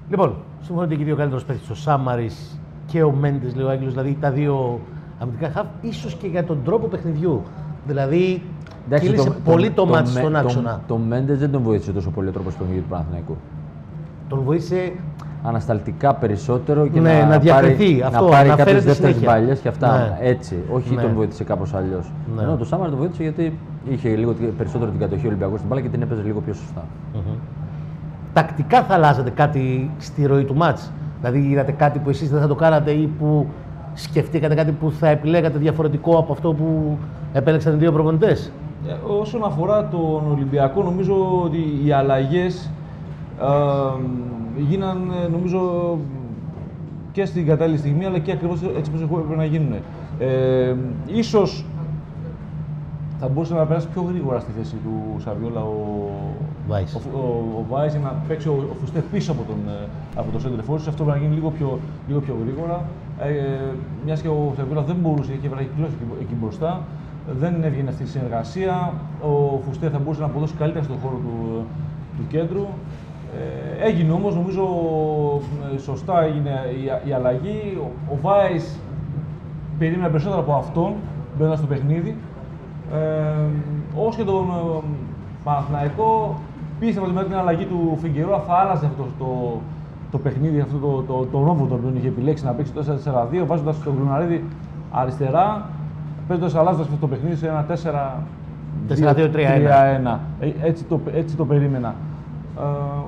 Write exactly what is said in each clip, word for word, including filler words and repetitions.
Λοιπόν, συμφωνώ ότι είναι ο καλύτερος παίκτης ο Σάμαρης και ο Μέντες, λέει ο Άγγελος, δηλαδή τα δύο αμυντικά χαφ, ίσως και για τον τρόπο παιχνιδιού. Δηλαδή, εντάξει, κύλησε το, πολύ το, το μάτι στον το, άξονα. Το, το Μέντες δεν τον βοήθησε τόσο πολύ ο τρόπος παιχνιδιού του Παναθηναϊκού. Τον βοήθησε ανασταλτικά περισσότερο και ναι, να, να διακριθεί να αυτό, πάρει, να πάρει κάποιες δεύτερες μπάλιες και αυτά. Ναι. Έτσι, όχι ναι. τον βοήθησε κάπως αλλιώς. Ναι. Ενώ το Σάμαρη τον βοήθησε γιατί είχε λίγο περισσότερο την κατοχή ο Ολυμπιακός στην μπάλα και την έπαιζε λίγο πιο σωστά. Mm-hmm. Τακτικά θα αλλάζατε κάτι στη ροή του μάτς. Δηλαδή, είδατε κάτι που εσείς δεν θα το κάνατε ή που σκεφτήκατε κάτι που θα επιλέγατε διαφορετικό από αυτό που επέλεξαν οι δύο προπονητές. Ε, όσον αφορά τον Ολυμπιακό, νομίζω ότι οι αλλαγές ε, γίναν νομίζω και στην κατάλληλη στιγμή, αλλά και ακριβώς έτσι όπως έπρεπε να γίνουν. Ε, ίσως θα μπορούσε να περάσει πιο γρήγορα στη θέση του Σαβιόλα ο Βάις, ο, ο, ο Βάις για να παίξει ο, ο Φουστέ πίσω από τον, από το center forward. Αυτό πρέπει να γίνει λίγο πιο, λίγο πιο γρήγορα. Ε, μιας και ο Σαβιόλα δεν μπορούσε, είχε βραχυκλώσει εκεί, εκεί μπροστά, δεν έβγαινε αυτή η συνεργασία. Ο Φουστέ θα μπορούσε να αποδώσει καλύτερα στον χώρο του, του κέντρου. Ε, έγινε όμως, νομίζω σωστά έγινε η, η αλλαγή. Ο, ο Βάις περίμενε περισσότερο από αυτόν μπαίνοντας στο παιχνίδι. Ε, όσο και τον ε, Παναθηναϊκό πίστευα ότι με την αλλαγή του Φιγκερόα θα άλλαζε αυτό το, το, το παιχνίδι, αυτό το, το, το ρόμβο το οποίο είχε επιλέξει να παίξει το τέσσερα τέσσερα δύο, βάζοντας τον Γκρουναρίδη αριστερά, παίζοντας αλλάζοντας αυτό το παιχνίδι σε ένα τέσσερα δύο τρία ένα. Έτσι το, έτσι το περίμενα. Ε,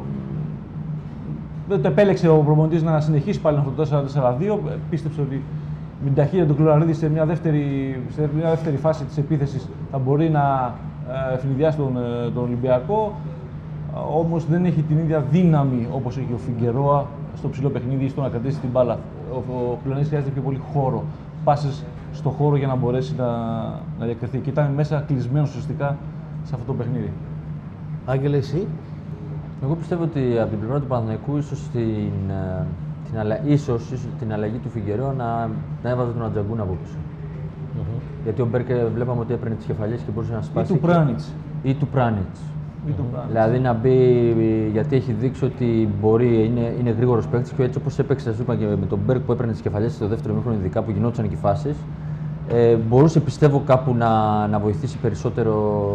δεν το επέλεξε ο προπονητής να συνεχίσει πάλι αυτό το τέσσερα τέσσερα δύο, πίστεψε ότι με την ταχύτητα του Κλωραρίδη σε μια δεύτερη, σε μια δεύτερη φάση της επίθεσης θα μπορεί να ευνηδιάσει τον, τον Ολυμπιακό. Όμως δεν έχει την ίδια δύναμη όπως έχει ο Φιγκερόα στο ψηλό παιχνίδι ή στο να κρατήσει την μπάλα. Ο, ο Κλωραρίδης χρειάζεται πιο πολύ χώρο. Πάσες στο χώρο για να μπορέσει να, να διακριθεί. Και ήταν μέσα κλεισμένος ουσιαστικά σε αυτό το παιχνίδι. Άγγελε, εσύ. Εγώ πιστεύω ότι από την πλευρά του Παναθηναϊκού ίσως την, την, αλλα... ίσως, ίσως την αλλαγή του Φιγκερόα να, να έβαζε τον Ατζαγκούν από πίσω. Mm-hmm. Γιατί ο Μπέρκε βλέπαμε ότι έπαιρνε τις κεφαλιές και μπορούσε να σπάσει. Ή του Πράνιτς. Ή του Πράνιτς. Mm-hmm. Δηλαδή να μπει, γιατί έχει δείξει ότι μπορεί, είναι, είναι γρήγορος παίκτης και έτσι όπως έπαιξε, σας είπα και με τον Μπέρκ που έπαιρνε τις κεφαλιές στο δεύτερο μήχρονο, ειδικά που γινόντουσαν εκεί φάσεις, ε, μπορούσε πιστεύω κάπου να, να βοηθήσει περισσότερο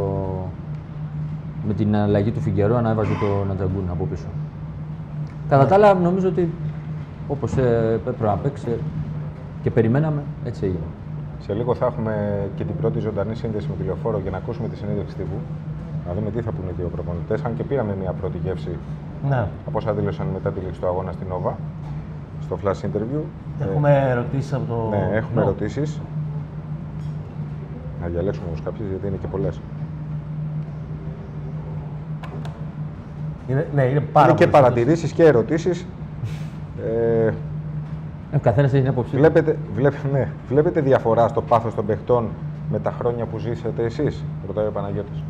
με την αλλαγή του Φιγκερόα να έβαζε τον Ατζαγκούν από πίσω. Κατά τα άλλα, νομίζω ότι όπως ε, έπρεπε να παίξει και περιμέναμε, έτσι έγινε. Σε λίγο θα έχουμε και την πρώτη ζωντανή σύνδεση με τηλεοφόρο για να ακούσουμε τη συνέντευξη τύπου. Να δούμε τι θα πούνε οι δύο προπονητές. Αν και πήραμε μια πρώτη γεύση ναι. από όσα δήλωσαν μετά τη λήξη του αγώνα στην Nova, στο flash interview. Έχουμε ε, ερωτήσεις από το. Ναι, έχουμε no. ερωτήσεις. Να διαλέξουμε όμως κάποιες γιατί είναι και πολλές. Είναι, ναι, είναι πάρα είναι και παρατηρήσεις και ερωτήσεις. ε, Ο καθένας έχει άποψη. Βλέπετε, βλέπε, ναι, βλέπετε διαφορά στο πάθος των παιχτών με τα χρόνια που ζήσατε εσείς, ρωτάει ο Παναγιώτης.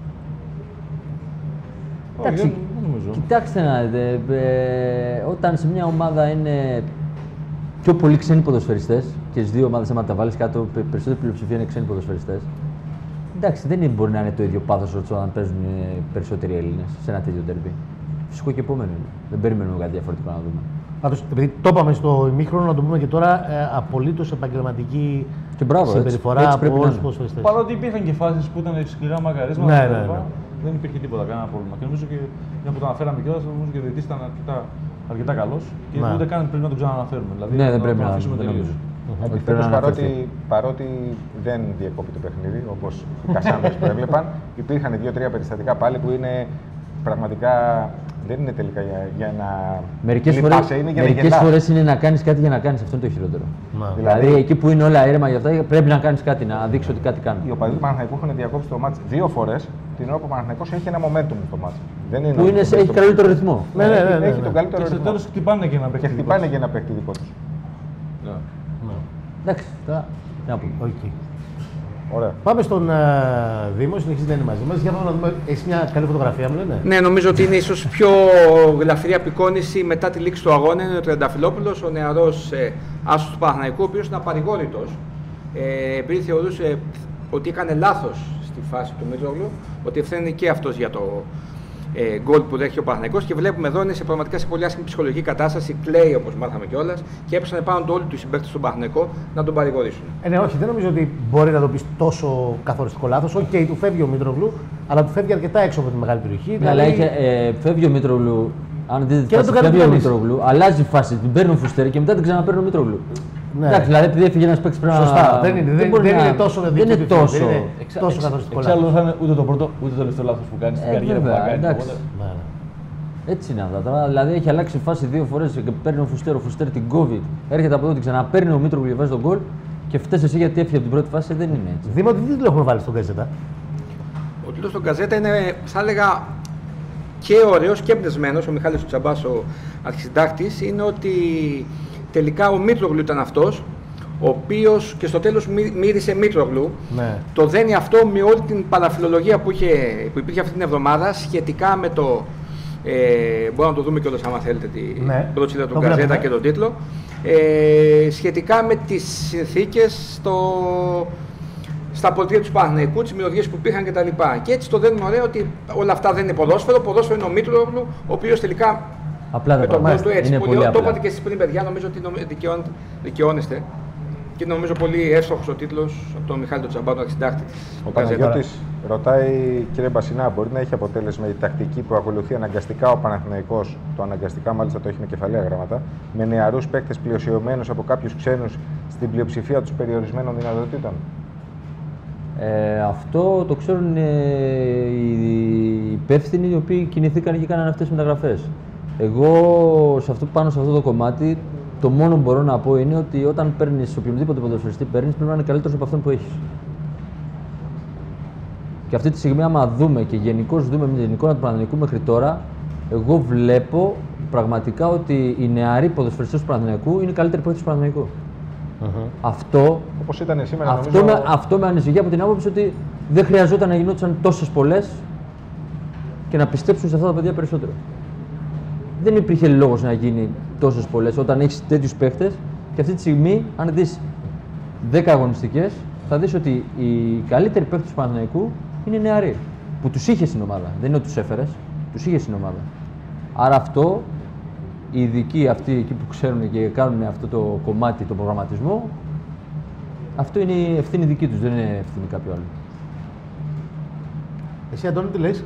Εντάξει, Όχι, δεν νομίζω. Κοιτάξτε να δείτε, ε, όταν σε μια ομάδα είναι πιο πολλοί ξένοι ποδοσφαιριστές και στις δύο ομάδες, άμα τα βάλεις κάτω, περισσότερη πλειοψηφία είναι ξένοι ποδοσφαιριστές. Εντάξει, δεν είναι, μπορεί να είναι το ίδιο πάθος όταν παίζουν περισσότεροι Έλληνες σε ένα τέτοιο ντέρμπι. Φυσικό και επόμενο είναι. Δεν περιμένουμε κάτι διαφορετικό να δούμε. Πάντως, επειδή το είπαμε στο ημίχρονο, να το πούμε και τώρα, ε, απολύτως επαγγελματική συμπεριφορά από όλους τους ποδοσφαιριστές. Παρότι υπήρχαν και φάσεις που ήταν σκληρά μαγκαρίσματα, ναι, ναι, ναι. δεν υπήρχε τίποτα, κανένα πρόβλημα. Και νομίζω και μια που το αναφέραμε κιόλας, νομίζω και ο διαιτητής ήταν αρκετά, αρκετά καλός και ναι. ούτε καν πρέπει να τον ξαναναφέρουμε. Δηλαδή, ναι, δεν πρέπει να το αφήσουμε τελείως. Επιθέτως, παρότι, παρότι δεν διεκόπη το παιχνίδι, όπως οι Κασάνδρες που έβλεπαν, υπήρχαν δύο-τρία περιστατικά πάλι που είναι πραγματικά. Δεν είναι τελικά για, για να. Μερικές φορές μερικές φορές είναι να κάνεις κάτι για να κάνεις. Αυτό είναι το χειρότερο. Μα. Δηλαδή, δηλαδή εκεί που είναι όλα ήρεμα για αυτά, πρέπει να κάνεις κάτι, να δείξεις ότι κάτι κάνεις. Οι οπαδοί του Παναθηναϊκού έχουν διακόψει το μάτς δύο φορές την ώρα που ο Παναθηναϊκός έχει ένα momentum στο μάτς. Δεν είναι που είναι, έχει το καλύτερο ρυθμό. Ναι, ναι, ναι, ναι, έχει ναι. τον καλύτερο και ρυθμό. Και στο τέλος χτυπάνε και ένα παίκτη. Και χτυπάνε και ένα παίκτη δικό τους. Εντάξει, τώρα. Να πούμε. Ωραία. Πάμε στον uh, Δήμο, συνεχίζει να είναι μαζί μας. Για να δούμε, έχεις μια καλή φωτογραφία, μου λένε. Ναι, νομίζω ότι είναι ίσως πιο γλαφυρή απεικόνηση μετά τη λήξη του αγώνα. Είναι ο Τριανταφυλόπουλος, ο νεαρός ε, άσος του Παναθηναϊκού, ο οποίος είναι απαρηγόρητος. Ε, επειδή θεωρούσε ότι έκανε λάθος στη φάση του Μήτρογλου, ότι ευθύνει και αυτός για το, ε, γκολ που δέχει ο Παναθηναϊκός και βλέπουμε εδώ είναι σε πραγματικά σε πολύ άσχημη ψυχολογική κατάσταση. Κλαίει όπως μάθαμε κιόλας και έπεσαν πάνω του όλοι του συμπαίκτες στον Παναθηναϊκό να τον παρηγορήσουν. Ε, ναι, όχι, δεν νομίζω ότι μπορεί να το πει τόσο καθοριστικό λάθος. Οκ, okay, του φεύγει ο Μήτρογλου, αλλά του φεύγει αρκετά έξω από τη μεγάλη περιοχή. Ναι, δηλαδή... αλλά έχει, ε, φεύγει ο Μήτρογλου. Αν δείτε Και τη φάση, φεύγει ο Μήτρογλου, αλλάζει φάση, την παίρνει ο Φουστέρη και μετά την ξαναπαίρνει ο Μήτρογλου. Ναι. Εντάξει, δηλαδή επειδή έφυγε ένα παίκτη πρέπει να. Σωστά, δεν είναι, δεν, δεν να... είναι τόσο δεν είναι τόσο. Δεν είναι τόσο καθοριστικό λάθος. Εξάλλου δεν θα είναι ούτε το πρώτο ούτε το τελευταίο λάθος που κάνει στην Ε, καριέρα που βέβαια, θα κάνει. εντάξει. Οπότε... Ναι, ναι. Έτσι είναι αυτά. Τώρα, δηλαδή έχει αλλάξει φάση δύο φορές και παίρνει ο Φουστέρ, ο Φουστέρ την κόβει, έρχεται από εδώ, την ξαναπαίρνει ο Μήτρογλου και βάζει τον γκολ και φταίει εσύ γιατί έφυγε από την πρώτη φάση. Δεν είναι έτσι. Δήμα, τι τίτλο έχουμε βάλει στον Γκαζέτα. Ο τίτλος στον Γκαζέτα είναι, θα έλεγα, και ωραίος και εμπνευσμένος. Ο Μιχάλης Τσαμπάς, ο αρχισυντάκτης, είναι ότι τελικά ο Μήτρογλου ήταν αυτός, ο οποίος και στο τέλος μύρισε Μήτρογλου. Ναι. Το δένει αυτό με όλη την παραφιλολογία που, είχε, που υπήρχε αυτή την εβδομάδα σχετικά με το. Ε, μπορούμε να το δούμε κιόλας άμα θέλετε την ναι. πρώτη σελίδα του Το Γκαζέτα βλέπουμε. και τον τίτλο. Ε, σχετικά με τις συνθήκες στο, στα πολιτεία του Παναθηναϊκού, τις μυρωδιές που υπήρχαν κτλ. Και, και έτσι το δένουμε ωραίο ότι όλα αυτά δεν είναι ποδόσφαιρο. Ποδόσφαιρο είναι ο Μήτρογλου, ο οποίος τελικά. Απλά Με δεν τον κόσμο του έτσι. είναι Πολύ, πολύ το απλά. είπατε και εσείς πριν, παιδιά, νομίζω ότι νομι- δικαιώνε- δικαιώνεστε. Και είναι νομίζω πολύ εύστοχος ο τίτλος από τον Μιχάλη τον Τσαμπά, τον αρχισυντάκτη. Ο Παναγιώτης ρωτάει, κύριε Μπασινά, μπορεί να έχει αποτέλεσμα η τακτική που ακολουθεί αναγκαστικά ο Παναθηναϊκός, το αναγκαστικά μάλιστα το έχει με κεφαλαία γράμματα, με νεαρούς παίκτες πλαισιωμένους από κάποιους ξένους στην πλειοψηφία τους περιορισμένων δυνατοτήτων. Ε, αυτό το ξέρουν ε, οι υπεύθυνοι οι οποίοι κινηθήκαν και κάνανε αυτές τις μεταγραφές. Εγώ σε αυτό, πάνω σε αυτό το κομμάτι, το μόνο που μπορώ να πω είναι ότι όταν παίρνεις οποιονδήποτε ποδοσφαιριστή παίρνεις, πρέπει να είναι καλύτερος από αυτόν που έχεις. Και αυτή τη στιγμή, άμα δούμε και γενικώς δούμε με την εικόνα του Παναθηναϊκού μέχρι τώρα, εγώ βλέπω πραγματικά ότι οι νεαροί ποδοσφαιριστές του Παναθηναϊκού είναι οι καλύτεροι παίκτες του Παναθηναϊκού. Mm-hmm. Αυτό, Όπως ήταν σήμερα, αυτό, νομίζω... με, αυτό με ανησυχεί από την άποψη ότι δεν χρειαζόταν να γινόντουσαν τόσες πολλές και να πιστέψουν σε αυτά τα παιδιά περισσότερο. Δεν υπήρχε λόγος να γίνει τόσες πολλές όταν έχεις τέτοιους παίχτες και αυτή τη στιγμή, αν δεις δέκα αγωνιστικές, θα δεις ότι οι καλύτεροι παίχτες του Παναθηναϊκού είναι νεαροί. Που τους είχε στην ομάδα. Δεν είναι ότι τους έφερες, τους είχε στην ομάδα. Άρα αυτό, οι ειδικοί αυτοί εκεί που ξέρουν και κάνουν αυτό το κομμάτι, το προγραμματισμό, αυτό είναι η ευθύνη δική τους, δεν είναι ευθύνη κάποιου άλλου. Εσύ, Αντώνη, τι λες?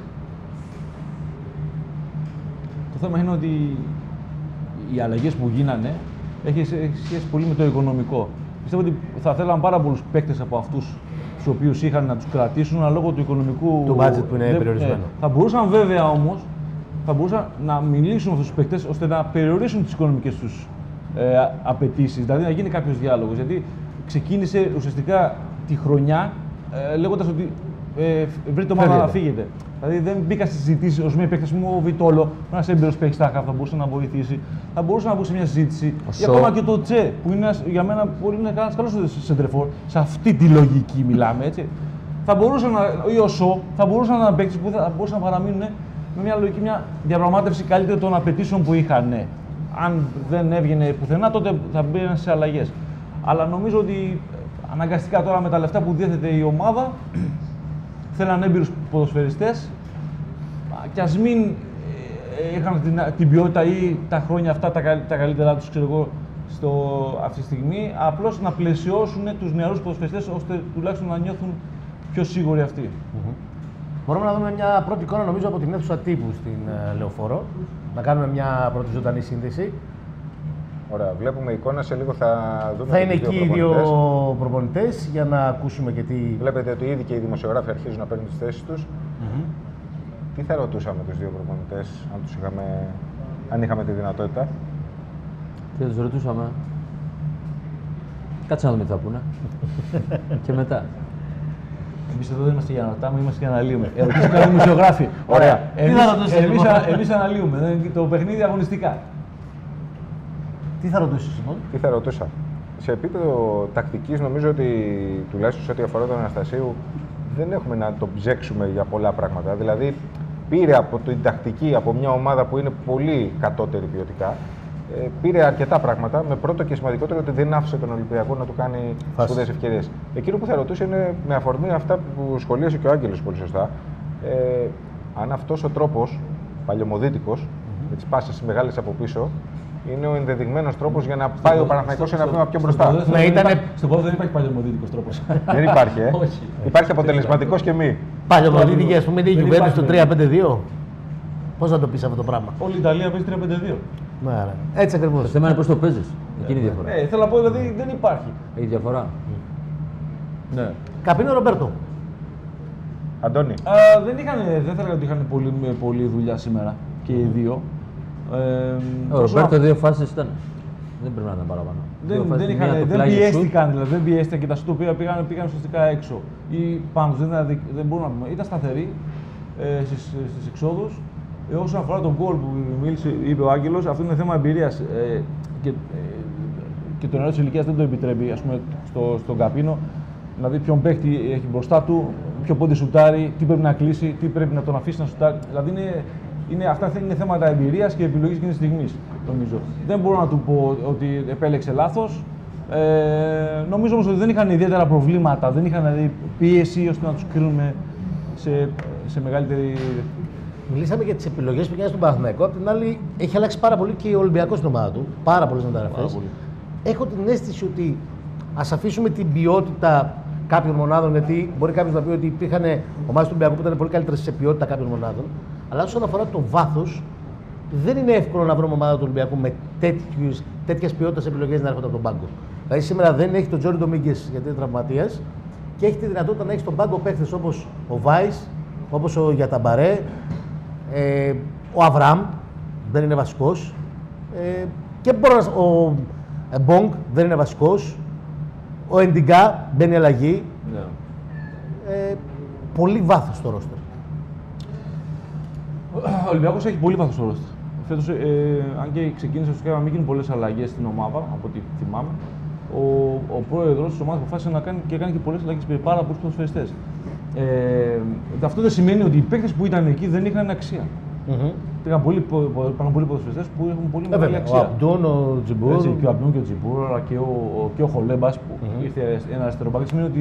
Το θέμα είναι ότι οι αλλαγές που γίνανε έχει σχέση πολύ με το οικονομικό. Πιστεύω ότι θα θέλαν πάρα πολλούς παίκτες από αυτούς τους οποίους είχαν να τους κρατήσουν, αλλά λόγω του οικονομικού. Του budget που είναι δεν, περιορισμένο. Ε, θα μπορούσαν βέβαια όμως θα μπορούσαν να μιλήσουν με αυτούς τους παίκτες ώστε να περιορίσουν τις οικονομικές τους ε, απαιτήσεις, δηλαδή να γίνει κάποιος διάλογος. Γιατί ξεκίνησε ουσιαστικά τη χρονιά ε, λέγοντας ότι ε, βρείτε ομάδα να φύγετε. Δηλαδή δεν μπήκα στις συζητήσεις, ορισμένοι παίκτες μου, ο Βιτόλο, ένας έμπειρος παίκτης θα μπορούσε να βοηθήσει. Θα μπορούσε να μπει σε μια συζήτηση. Ή ακόμα και το Τσε, που είναι ένας, για μένα πολύ είναι ένας καλός σεντρεφόρ, σε αυτή τη λογική μιλάμε, έτσι. Θα μπορούσαν να, ή ο Σο, θα μπορούσαν να είναι παίκτες που θα μπορούσαν να παραμείνουν με μια λογική, μια διαπραγμάτευση καλύτερη των απαιτήσεων που είχαν. Ναι. Αν δεν έβγαινε πουθενά, τότε θα μπαίνουν σε αλλαγές. Αλλά νομίζω ότι αναγκαστικά τώρα με τα λεφτά που διέθετε η ομάδα, θέλαν έμπειρους ποδοσφαιριστές και ας μην ε, είχαν την, την ποιότητα ή τα χρόνια αυτά τα, τα καλύτερά τους, ξέρω εγώ, στο, αυτή τη στιγμή, απλώς να πλαισιώσουν τους νεαρούς ποδοσφαιριστές ώστε τουλάχιστον να νιώθουν πιο σίγουροι αυτοί. Mm-hmm. Μπορούμε να δούμε μια πρώτη εικόνα, νομίζω, από την αίθουσα τύπου στην uh, Λεωφόρο. Να κάνουμε μια πρώτη ζωντανή σύνδεση. Ωραία, βλέπουμε εικόνα, σε λίγο θα δούμε. Θα είναι δύο εκεί οι δύο προπονητές. προπονητές για να ακούσουμε και τι. Βλέπετε ότι ήδη και οι δημοσιογράφοι αρχίζουν να παίρνουν τις θέσεις τους. Mm-hmm. Τι θα ρωτούσαμε τους δύο προπονητές, αν, τους είχαμε, αν είχαμε τη δυνατότητα? Τι θα τους ρωτούσαμε? Κάτσε να δούμε τι θα πούνε. Και μετά. Εμείς εδώ δεν είμαστε για να ρωτάμε, είμαστε για να αναλύουμε. Ερωτήσεις κάνουν δημοσιογράφοι. Ωραία. Εμείς, Τι θα ρωτούσες, εμείς, λοιπόν? εμείς αναλύουμε. Το παιχνίδι αγωνιστικά. Τι θα ρωτήσεις, Σιμών? Τι θα ρωτούσα? Σε επίπεδο τακτικής, νομίζω ότι τουλάχιστον σε ό,τι αφορά τον Αναστασίου, δεν έχουμε να τον ψέξουμε για πολλά πράγματα. Δηλαδή, πήρε από την τακτική, από μια ομάδα που είναι πολύ κατώτερη ποιοτικά, ε, πήρε αρκετά πράγματα. Με πρώτο και σημαντικότερο ότι δεν άφησε τον Ολυμπιακό να του κάνει σπουδαίες ευκαιρίες. Εκείνο που θα ρωτούσε είναι με αφορμή αυτά που σχολίασε και ο Άγγελος πολύ σωστά. Ε, αν αυτός ο τρόπος παλιωμοδίτικος, mm-hmm. με τις πάσες μεγάλες από πίσω, είναι ο ενδεδειγμένος τρόπος για να πάει ο Παναθηναϊκός ένα βήμα πιο μπροστά. Ναι, ήτανε... Στον πόδι δεν υπάρχει παλιωμοδίτικος τρόπος. Δεν υπάρχει, ε. Υπάρχει αποτελεσματικός και μη. Παλιωμοδίτικη, ας πούμε, είναι η κυβέρνηση του τρία πέντε δύο. Πώς θα το πεις αυτό το πράγμα? Όλη η Ιταλία παίζει τρία πέντε δύο. Ναι, έτσι ακριβώς. Το θέμα είναι πώς το παίζεις. Εκείνη η διαφορά. Ε, θέλω να πω, δηλαδή δεν υπάρχει. Έχει διαφορά. Ναι. Καπίνο Ρομπέρτο. Αντώνη. Α, δεν, είχαν, δεν θα έλεγα ότι είχαν πολύ, πολύ δουλειά σήμερα και οι δύο. Ε, ο Ρομπέρτο δύο φάσεις ήταν. Δεν πρέπει να ήταν παραπάνω. Δεν, δεν, είχαν, δεν πιέστηκαν, δηλαδή, δεν πιέστηκαν και τα σουτ οποία πήγαν, πήγαν ουσιαστικά έξω. Ή πάνω, δεν, δεν μπορούμε να πούμε. Ήταν σταθεροί ε, στις, στις εξόδους. Ε, όσον αφορά τον γκολ που μίλησε, είπε ο Άγγελος, αυτό είναι θέμα εμπειρίας. Ε, και, ε, και το νερό της ηλικίας δεν το επιτρέπει, ας πούμε, στο, στον Καπίνο. Να δει ποιον παίχτη έχει μπροστά του, ποιο πόντι σουτάρει, τι πρέπει να κλείσει, τι πρέπει να τον αφήσει να σουτάρει. Δηλαδή είναι, είναι, αυτά είναι θέματα εμπειρίας και επιλογής εκείνης της στιγμής, νομίζω. Δεν μπορώ να του πω ότι επέλεξε λάθος. Ε, νομίζω όμως ότι δεν είχαν ιδιαίτερα προβλήματα, δεν είχαν δηλαδή, πίεση ώστε να τους κρίνουμε σε, σε μεγαλύτερη. Μιλήσαμε για τις επιλογές που κάνει στον Παναθηναϊκό. Απ' την άλλη, έχει αλλάξει πάρα πολύ και ο Ολυμπιακός στην ομάδα του. Πάρα πολλές μεταγραφές. Έχω την αίσθηση ότι ας αφήσουμε την ποιότητα κάποιων μονάδων, γιατί μπορεί κάποιος να πει ότι υπήρχαν ομάδες του Ολυμπιακού που ήταν πολύ καλύτερες σε ποιότητα κάποιων μονάδων. Αλλά όσον αφορά το βάθος, δεν είναι εύκολο να βρούμε ομάδα του Ολυμπιακού με τέτοιες ποιότητες επιλογές να έρχονται από τον πάγκο. Δηλαδή σήμερα δεν έχει τον Τζόρι Ντομίγκες γιατί είναι τραυματίας και έχει τη δυνατότητα να έχει στον πάγκο παίχτες όπως ο Βάις, όπως ο Γιαταμπαρέ, ε, ο Αβραμ δεν είναι βασικός. Ε, και μπορεί να, ο ε, Μπονγκ δεν είναι βασικός. Ο Εντιγκά μπαίνει αλλαγή. Ναι. Ε, πολύ βάθος στο ρόστερ. Ο Ολυμπιακός έχει πολύ βάθος στο ρόστερ. Φέτος, ε, αν και ξεκίνησε να μην γίνουν πολλές αλλαγές στην ομάδα, από ό,τι θυμάμαι, ο, ο πρόεδρος της ομάδας αποφάσισε να κάνει και έκανε και πολλές αλλαγές με πάρα πολλούς ποδοσφαιριστές. Ε, αυτό δεν σημαίνει ότι οι παίκτες που ήταν εκεί δεν είχαν αξία. Mm-hmm. Υπάρχουν πολλοί, πολλοί ποδοσφαιριστές που έχουν πολύ μεγάλη ε, αξία. Ο Αμπντούν, ο Τζιμπούρ. Έτσι, και ο Αμπντούν και ο Τζιμπούρ, αλλά και ο, και ο Χολέμπας που mm-hmm. ήρθε ένα αριστερό μπακ. Σημαίνει ότι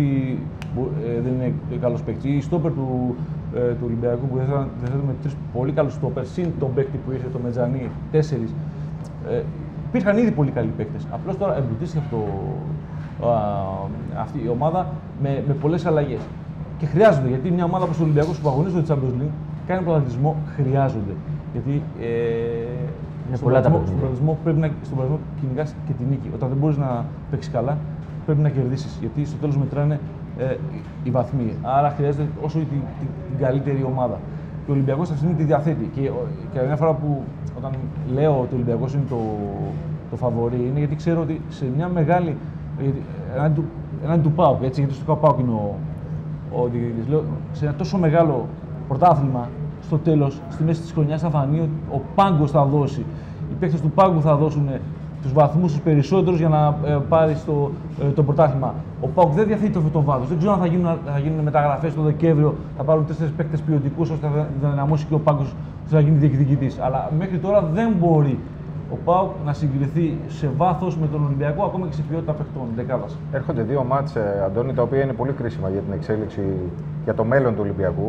ε, δεν είναι καλός παίκτης. Η στόπερ του, ε, του Ολυμπιακού που διαθέτουμε τρεις πολύ καλούς στόπερ, συν τον παίκτη που ήρθε το Μετζανί, τέσσερις. Ε, υπήρχαν ήδη πολύ καλοί παίκτες. Απλώς τώρα εμπλουτίστηκε αυτό, α, αυτή η ομάδα με, με πολλές αλλαγές. Και χρειάζονται, γιατί μια ομάδα όπως ο Ολυμπιακός που αγωνίζεται στο Champions League κάνει πρωταθλητισμό, χρειάζονται. Γιατί ε, είναι στον πρωταθλητισμό πρέπει να κυνηγάς και την νίκη. Όταν δεν μπορείς να παίξεις καλά, πρέπει να κερδίσεις. Γιατί στο τέλος μετράνε ε, οι βαθμοί. Άρα χρειάζεται όσο την, την, την καλύτερη ομάδα. Και ο Ολυμπιακός αυτή τη στιγμή τη διαθέτει. Και, και μια φορά που όταν λέω ότι ο Ολυμπιακός είναι το, το φαβορί, είναι γιατί ξέρω ότι σε μια μεγάλη. Έναν του, του ΠΑΟΚ, έτσι, γιατί στο ΠΑΟΚ είναι ο. Ο διοικητής, λέω, σε ένα τόσο μεγάλο πρωτάθλημα, στο τέλος, στη μέση της χρονιάς θα φανεί ότι ο πάγκος θα δώσει. Οι παίκτες του πάγκου θα δώσουν τους βαθμούς τους περισσότερους για να ε, πάρει στο, ε, το πρωτάθλημα. Ο ΠΑΟΚ δεν διαθέτει το, το βάθος. Δεν ξέρω αν θα γίνουν, θα γίνουν μεταγραφές το Δεκέμβριο, θα πάρουν τέσσερις παίκτες ποιοτικούς ώστε να δυναμώσει και ο πάγκος ώστε να γίνει διεκδικητής. Αλλά μέχρι τώρα δεν μπορεί ο ΠΑΟΚ να συγκριθεί σε βάθος με τον Ολυμπιακό, ακόμα και σε ποιότητα παιχτών δεκάδας. Έρχονται δύο μάτς, Αντώνη, τα οποία είναι πολύ κρίσιμα για την εξέλιξη, για το μέλλον του Ολυμπιακού.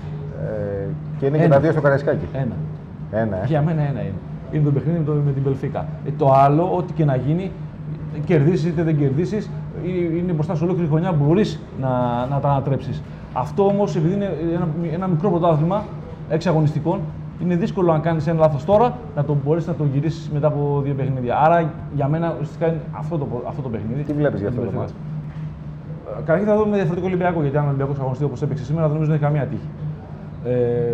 Ε, και είναι ένα. Και τα δύο στο Καραϊσκάκι. Ένα. Ένα ε. Για μένα ένα είναι. Είναι το παιχνίδι με, με την Μπενφίκα. Ε, το άλλο, ό,τι και να γίνει, κερδίσεις είτε δεν κερδίσεις, είναι μπροστά σε ολόκληρη χρονιά, μπορείς να, να τα ανατρέψεις. Αυτό όμως, επειδή είναι ένα, ένα μικρό πρωτάθλημα, έξι αγωνιστικών, είναι δύσκολο αν κάνεις ένα λάθος τώρα να τον μπορείς να τον γυρίσεις μετά από δύο παιχνίδια. Άρα για μένα ουσιαστικά είναι αυτό το, αυτό το παιχνίδι. Τι βλέπεις για αυτό το μάτς? Καταρχήν θα δούμε διαφορετικό Ολυμπιακό, γιατί αν ο Ολυμπιακός αγωνιστεί όπως έπαιξε σήμερα, δεν νομίζω ότι έχει καμία τύχη. Ε,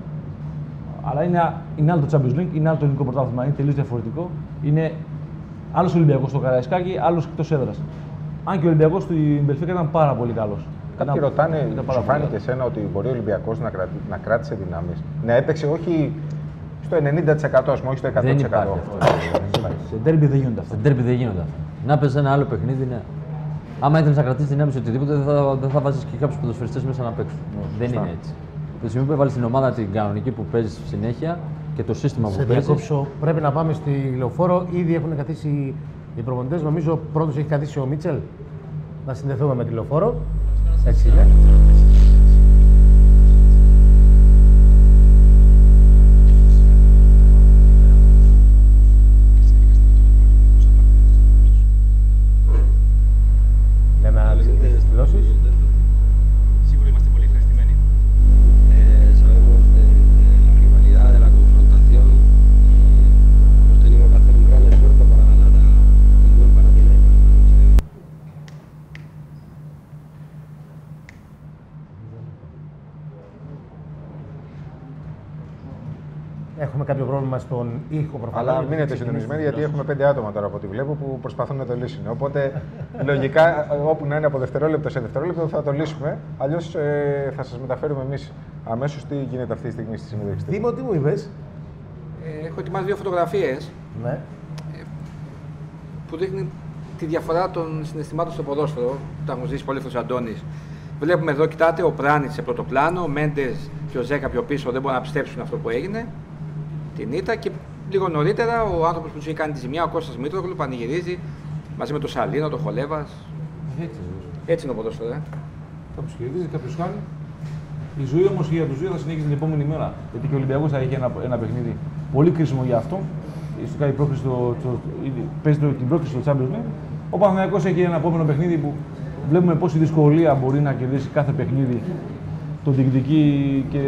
αλλά είναι, είναι άλλο το Champions League, είναι άλλο το ελληνικό πρωτάθλημα, είναι τελείως διαφορετικό. Είναι άλλος Ολυμπιακός στο Καραϊσκάκι, άλλος εκτός έδρας. Αν και ο Ολυμπιακός στην Μπενφίκα ήταν πάρα πολύ καλός. Κάποιοι ήταν, ρωτάνε, σου φάνηκε εσένα ότι μπορεί ο Ολυμπιακός να, κρατη, να κράτησε δυνάμεις, να έπαιξε όχι στο ενενήντα τοις εκατό, όχι στο εκατό τοις εκατό. Σε ντέρμπι δεν γίνονται αυτά. Σε ντέρμπι δεν γίνονται αυτά. Να παίζει ένα άλλο παιχνίδι, ναι. Άμα ήθελε να κρατήσει δυνάμεις σε οτιδήποτε, δεν θα, δεν θα βάζει και κάποιους ποδοσφαιριστές μέσα να παίξουν. Yeah, δεν είναι έτσι. Το σημείο που έβαλε στην ομάδα την κανονική που παίζει συνέχεια και το σύστημα σε που παίζει. Διακόψω, πρέπει να πάμε στη Λεωφόρο. Ήδη έχουν καθίσει οι προπονητές. Νομίζω πρώτος έχει καθίσει ο Μίτσελ. Να συνδεθούμε με τη Λεωφόρο. Έτσι είναι. συντονιστικοποιούμε στον ήχο προφανώς. Αλλά μείνετε συντονισμένοι γιατί έχουμε πέντε άτομα τώρα από ό,τι βλέπω που προσπαθούν να το λύσουν. Οπότε λογικά όπου να είναι από δευτερόλεπτο σε δευτερόλεπτο θα το λύσουμε. Αλλιώς ε, θα σας μεταφέρουμε εμείς αμέσως τι γίνεται αυτή τη στιγμή στη συνέντευξη. Δήμο, τι μου είπες? Ε, έχω ετοιμάσει δύο φωτογραφίες Ναι. ε, που δείχνουν τη διαφορά των συναισθημάτων στο ποδόσφαιρο. Τα έχουν ζήσει πολύ αυτός ο Αντώνης. Βλέπουμε εδώ, κοιτάτε, ο Πράνιτς σε πρώτο πλάνο, ο Μέντες και ο Ζέκα πιο πίσω δεν μπορούν να πιστέψουν αυτό που έγινε. Την ήττα και λίγο νωρίτερα ο άνθρωπος που του είχε κάνει τη ζημιά, ο Κώστας Μήτρογλου, πανηγυρίζει μαζί με τον Σαλίνο, τον Χολέβας. Έτσι, Έτσι είναι ο ποδόσφαιρο, ε. κάποιος κερδίζει, κάποιος χάνει. Η ζωή όμως για τους δύο θα συνεχίσει την επόμενη μέρα. Γιατί και ο Ολυμπιακός θα έχει ένα, ένα παιχνίδι πολύ κρίσιμο για αυτό. Στο κάνει πρόκληση στο, στο, παίζει την πρόκληση στο Champions League. Ο Παναθηναϊκός έχει ένα επόμενο παιχνίδι που βλέπουμε πόση δυσκολία μπορεί να κερδίσει κάθε παιχνίδι. Το διεκδικεί και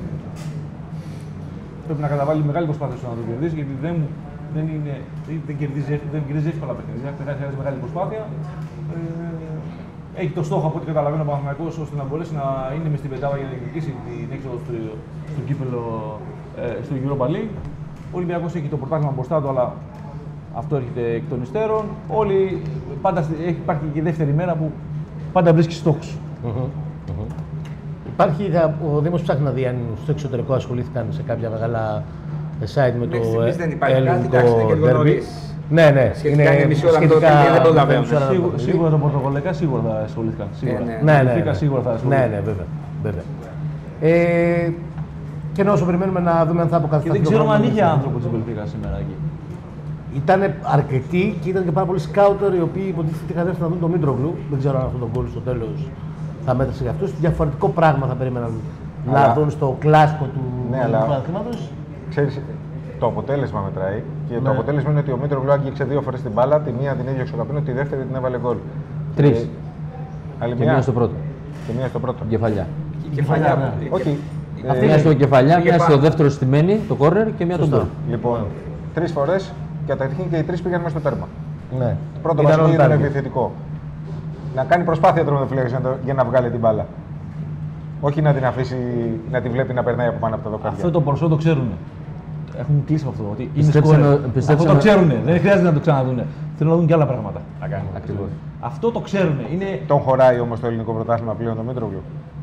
πρέπει να καταβάλει μεγάλη προσπάθεια στο να το κερδίσει, γιατί δεν, δεν, είναι, δεν, κερδίζει, δεν κερδίζει εύκολα παιχνίδια. Χρειάζεται μεγάλη προσπάθεια. Ε, έχει το στόχο από ό,τι καταλαβαίνω ο Παναθηναϊκός ώστε να μπορέσει να είναι μες στην πεντάδα για να διεκδικήσει την έξοδο στο, στο κύπελλο ε, στο Europa League. Ο Ολυμπιακός έχει το πρωτάθλημα μπροστά του, αλλά αυτό έρχεται εκ των υστέρων. Όλοι, πάντα έχει, υπάρχει και η δεύτερη μέρα που πάντα βρίσκει στόχους. Mm-hmm. Mm-hmm. Υπάρχει, ο Δήμος ψάχνει να δει αν στο εξωτερικό ασχολήθηκαν σε κάποια μεγάλα site με το ελληνικό ντέρμπι. Ναι, ναι. Σχετικά είναι μισή ώρα αυτό, δεν προλαβαίνουμε. Σίγουρα το πορτογαλικά σίγουρα θα ασχολήθηκαν. Ναι, ναι. Σίγουρα θα ασχολήθηκαν. Ναι, ναι, βέβαια. βέβαια. Ε, και ενώ όσο περιμένουμε να δούμε αν θα αποκατασταθεί. Και δεν ξέρουμε αν είχε άνθρωπο της Μπενφίκα σήμερα εκεί. Ήταν αρκετοί και ήταν και πάρα πολλοί σκάουτερ οι οποίοι υποτίθεται είχαν έρθει να δουν τον Μήτρογλου. Δεν ξέρω αν αυτό το γκολ στο τέλος θα μέτρησε για αυτούς. Διαφορετικό πράγμα θα περίμεναν αλλά... να δουν στο κλάσκο του ναι, πρωταθλήματος. Ξέρεις, το αποτέλεσμα μετράει και ναι. Το αποτέλεσμα είναι ότι ο Μήτρογλου άγγιξε δύο φορές την μπάλα. Τη μία την έδιωξε ο Καπίνο, τη δεύτερη την έβαλε γκολ. Τρεις. Ε, και μία στο πρώτο. Και μία στο πρώτο. Κεφαλιά. Κεφαλιά, ναι. Όχι. Αυτή είναι στο κεφαλιά, μία στο δεύτερο στημένη, το κόρνερ και μία τον γκολ. Λοιπόν, τρεις φορές και καταρχήν και οι τρεις πήγαν μέσα στο τέρμα. Ναι. Πρώτο βασικό ήταν επιθετικό. Να κάνει προσπάθεια τερματοφύλακας για να βγάλει την μπάλα. Όχι να την αφήσει, να τη βλέπει να περνάει από πάνω από τα δοκάρια. Αυτό το ποσό το ξέρουν. Έχουν κλείσει αυτό. Ότι είναι Πιστέψαμε, πιστέψαμε... Αυτό το ξέρουν. Δεν χρειάζεται να το ξαναδούν. Θέλουν να δουν και άλλα πράγματα. Ακριβώς. Αυτό το ξέρουν. Είναι... Τον χωράει όμως το ελληνικό πρωτάθλημα πλέον το Μήτρογλου.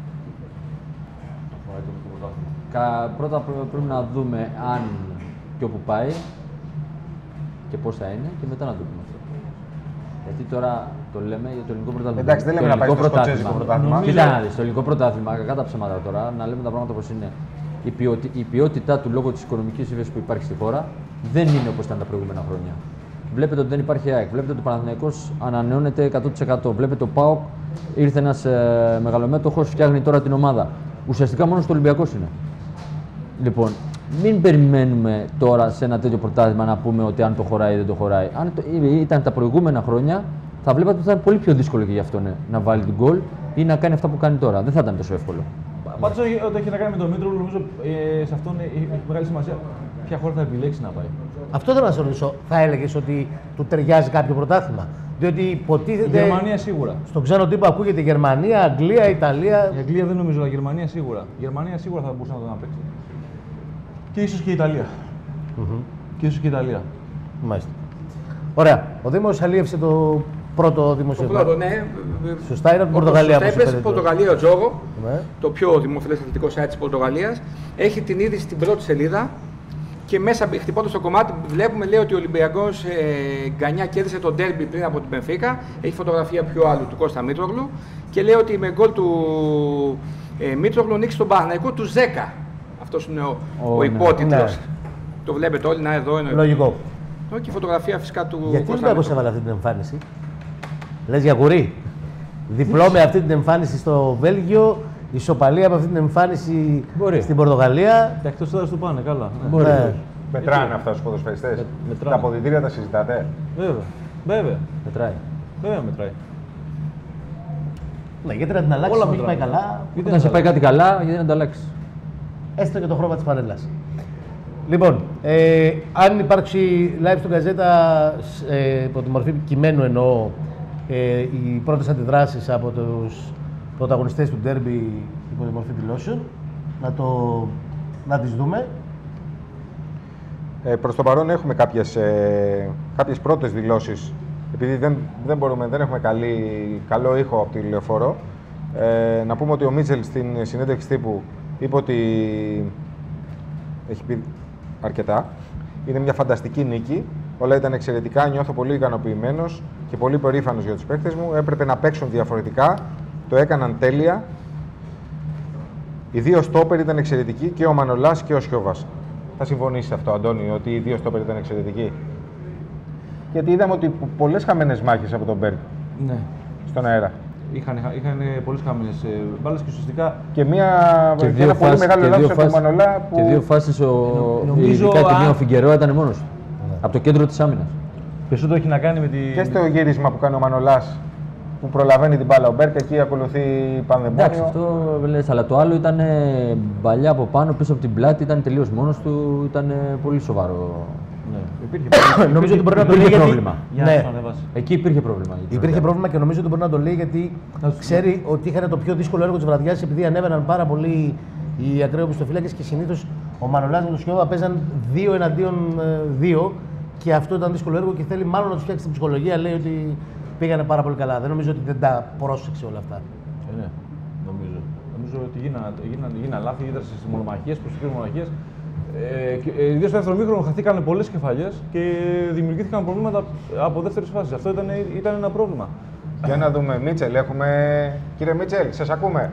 Πρώτα πρέπει να δούμε αν και όπου πάει και πώς θα είναι και μετά να το πούμε αυτό. Γιατί τώρα το λέμε για το ελληνικό πρωτάθλημα. Εντάξει, δεν λέμε να πάει στο σκοτσέζικο πρωτάθλημα. Κοίτα να δεις, το ελληνικό πρωτάθλημα, κακά τα ψέματα τώρα, να λέμε τα πράγματα όπως είναι. Η, ποιότι, η ποιότητά του λόγω της οικονομικής ύφεσης που υπάρχει στη χώρα δεν είναι όπως ήταν τα προηγούμενα χρόνια. Βλέπετε ότι δεν υπάρχει ΑΕΚ, βλέπετε ότι ο Παναθηναϊκός ανανεώνεται εκατό τοις εκατό. Βλέπετε ο ΠΑΟΚ ήρθε ένας ε, μεγαλομέτωχος, φτιάχνει τώρα την ομάδα. Ουσιαστικά μόνο στο Ολυμπιακός είναι. Λοιπόν, μην περιμένουμε τώρα σε ένα τέτοιο πρωτάθλημα να πούμε ότι αν το χωράει ή δεν το χωράει. Αν το, ήταν τα προηγούμενα χρόνια, θα βλέπατε ότι θα είναι πολύ πιο δύσκολο και για αυτόν ναι, να βάλει την γκολ ή να κάνει αυτά που κάνει τώρα. Δεν θα ήταν τόσο εύκολο. Πάντως, ό,τι έχει να κάνει με τον Μήτρογλου, νομίζω ε, σε αυτόν έχει μεγάλη σημασία ποια χώρα θα επιλέξει να πάει. Αυτό θέλω να σε ρωτήσω. Θα έλεγες ότι του ταιριάζει κάποιο πρωτάθλημα? Διότι υποτίθεται. Η Γερμανία σίγουρα. Στον ξένο τύπο ακούγεται Γερμανία, Αγγλία, Ιταλία. Η Αγγλία δεν νομίζω, αλλά η Γερμανία σίγουρα. Η Γερμανία σίγουρα θα μπορούσε να τον παίξει. Και ίσως και η Ιταλία. Mm-hmm. Και ίσως και η Ιταλία. Μάλιστα. Ωραία. Ο Δήμος αλίευσε το πρώτο δημοσίευμα. Το πρώτο, ναι. Σωστά, είναι από την Πορτογαλία. Σωστά, είπες, Πορτογαλία ο Τζόγο, ναι. Το πιο δημοφιλές αθλητικό site της Πορτογαλίας. Έχει την είδηση στην πρώτη σελίδα και μέσα χτυπώντας το κομμάτι βλέπουμε λέει ότι ο Ολυμπιακός ε, Γκανιά κέρδισε το ντέρμπι πριν από την Μπενφίκα. Έχει φωτογραφία πιο άλλου του Κώστα Μήτρογλου και λέει ότι με γκολ του ε, Μήτρογλου νίκησε τον Παναθηναϊκό του Ζέκα. Αυτός είναι ο, ο, ο υπότιτλος. Ναι. Το βλέπετε όλοι, να εδώ είναι. Λογικό. Και η φωτογραφία φυσικά του. Γιατί ο Ολυμπιακός έβαλε αυτή την εμφάνιση? Λες για γουρί. Διπλό με αυτή την εμφάνιση στο Βέλγιο, ισοπαλία με αυτή την εμφάνιση Μπορεί. στην Πορτογαλία. Και εκτός έδρας του πάνε, καλά. Ναι. Ναι. Μετράνε αυτά στους ποδοσφαιριστές. Με, τα αποδυτήρια τα συζητάτε. Βέβαια. Βέβαια. Μετράει. Βέβαια μετράει. Ναι, γιατί να την αλλάξει όταν έχει πάει καλά. Όταν σε πάει κάτι καλά, γιατί να το αλλάξει. Έστω και το χρώμα της φανέλας. Λοιπόν, ε, αν υπάρξει live στον Γκαζέτα, ε, υπό τη μορφή κειμένου εννοώ, ε, οι πρώτες αντιδράσεις από τους πρωταγωνιστές του ντέρμπι υπό τη μορφή δηλώσεων, να, το, να τις δούμε. Ε, προς το παρόν έχουμε κάποιες, ε, κάποιες πρώτες δηλώσεις, επειδή δεν, δεν, μπορούμε, δεν έχουμε καλή, καλό ήχο από τη Λεωφόρο. Ε, να πούμε ότι ο Μίτσελ στην συνέντευξη τύπου είπε ότι έχει πει αρκετά. Είναι μια φανταστική νίκη. Όλα ήταν εξαιρετικά. Νιώθω πολύ ικανοποιημένος και πολύ περήφανος για τους παίκτες μου. Έπρεπε να παίξουν διαφορετικά. Το έκαναν τέλεια. Οι δύο στόπερ ήταν εξαιρετικοί, και ο Μανολάς και ο Σιώβας. Θα συμφωνήσεις σε αυτό, Αντώνη, ότι οι δύο στόπερ ήταν εξαιρετικοί? Γιατί είδαμε ότι πολλές χαμένες μάχες από τον Μπέρκ Ναι. στον αέρα. Είχαν, είχαν πολλές χαμένες μπάλες και ουσιαστικά. Και, μια, Και και δύο ένα πολύ φάσεις- μεγάλο και λάθος δύο από τον φάσεις- Μανολά. Που... Και δύο φάσεις, ο... νομίζω, ειδικά τη μία α- ο Φιγκερό ήταν μόνος του. Από το κέντρο της άμυνας. Περισσότερο έχει να κάνει με τη. Και στο γύρισμα που κάνει ο Μανολάς, που προλαβαίνει την μπάλα ο Μπέρκ, εκεί ακολουθεί Εντάξει, πανδαιμόνιο. αυτό λες, αλλά το άλλο ήταν παλιά από πάνω, πίσω από την πλάτη, ήταν τελείως μόνος του, ήταν πολύ σοβαρό. Ναι. Υπήρχε, Νομίζω ότι μπορεί να το λέει υπήρχε γιατί... πρόβλημα. Για να Ναι. το ανεβάσει. Εκεί υπήρχε πρόβλημα. Υπήρχε πρόβλημα και νομίζω ότι μπορεί να το λέει γιατί Να σου- ξέρει ότι είχαν το πιο δύσκολο έργο της βραδιάς, επειδή ανέβαιναν πάρα πολύ οι ακραίοι οπισθοφύλακες και συνήθως ο Μανολάς με τον Σιώδα παίζαν δύο εναντίον ε, δύο, και αυτό ήταν δύσκολο έργο και θέλει μάλλον να τους φτιάξει την ψυχολογία. Λέει ότι πήγανε πάρα πολύ καλά. Δεν νομίζω ότι δεν τα πρόσεξε όλα αυτά. Ε, ναι, νομίζω. Νομίζω ότι γίνανε, γίνανε, γίνανε λάθη, είδα στις μονομαχίες, προσωπικές μονομαχίες. Ε, και, ε, ιδίως στο δεύτερο μήχρονο χαθήκαν πολλές κεφαλιές και δημιουργήθηκαν προβλήματα από δεύτερης φάσης. Αυτό ήταν, ήταν ένα πρόβλημα. Για να δούμε, Μίτσελ, έχουμε... Κύριε Μίτσελ, σας ακούμε.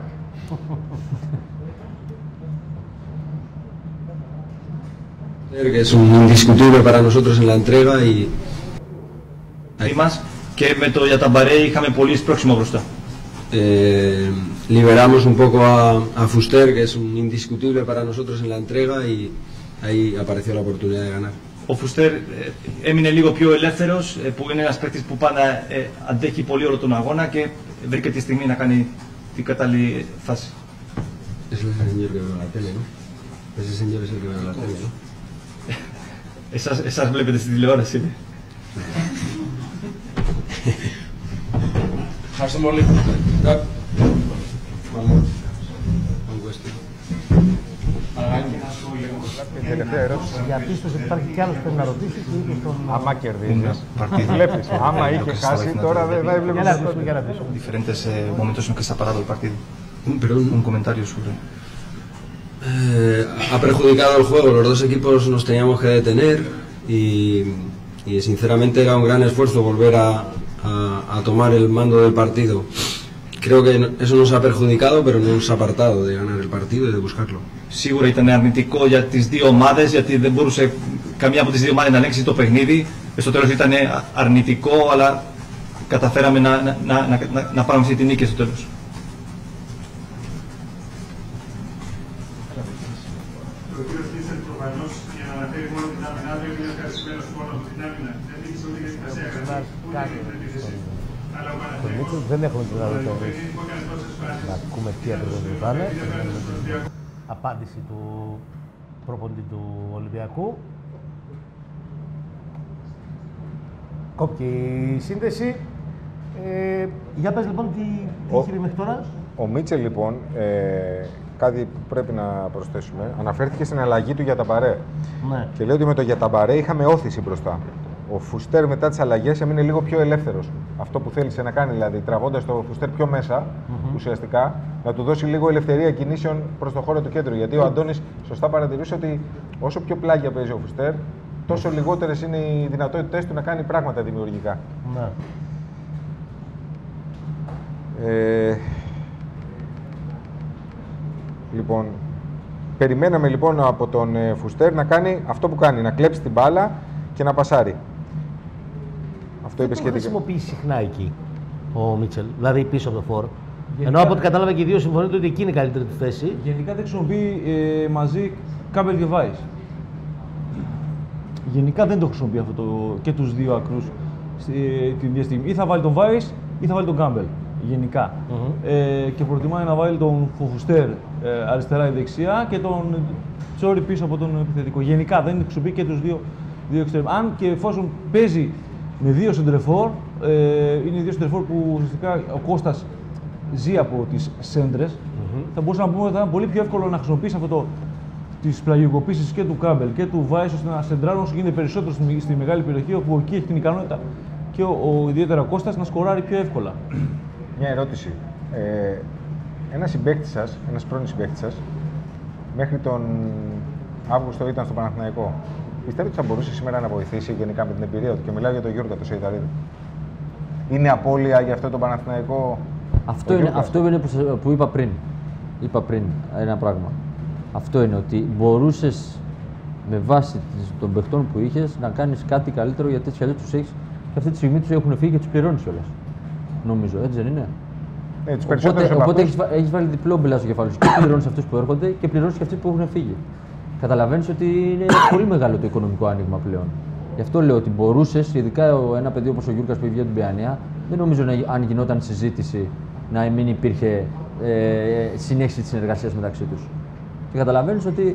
Que es un indiscutible para nosotros en la entrega y μας και με το Γιαταμπαρέ είχαμε πολύ σπρώξιμο μπροστά. eh, liberamos un poco a, a Fuster, que es un indiscutible para nosotros en la entrega y ahí apareció la oportunidad de ganar. Ο Φουστέρ ε, έμεινε λίγο πιο ελεύθερος, ε, που είναι ένας παίκτης που πάντα ε, αντέχει πολύ όλο τον αγώνα και βρήκε τη στιγμή να κάνει την κατάλληλη φάση. Es el señor que veo en la tele, ¿no? Ese señor es el que veo en la tele, ¿no? Εσάς, εσάς βλέπετε στην τηλεόραση. Ναι. Ευχαριστούμε πολύ. One question. Τελευταία ερώτηση. Διαπίστωσε ότι υπάρχει κι άλλος που θέλει να ρωτήσει και είπε στον. Άμα κερδίζεις, βλέπεις. Άμα είχε χάσει, τώρα δεν θα έβλεπες. Για να ρωτήσουμε, για να ρωτήσουμε. Diferentes eh, momentos en que se ha parado el partido. Un, perdón, Un comentario sobre. Eh, ha perjudicado el juego, los dos equipos nos teníamos que detener y, y sinceramente era un gran esfuerzo volver a, a, a tomar el mando del partido. Creo que eso nos ha perjudicado, pero no nos ha apartado de ganar el partido y de buscarlo. Σίγουρα ήταν αρνητικό για τις δύο ομάδες, γιατί δεν μπορούσε καμία από τις δύο ομάδες να ελέγξει το παιχνίδι. Στο τέλος ήταν αρνητικό, αλλά καταφέραμε να, να, να, να, να πάρουμε αυτή τη νίκη στο τέλος. Ο κ. Φίσελ προφανώς για να αναφέρει μόνο την άμυνα του είναι ευχαριστημένος μόνο από την άμυνα. Δεν δείξει ότι έχει σημασία κανένα ούτε για την επίθεση. Αλλά ο Τον Παναθηναϊκός Μίτσελ δεν έχουμε τη δυνατότητα που έκανε τόσες φάσεις να ακούμε τι ακριβώς ρωτάνε. Απάντηση του προπονητή του Ολυμπιακού. Κόπηκε η σύνδεση. Ε, για πες λοιπόν τι, τι Ο- έχει μέχρι τώρα. Ο Μίτσελ, λοιπόν, ε, κάτι που πρέπει να προσθέσουμε, αναφέρθηκε στην αλλαγή του Γιαταμπαρέ. Ναι. Και λέει ότι με το Γιαταμπαρέ είχαμε όθηση μπροστά. Ο Φουστέρ μετά τις αλλαγές έμεινε λίγο πιο ελεύθερος. Αυτό που θέλησε να κάνει, δηλαδή τραβώντας το Φουστέρ πιο μέσα, ουσιαστικά, να του δώσει λίγο ελευθερία κινήσεων προς το χώρο του κέντρου. Γιατί ο Αντώνης σωστά παρατηρούσε ότι όσο πιο πλάγια παίζει ο Φουστέρ, τόσο λιγότερες είναι οι δυνατότητές του να κάνει πράγματα δημιουργικά. Ναι. Ε, λοιπόν, περιμέναμε λοιπόν από τον ε, Φουστέρ να κάνει αυτό που κάνει, να κλέψει την μπάλα και να πασάρει. Αυτό είπε Δεν το σχετικά. χρησιμοποιεί συχνά εκεί ο Μίτσελ, δηλαδή πίσω από το φόρ. Γενικά- Ενώ από ό,τι κατάλαβα και οι δύο συμφωνείτε ότι εκεί είναι η καλύτερη του θέση. Γενικά δεν χρησιμοποιεί ε, μαζί Κάμπελ και Βάις. Γενικά δεν το χρησιμοποιεί αυτό το, και τους δύο ακρούς στη, την ίδια στιγμή. Ή θα βάλει τον Βάις ή θα βάλει τον Κάμπελ. Γενικά. Μμμ. Ε, και προτιμάει να βάλει τον Φουστέρ ε, αριστερά ή δεξιά και τον Τσόρι πίσω από τον επιθετικό. Γενικά δεν χρησιμοποιεί και τους δύο, δύο εξτρέμ. Αν και εφόσον παίζει με δύο σεντρεφόρ, ε, είναι δύο σεντρεφόρ που ουσιαστικά ο Κώστας ζει από τις σέντρες. Θα μπορούσαμε να πούμε ότι θα ήταν πολύ πιο εύκολο να χρησιμοποιήσει αυτό το τις πλαγιοκοπήσεις και του Κάμπελ και του Βάης ώστε να σεντράρουν όσο γίνεται περισσότερο στη, στη μεγάλη περιοχή, όπου εκεί έχει την ικανότητα και ο, ο ιδιαίτερα Κώστας να σκοράρει πιο εύκολα. Μια ερώτηση. Ε, ένας συμπαίκτης σας, ένας πρώην συμπαίκτης σας, μέχρι τον Αύγουστο ήταν στο Παναθηναϊκό. Πιστεύετε ότι θα μπορούσε σήμερα να βοηθήσει γενικά με την εμπειρία του? Και μιλάω για τον Γιώργο το Σεϊταρίδη. Είναι απώλεια για αυτό το Παναθηναϊκό? Αυτό είναι, αυτό είναι που, που είπα πριν. Είπα πριν ένα πράγμα. Αυτό είναι ότι μπορούσες με βάση των παιχτών που είχες να κάνεις κάτι καλύτερο, γιατί έτσι αλλιώς τους έχεις και αυτή τη στιγμή τους έχουν φύγει και τους πληρώνεις κιόλας. Νομίζω, έτσι δεν είναι? Ε, τους οπότε οπότε έχεις, έχεις βάλει διπλό μπελά στο κεφάλι σου. Και πληρώνεις αυτούς που έρχονται και πληρώνεις και αυτούς που έχουν φύγει. Καταλαβαίνεις ότι είναι πολύ μεγάλο το οικονομικό άνοιγμα πλέον. Γι' αυτό λέω ότι μπορούσες, ειδικά ένα παιδί όπως ο Γιούρκας που βγήκε από την Παιανία, δεν νομίζω να, αν γινόταν συζήτηση να μην υπήρχε ε, συνέχιση της συνεργασίας μεταξύ τους. Και καταλαβαίνεις ότι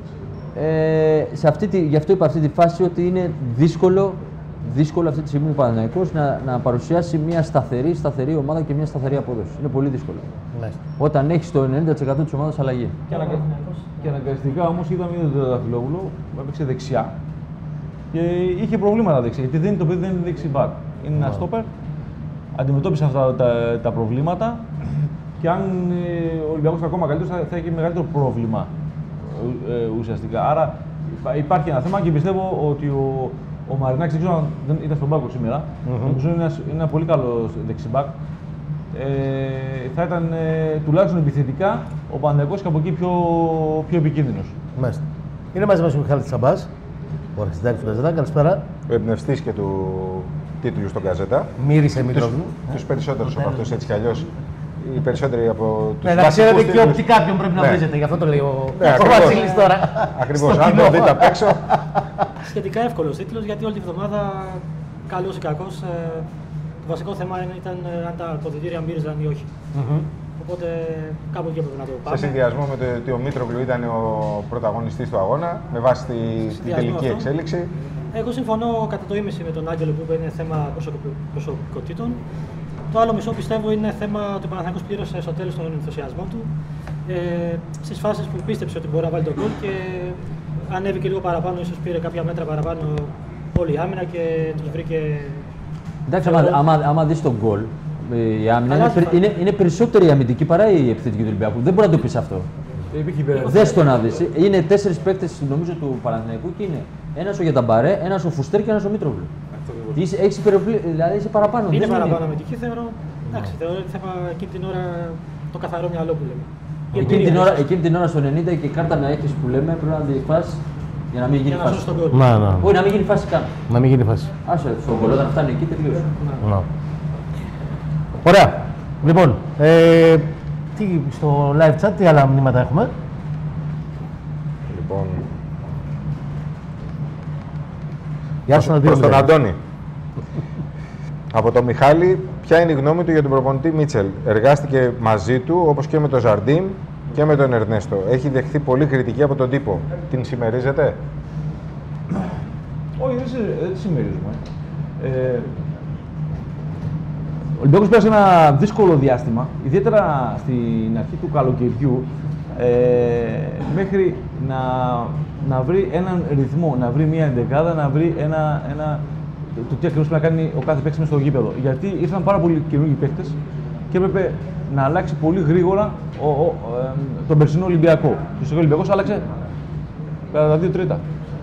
ε, σε αυτή τη, γι' αυτό είπα αυτή τη φάση ότι είναι δύσκολο, δύσκολο αυτή τη στιγμή ο Παναθηναϊκός να, να παρουσιάσει μια σταθερή, σταθερή ομάδα και μια σταθερή απόδοση. Είναι πολύ δύσκολο. Ναι. Όταν έχεις το ενενήντα τοις εκατό της ομάδας αλλαγή. Και, αναγκα... και αναγκαστικά όμως είδαμε τον Δεδαφυλόγλου που έπαιξε δεξιά και είχε προβλήματα δεξιά, γιατί δεν είναι το παιδί, δεν είναι δεξί μπακ. Είναι ένα στόπερ, αντιμετώπισε αυτά τα, τα προβλήματα και αν ε, ο Ολυμπιακός ήταν ακόμα καλύτερος θα, θα έχει μεγαλύτερο πρόβλημα ε, ουσιαστικά. Άρα υπάρχει ένα θέμα και πιστεύω ότι ο, ο Μαρινάκης, δεν ξέρω αν δεν ήταν στον πάγκο σήμερα, mm-hmm. νομίζω είναι ένα, είναι ένα πολύ καλό δεξιμπάκ. Ε, θα ήταν ε, τουλάχιστον επιθετικά ο Παναθηναϊκός και από εκεί πιο, πιο επικίνδυνος. Μάλιστα. Είναι μαζί μας ο Μιχάλης Τσαμπάς, ο αρχισυντάκτης του Γκαζέτα. Καλησπέρα. Ο εμπνευστής και του τίτλου στον Γκαζέτα. Μύρισε Μητρόβλου. Τους περισσότερους από αυτούς, έτσι κι αλλιώς. Οι περισσότεροι από τους ναι, να ξέρετε και όπτι κάποιον πρέπει να βρίζετε, γι' αυτό το λέει ο, ναι, ο Βασίλης τώρα. Ακριβώς, αν το δείτε απ' έξω. Σχετικά εύκολος τίτλος, γιατί όλη τη βδομάδα, καλός ή κακός, το βασικό θέμα ήταν αν τα αποδυτήρια μύριζαν ή όχι. Mm-hmm. Οπότε κάπου εκεί έπρεπε να το πάμε. Σε συνδυασμό με το ότι ο Μήτρογλου ήταν ο πρωταγωνιστής του αγώνα, με βάση τη, τη τελική αυτό. εξέλιξη. Εγώ συμφωνώ κατά το ίμιση με τον Άγγελο που είπε είναι θέμα προσωπικότητων. Το άλλο μισό πιστεύω είναι θέμα ότι ο Παναθηναϊκός πλήρωσε στο τέλος τον ενθουσιασμό του. Ε, στις φάσεις που πίστεψε ότι μπορεί να βάλει τον γκολ και ανέβηκε λίγο παραπάνω, ίσως πήρε κάποια μέτρα παραπάνω όλη η άμυνα και τους βρήκε. Εντάξει, άμα, άμα, άμα δεις τον γκολ, η άμυνα είναι, είναι, είναι περισσότερη η αμυντική παρά η επιθετική του Ολυμπιακού. Δεν μπορεί να το πεις αυτό. Δες το να δεις. Είναι τέσσερις παίκτες νομίζω του Παναθηναϊκού και είναι ένας ο Γιαταμπαρέ, ένας ο Φουστέρ και ένας ο Μήτρογλου. Έχεις υπεροπλή, δηλαδή είσαι παραπάνω. Είναι παραπάνω αμυντική, θεωρώ. Εντάξει, θεωρώ ότι θα εκείνη την ώρα το καθαρό μυαλό που λέμε. Εκείνη την, ώρα, εκείνη την ώρα στο ενενήντα και η κάρτα να έχεις που λέμε πρέπει να τη φας για να μην γίνει φάση. Να, να. Όχι, να μην γίνει φάση καν. Να μην γίνει φάση. Άσε, στον κολλό όταν φτάνει εκεί τελείωσε. Να. Ωραία. Λοιπόν, ε, τι, στο live chat τι άλλα μηνύματα έχουμε? Λοιπόν, Γεια σου, προς τον Αντώνη. Από τον Μιχάλη, ποια είναι η γνώμη του για τον προπονητή Μίτσελ? Εργάστηκε μαζί του, όπως και με τον Ζαρντίν και με τον Ερνέστο. Έχει δεχθεί πολύ κριτική από τον τύπο. Την συμμερίζετε? Όχι, δεν τη συμμερίζουμε. Ε, ο Ολυμπιακός πέρασε ένα δύσκολο διάστημα, ιδιαίτερα στην αρχή του καλοκαιριού, ε, μέχρι να, να βρει έναν ρυθμό, να βρει μια εντεκάδα, να βρει ένα, ένα, το τι ακριβώς πρέπει να κάνει ο κάθε παίκτης μες στο γήπεδο. Γιατί ήρθαν πάρα πολλοί καινούργιοι παίκτες και έπρεπε να αλλάξει πολύ γρήγορα ο, ο, ε, τον περσινό Ολυμπιακό. Ο Ολυμπιακός άλλαξε κατά τα δύο τρίτα.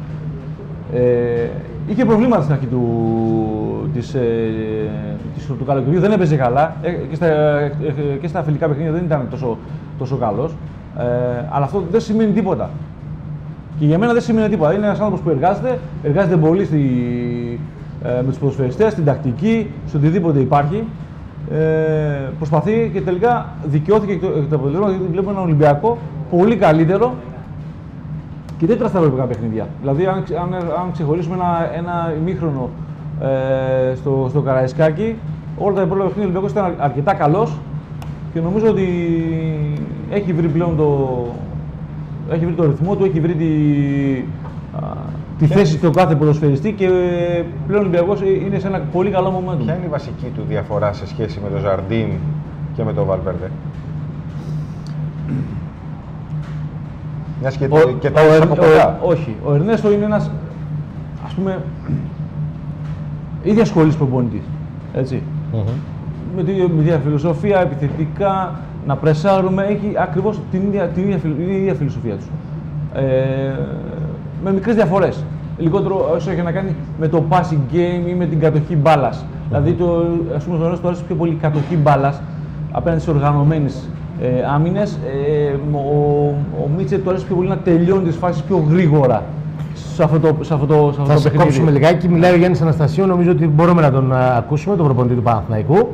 Ε, είχε προβλήματα στην αρχή του, της, ε, της, του καλοκαιριού, δεν έπαιζε καλά ε, και, στα, ε, και στα φιλικά παιχνίδια δεν ήταν τόσο, τόσο καλός. Ε, αλλά αυτό δεν σημαίνει τίποτα. Και για μένα δεν σημαίνει τίποτα. Είναι ένας άνθρωπος που εργάζεται, εργάζεται πολύ στη, ε, με τους ποδοσφαιριστές, στην τακτική, σε οτιδήποτε υπάρχει. Ε, προσπαθεί και τελικά δικαιώθηκε εκ το αποτελέσμα, γιατί βλέπουμε έναν Ολυμπιακό πολύ καλύτερο και ιδιαίτερα στα ευρωπαϊκά παιχνίδια. Δηλαδή, αν, αν, αν ξεχωρίσουμε ένα, ένα ημίχρονο ε, στο, στο Καραϊσκάκι, όλα τα υπόλοιπα παιχνίδια ο Ολυμπιακός ήταν αρκετά καλός και νομίζω ότι έχει βρει πλέον το, έχει βρει το ρυθμό του, έχει βρει τη, α, τη θέση του κάθε ποδοσφαιριστή και πλέον ο Ολυμπιακός είναι σε ένα πολύ καλό momentum. Ποια είναι η βασική του διαφορά σε σχέση με τον Ζαρντίν και με τον Βαλβέρντε? Μιας και, Ο, και ο, τα ο, από κοντά. ο, όχι. Ο Ερνέστο είναι ένας, ας πούμε, ίδια σχολής προπονητής. Έτσι. Mm-hmm. Με τη με ίδια φιλοσοφία, επιθετικά, να πρεσάρουμε, έχει ακριβώς την ίδια, την ίδια, την ίδια φιλοσοφία του. Ε, με μικρές διαφορές. Λιγότερο όσο έχει να κάνει με το passing game ή με την κατοχή μπάλας. Mm-hmm. Δηλαδή, το, ας πούμε, στον του αρέσει πιο πολύ η κατοχή μπάλας απέναντι σε οργανωμένες ε, άμυνες. Ε, ο, ο Μίτσελ του αρέσει πιο πολύ να τελειώνει τις φάσεις πιο γρήγορα σε αυτό το, σε αυτό το, σε αυτό θα το σε παιχνίδι. κόψουμε λιγάκι. Μιλάει ο Γιάννης Αναστασίου. Νομίζω ότι μπορούμε να τον uh, ακούσουμε, τον προπονητή του Παναθηναϊκού.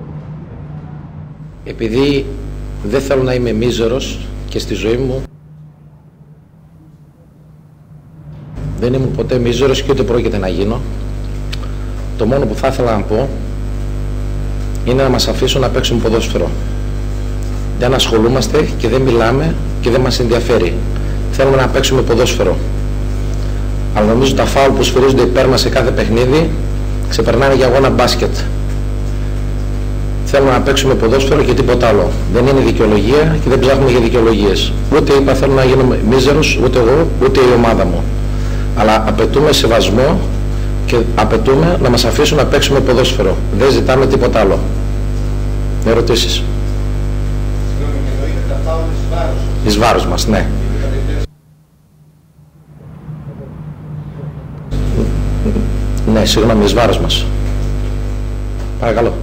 Επειδή δεν θέλω να είμαι μίζερος και στη ζωή μου δεν ήμουν ποτέ μίζερος και ούτε πρόκειται να γίνω, το μόνο που θα ήθελα να πω είναι να μας αφήσουν να παίξουμε ποδόσφαιρο. Δεν ασχολούμαστε και δεν μιλάμε και δεν μας ενδιαφέρει. Θέλουμε να παίξουμε ποδόσφαιρο. Αλλά νομίζω τα φάουλ που σφυρίζονται υπέρ μας σε κάθε παιχνίδι ξεπερνάνε για αγώνα μπάσκετ. Θέλουμε να παίξουμε ποδόσφαιρο και τίποτα άλλο. Δεν είναι δικαιολογία και δεν ψάχνουμε για δικαιολογίες. Ούτε είπα θέλω να γίνω μίζερος, ούτε εγώ, ούτε η ομάδα μου. Αλλά απαιτούμε σεβασμό και απαιτούμε να μας αφήσουν να παίξουμε ποδόσφαιρο. Δεν ζητάμε τίποτα άλλο. Ερωτήσεις? Εις βάρος μας, ναι. Ναι, συγγνώμη, εις βάρος μας. Παρακαλώ.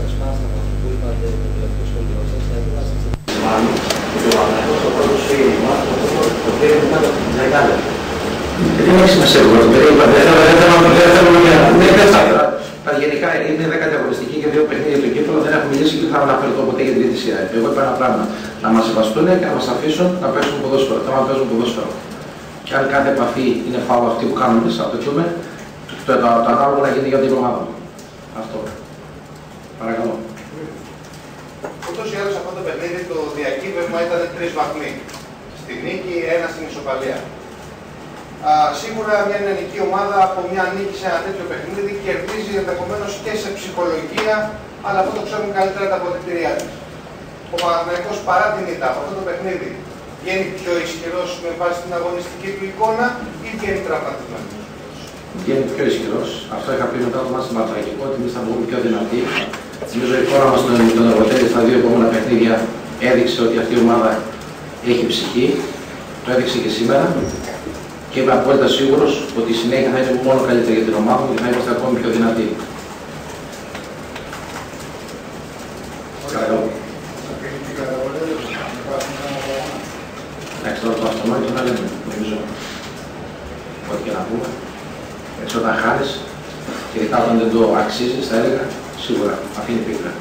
Δεν έχει σημασία εγώ, δεν θέλω να γενικά είναι δέκατη αγωνιστική και δύο παιχνίδια του κύπελλου, δεν έχουμε μιλήσει και δεν θα αναφερθώ ποτέ για την τρίτη σειρά. Εγώ είπα ένα πράγμα, να μας σεβαστούν και να μας αφήσουν να παίξουμε ποδόσφαιρο, θα μας παίζουν ποδόσφαιρο. Και αν κάθε επαφή είναι φάουλ αυτή που κάνουμε εμείς, απαιτούμε το, το, το ανάλογο να γίνει για την ομάδα μου. Αυτό. Παρακαλώ. Ούτως ή άλλως αυτό το παιχνίδι το διακύβευμα ήταν τρεις βαθμοί. Στη νίκη, ένα στην ισοπαλία. Α, σίγουρα μια νεανική ομάδα από μια νίκη σε ένα τέτοιο παιχνίδι κερδίζει ενδεχομένως και σε ψυχολογία, αλλά αυτό το ξέρουν καλύτερα τα αποδεικτήριά της. Ο Παναθηναϊκός παρά την ήττα από αυτό το παιχνίδι βγαίνει πιο ισχυρός με βάση την αγωνιστική του εικόνα ή βγαίνει τραυματισμένος? Βγαίνει πιο ισχυρός. Αυτό είχα πει μετά το μάτι στο Μαρτρακικό, ότι εμείς θα βγούμε πιο δυνατοί. Νομίζω η εικόνα μας στον εργοτέλη στα δύο επόμενα παιχνίδια έδειξε ότι αυτή η ομάδα έχει ψυχή. Το έδειξε και σήμερα. Και είμαι απόλυτα σίγουρος ότι η συνέχεια θα είναι μόνο καλύτερη για την ομάδα μου και θα είμαστε ακόμη πιο δυνατοί. Παρακαλώ. Εντάξει, τώρα το αυτονόητο να λέμε, νομίζω, ό,τι και να πούμε. Έτσι όταν χάνεις και ειδικά όταν δεν το αξίζεις, θα έλεγα, σίγουρα αφήνει πίκρα.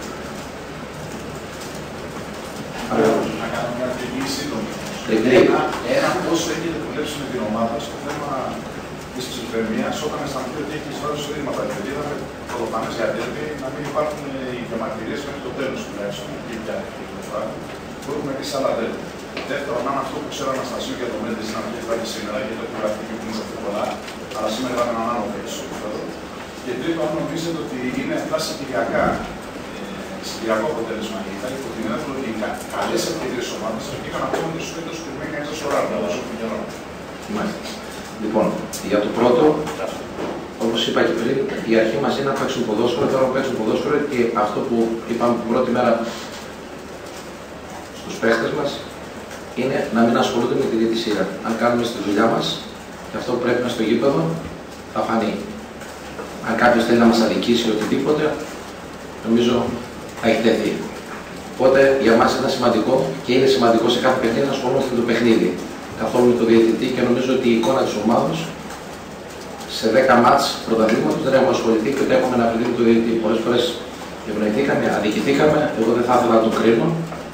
Παρακαλώ. Να κάνω μια τελική σύντομη. Ένα, ένα πώς έχετε δουλέψει με την ομάδα στο θέμα της ψυχραιμίας όταν αισθανθείτε ότι έχει εισβάλλει στο ρήγματα. Γιατί είδαμε πρωτοφανές για τέρμι να μην υπάρχουν οι διαμαρτυρίες μέχρι το τέλος τουλάχιστον. Και για την φορά μπορούμε και σε άλλα τέρμι. Δεύτερον, αν αυτό που ξέρω Αναστασίου για το Μέντες να μην φτάσει σήμερα, γιατί το έχουν γραφτεί και που είναι πολλά, αλλά σήμερα ήταν έναν άλλο πίσω. Και τρίτον, αν νομίζετε ότι είναι απλά συγκυριακά. Συγκυριακό αποτέλεσμα ήταν υπό την έννοια ότι οι καλές ευκαιρίες ομάδες βγήκαν ακόμα και στους πέντε σκουρμένοι έξω στο ράδιο, όσο πιο καιρό. Μάλιστα. Λοιπόν, για το πρώτο, όπως είπα και πριν, η αρχή μας είναι να παίξουν ποδόσφαιρο, θέλω να παίξουν ποδόσφαιρο και αυτό που είπαμε την πρώτη μέρα στους παίχτες μας είναι να μην ασχολούνται με τη διαιτησία. Αν κάνουμε στη δουλειά μας και αυτό που πρέπει να στο γήπεδο, θα φανεί. Αν κάποιος θέλει να μας αδικήσει οτιδήποτε, νομίζω θα έχει τεθεί. Οπότε για μας είναι σημαντικό και είναι σημαντικό σε κάθε παιχνίδι να ασχολούμαστε με το παιχνίδι. Καθόλου με το διαιτητή και νομίζω ότι η εικόνα της ομάδας σε δέκα μάτς πρωταθλήματος δεν έχουμε ασχοληθεί και ούτε έχουμε αναφερθεί με το διαιτητή. Πολλές φορές ευνοηθήκαμε, αδικηθήκαμε, εγώ δεν θα ήθελα να το κρίνω.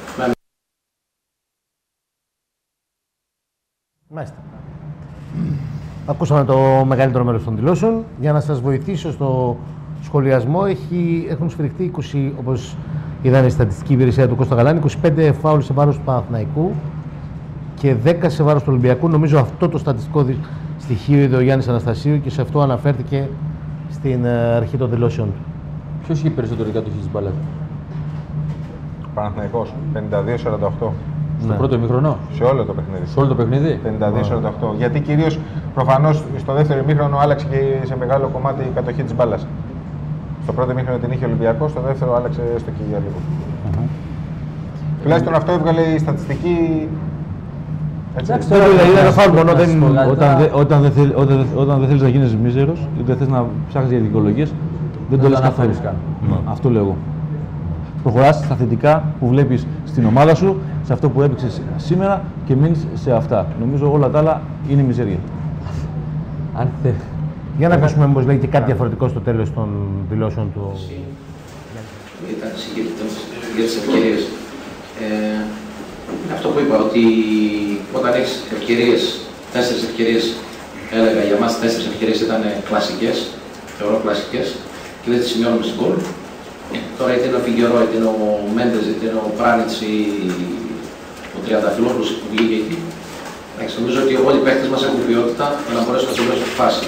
Μάλιστα. Ακούσαμε το μεγαλύτερο μέρος των δηλώσεων. Για να σας βοηθήσω στο σχολιασμό, έχει, έχουν σφυριχτεί είκοσι, όπως είδαν η στατιστική υπηρεσία του Κώστα Γαλάνη, είκοσι πέντε φάουλ σε βάρος του Παναθηναϊκού και δέκα σε βάρος του Ολυμπιακού. Νομίζω αυτό το στατιστικό στοιχείο είδε ο Γιάννης Αναστασίου και σε αυτό αναφέρθηκε στην αρχή των δηλώσεων του. Ποιος είχε περισσότερη κατοχή της μπάλας? Παναθηναϊκός, πενήντα δύο σαράντα οκτώ. Στο Ναι. πρώτο ημίχρονο. Σε όλο το παιχνίδι. Σε όλο το παιχνίδι. πενήντα δύο σαράντα οκτώ. Γιατί κυρίως προφανώς στο δεύτερο ημίχρονο άλλαξε και σε μεγάλο κομμάτι η κατοχή της μπάλας. Στο πρώτο ημίχρονο την είχε ο Ολυμπιακός, στο δεύτερο άλλαξε έστω και για λίγο. Mm-hmm. Τουλάχιστον αυτό έβγαλε η στατιστική. Εντάξει, τώρα είναι φάουλ μόνο όταν δεν θέλει, όταν, όταν δεν θέλεις να γίνεις μίζερος, δεν θες να ψάχνεις για δικαιολογίες, δεν το λες καθόλου. Αυτό λέω εγώ. Προχωράς στα θετικά που βλέπεις στην ομάδα σου, σε αυτό που έπαιξες σήμερα και μείνεις σε αυτά. Νομίζω όλα τα άλλα είναι μιζέρια. Αν θε... Για να ακούσουμε μήπως λέει και κάτι διαφορετικό στο τέλος των δηλώσεων του. Ήταν συγκεκριμένες για τις ευκαιρίες. Ε, αυτό που είπα, ότι όταν έχεις ευκαιρίες, τέσσερις ευκαιρίες, έλεγα για μας τέσσερις ευκαιρίες ήταν κλασικές, θεωρώ κλασικές, και δεν τις σημειώνουμε στην γκολ. Τώρα είτε είναι ο Φιγκερό, είτε είναι ο Μέντες, είτε είναι ο Πράνιτς ή ο Τριανταφυλόπουλος που βγήκε εκεί. Νομίζω ότι όλοι οι παίκτες μας έχουν ποιότητα για να μπορέσουν να τελειώσουν τη φάση.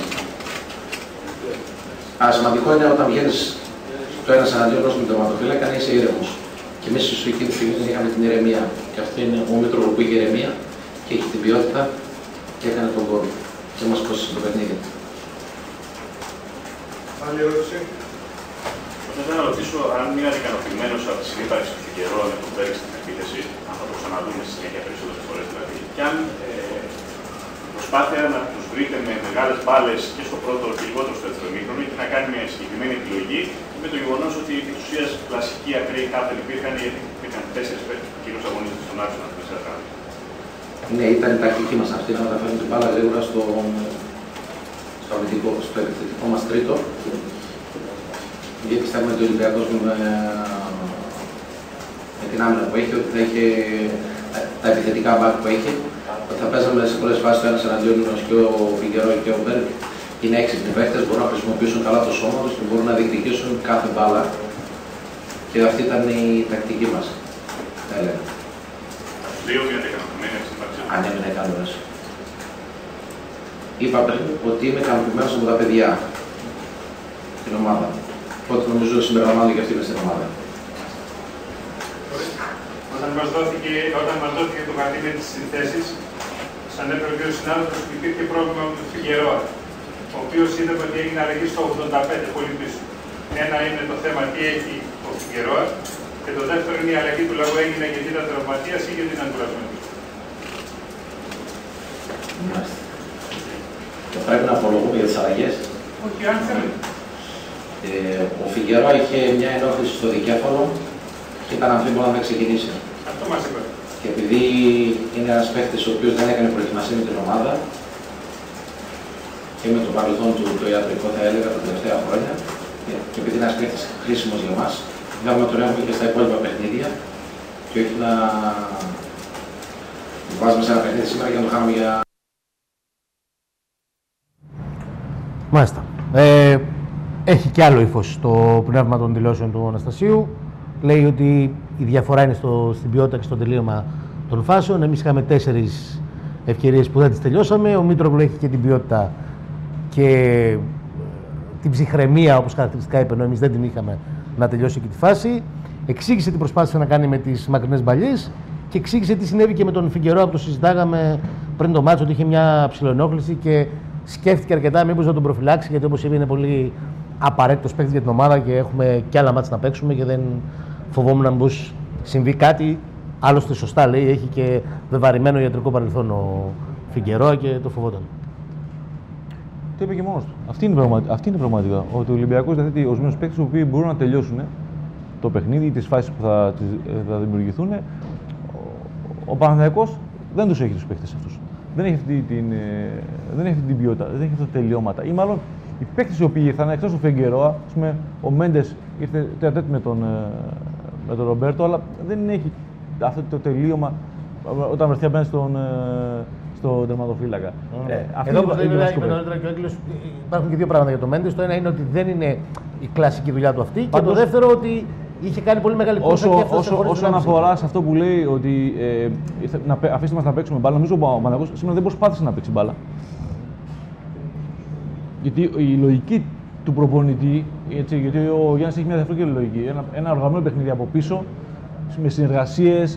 Αλλά σημαντικό είναι όταν βγαίνεις το ένας εναντίον ενός με τον τερματοφύλακα να είσαι ήρεμος. Και εμείς στη εκείνη τη στιγμή δεν είχαμε την ηρεμία. Και αυτό είναι ο Μήτρογλου που είχε ηρεμία και έχει την ποιότητα και έκανε τον γκολ. Και μας κόστησε το παιχνίδι. Άλλη ερώτηση. Θα ήθελα να ρωτήσω αν μείνατε ικανοποιημένος από τη συνύπαρξη του Φιγκερό με τον Πέρι στην επίθεση, αν θα το ξαναδούμε στη συνέχεια περισσότερες φορές δηλαδή. Και αν ε, η προσπάθεια να τους βρείτε με μεγάλες μπάλες και στο πρώτο και λιγότερο στο δεύτερο ημίχρονο είχε να κάνει μια συγκεκριμένη επιλογή με το γεγονός ότι επί της ουσίας κλασικοί ακραίοι κάπου υπήρχαν, γιατί υπήρχαν τέσσερις παίκτες που κυρίως αγωνίζονται στον άξονα του τέσσερα τρία. Ναι, ήταν η τακτική μας αυτή να μεταφέρουμε την μπάλα γρήγορα στο, στο, αμυντικό, στο επιθετικό μας τρίτο. Γιατί πιστεύουμε ότι ο Ολυμπιακός με, με την άμυνα που έχει, ότι θα είχε τα επιθετικά μπακ που έχει, ότι θα παίζαμε σε πολλές φάσεις το ένας εναντίον ενός και ο Φιγκερό και ο Μπέργκ. Είναι έξυπνοι παίκτες, μπορούν να χρησιμοποιήσουν καλά το σώμα τους και μπορούν να διεκδικήσουν κάθε μπάλα. Και αυτή ήταν η τακτική μας, θα έλεγα. Δύο μήνες ικανοποιημένοι από την σύμπραξη. Αν έμεινε ικανοποιημένος. Είπα πριν ότι είμαι ικανοποιημένος από τα παιδιά, την ομάδα. Οπότε νομίζω ότι συμπεριλαμβάνονται και αυτοί μες στην ομάδα. Όταν μας δόθηκε, όταν μας δόθηκε το χαρτί με τις συνθέσεις, σαν έπαιρνε ο κ. συνάδελφος, υπήρχε πρόβλημα με τον Φιγκερό, ο οποίος είδαμε ότι έγινε αλλαγή στο ογδόντα πέντε, πολύ πίσω. Ένα είναι το θέμα τι έχει ο Φιγκερό, και το δεύτερο είναι η αλλαγή του λαού έγινε γιατί ήταν τραυματίας ή γιατί ήταν κουρασμένος. Και πρέπει να απολογούμε για τις αλλαγές. Όχι, αν θέλετε. Ε, ο Φιγκερό είχε μια ενόχληση στο δικέφαλο και ήταν αμφίβολο να ξεκινήσει. Αυτό μας είπε. Και επειδή είναι ένας παίκτης ο οποίος δεν έκανε προετοιμασία με την ομάδα και με το παρελθόν του το ιατρικό θα έλεγα τα τελευταία χρόνια, και επειδή είναι ένας παίκτης χρήσιμος για μας, θέλουμε να τον έχουμε και στα υπόλοιπα παιχνίδια και όχι να βάζουμε σε ένα παιχνίδι σήμερα και να το χάνουμε για... Μάλιστα. Ε, έχει και άλλο ύφος στο πνεύμα των δηλώσεων του Αναστασίου. Λέει ότι η διαφορά είναι στο, στην ποιότητα και στο τελείωμα των φάσεων. Εμείς είχαμε τέσσερις ευκαιρίες που δεν τις τελειώσαμε. Ο Μήτρογλου έχει και την ποιότητα και την ψυχραιμία, όπως χαρακτηριστικά είπε, ενώ εμείς δεν την είχαμε να τελειώσει και τη φάση. Εξήγησε τι προσπάθησε να κάνει με τις μακρινές μπαλιές και εξήγησε τι συνέβη και με τον Φιγκερό που το συζητάγαμε πριν το μάτσο, ότι είχε μια ψηλοενόχληση και σκέφτηκε αρκετά μήπως να τον προφυλάξει, γιατί όπως είπε είναι πολύ απαραίτητος παίκτης για την ομάδα και έχουμε και άλλα μάτς να παίξουμε και δεν φοβόμουν να μπούς συμβεί κάτι. Άλλωστε σωστά λέει, έχει και βεβαρημένο ιατρικό παρελθόν ο Φιγκερό και το φοβόταν. Το είπε και μόνος του. Αυτή είναι, πραγμα... Αυτή είναι πραγματικά. Ότι ο Ολυμπιακός διαθέτει ορισμένους παίκτες οι οποίοι μπορούν να τελειώσουν το παιχνίδι ή τις φάσεις που θα, θα δημιουργηθούν. Ο Παναθηναϊκός δεν τους έχει τους παίκτες αυτούς. Δεν έχει αυτή την, δεν έχει αυτή την ποιότητα, δεν έχει αυτά τα τελειώματα. Ή μάλλον οι παίκτες οι οποίοι ήρθαν εκτός του Φιγκερό, ας πούμε, ο Μέντες ήρθε τέτοιο με τον, με τον Ρομπέρτο, αλλά δεν έχει αυτό το τελείωμα όταν βρεθεί απέναντι στον, στο τερματοφύλακα. Mm. Ε, Εδώ που είπε νωρίτερα και ο Άγγελος, υπάρχουν και δύο πράγματα για τον Μέντες. Το ένα είναι ότι δεν είναι η κλασική δουλειά του αυτή. Πάντως, και το δεύτερο ότι είχε κάνει πολύ μεγάλη κούρσα και έφτασε χωρίς όσον αφορά σε αυτό που λέει ότι ε, να, αφήστε μας να παίξουμε μπάλα, νομίζω ότι ο Παναθηναϊκός σήμερα δεν προσπάθησε να παίξει μπάλα. Γιατί η λογική του προπονητή, έτσι, γιατί ο Γιάννης έχει μια διαφορετική λογική, ένα, ένα οργανωμένο παιχνίδι από πίσω, με συνεργασίες,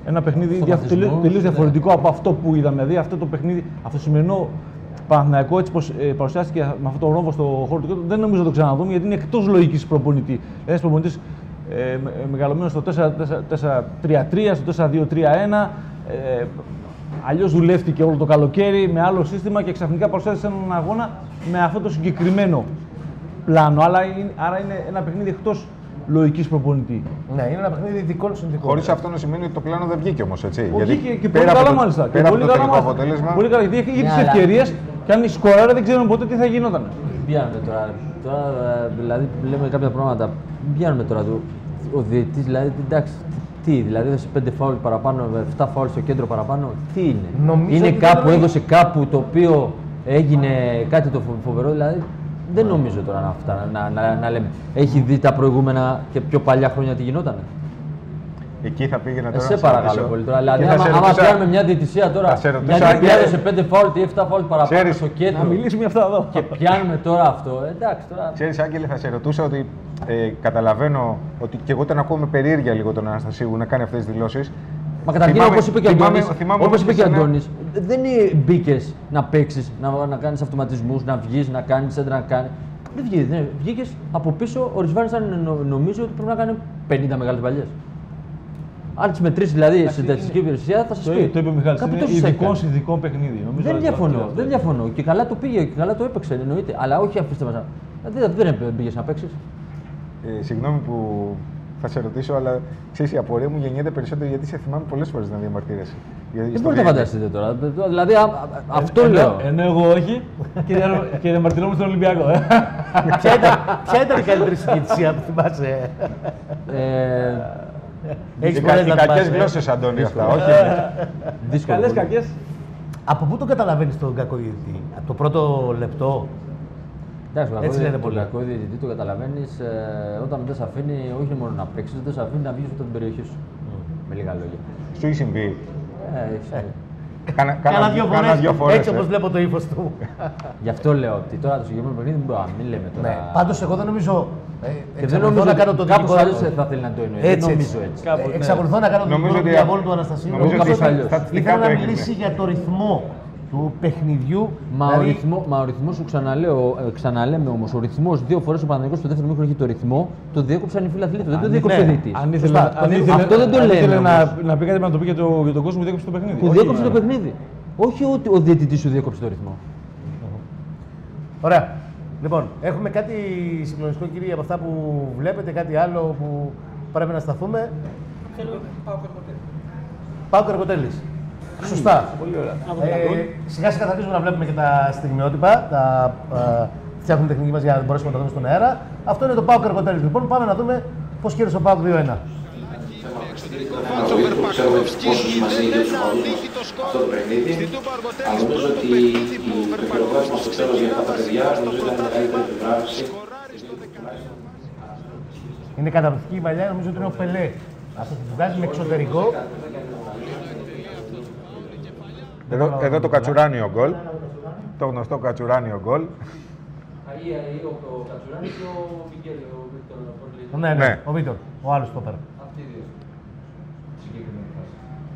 ένα παιχνίδι τελείως διαφορετικό από αυτό που είδαμε. Δηλαδή αυτό το παιχνίδι, αυτό το σημερινό Παναθηναϊκό, έτσι πως ε, παρουσιάστηκε με αυτό το ρόμβο στο χώρο του κέντρου, δεν νομίζω να το ξαναδούμε γιατί είναι εκτός λογικής προπονητή. Ένας προπονητής ε, μεγαλωμένος στο τέσσερα τρία τρία, στο τέσσερα δύο τρία ένα. Ε, Αλλιώς δουλεύτηκε όλο το καλοκαίρι με άλλο σύστημα και ξαφνικά παρουσιάστηκε έναν αγώνα με αυτό το συγκεκριμένο πλάνο. Αλλά είναι, άρα είναι ένα παιχνίδι εκτός λογικής προπονητή. Ναι, είναι ένα παιχνίδι ειδικών συνθηκών. Χωρίς αυτό να σημαίνει ότι το πλάνο δεν βγήκε όμως, έτσι. Όχι, γιατί και, και πολύ καλά μάλιστα. Πέρα από το τελικό αποτέλεσμα. Πολύ καλά, γιατί έχει τις ευκαιρίες και αν σκοράρε δεν ξέρουμε ποτέ τι θα γινόταν. Πιάνουμε τώρα. Τώρα δηλαδή λέμε κάποια πράγματα. Πιάνουμε τώρα. Ο διαιτητής, δηλαδή εντάξει. Τι, δηλαδή έδωσε πέντε φάουλ παραπάνω, εφτά φάουλ στο κέντρο παραπάνω. Τι είναι. Νομίζω είναι κάπου, έδωσε κάπου το οποίο έγινε κάτι το φοβερό. Δηλαδή δεν νομίζω τώρα να, αυτά, να, να, να λέμε. Έχει δει τα προηγούμενα και πιο παλιά χρόνια τι γινότανε. Εκεί θα πήγαινα τώρα. Σε παρακαλώ πολύ τώρα. Δηλαδή, άμα, άμα πιάνουμε μια διαιτησία τώρα. Γιατί έδωσε πέντε φάουλ ή εφτά φάουλ παραπάνω ξέρεις, στο κέντρο. Να μιλήσουμε για αυτά εδώ. Και πιάνουμε τώρα αυτό. Εντάξει τώρα. Ξέρεις, Άγγελε, θα σε ρωτούσα ότι ε, καταλαβαίνω ότι και εγώ τον ακούω με περίεργεια λίγο τον Αναστασίου να κάνει αυτές τις δηλώσεις. Μα καταρχήν, όπως είπε και ο Αντώνης, όπως είπε και ο Αντώνης, δεν μπήκες να παίξεις, να, να κάνεις αυτοματισμούς, να βγεις, να κάνεις έντρα, να κάνεις. Δεν βγήκες, ναι. Βγήκες από πίσω, ο Ρισβάνης νο, νομίζω ότι πρέπει να κάνει πενήντα μεγάλες παλιές. Αν τις μετρήσεις δηλαδή στην στατιστική υπηρεσία, θα σας πει. Το είπε ο Μιχάλης, είναι ειδικών συνθηκών παιχνίδι. Δεν διαφωνώ, δεν διαφωνώ. Και καλά το πήγε, και καλά το έπαιξε, εννοείται. Αλλά όχι αφήστε μας. Δεν πήγες να παίξεις. Ε, συγγνώμη που θα σε ρωτήσω, αλλά ξέρεις, η απορία μου γεννιέται περισσότερο γιατί σε θυμάμαι πολλές φορές να διαμαρτύρεσαι. Δεν μπορείτε να φανταστείτε τώρα. Δηλαδή, α, α, αυτό ε, λέω. Ενώ εγώ όχι και διαμαρτυρόμουν στον Ολυμπιακό. Ποια ήταν η καλύτερη συγκεκριτησία που θυμάσαι? Έχεις πολλές να θυμάσαι. Κακές γλώσσες, Αντώνη, αυτά. Όχι. Καλές, κακές. Από πού τον καταλαβαίνεις τον κακό διαιτητή? Από το πρώτο λεπτό? Εντάξει, έτσι λένε πολύ. Το κακό διαιτητή το καταλαβαίνεις ε, όταν δεν σε αφήνει όχι μόνο να παίξεις, δεν σε αφήνει να βγεις από την περιοχή σου. Mm. Με λίγα λόγια. Σου έχει συμβεί? Ε, έχει συμβεί. Κάνα δύο φορές, δύο φορές, έτσι όπως βλέπω το ύφος του. Γι' αυτό λέω ότι τώρα το συγκεκριμένο παιχνίδι δεν μπορούμε, μην λέμε τώρα. Ναι, πάντως εγώ δεν νομίζω. Ε, δεν νομίζω να κάνω το δικό άλλος θα θέλει να το εννοεί. Έτσι, δεν νομίζω έτσι. έτσι. Ε, εξακολουθώ να κάνω το δικό διαβόλου του Αναστασίου. Ήθελα να μιλήσει για το ρυθμό του παιχνιδιού. Μα, δηλαδή... ο, ρυθμό, μα ο ρυθμός σου ξαναλέω, ξαναλέμε όμως, ο ρυθμός δύο φορές ο Παναθηναϊκός στο δεύτερο μήχρονο έχει το ρυθμό, το διέκοψαν οι φιλαθλοί του, δεν το διέκοψε ο διαιτητής. Αυτό δεν το λένε. Ήθελε να πει κάτι να το πει για τον κόσμο που διέκοψε το παιχνίδι. Που διέκοψε το παιχνίδι. Όχι ότι ο διαιτητής σου διέκοψε το ρυθμό. Ωραία. Λοιπόν, έχουμε κάτι συγκλονιστικό, κύριε, από αυτά που βλέπετε, κάτι άλλο που πρέπει να σταθούμε. Πάω Κεργοτέλης. Σωστά. Πολύ ωραία. Ε, σιγά σιγά θα αρχίσουμε να βλέπουμε και τα στιγμιότυπα. Τα ε, φτιάχνουν τεχνική μας για να μπορέσουμε να τα δούμε στον αέρα. Αυτό είναι το ΠΑΟΚ Κεργοτέλης. Λοιπόν, πάμε να δούμε πώς κέρδισε ο ΠΑΟΚ δύο ένα. Ξέρουμε πόσο σημασία έχει για τους οπαδούς αυτό το παιχνίδι. Αλλά νομίζω ότι το χειροκρότημα στο τέλος για αυτά τα παιδιά νομίζω ήταν η μεγαλύτερη επιβράβευση. Είναι καταπληκτική η παλιά, νομίζω ότι είναι ο Πελέ. Αυτό που βγάζει με εξωτερικό. Εδώ, εδώ το κατσουράνιο γκολ. Το γνωστό κατσουράνιο γκολ. Ο Κατσουράνης και ο Μικέλ, ο Βίκτορ. Ναι, ναι, ο Βίκτορ, ο άλλος το πέρα. Αυτοί οι δύο. Συγκεκριμένη φάση.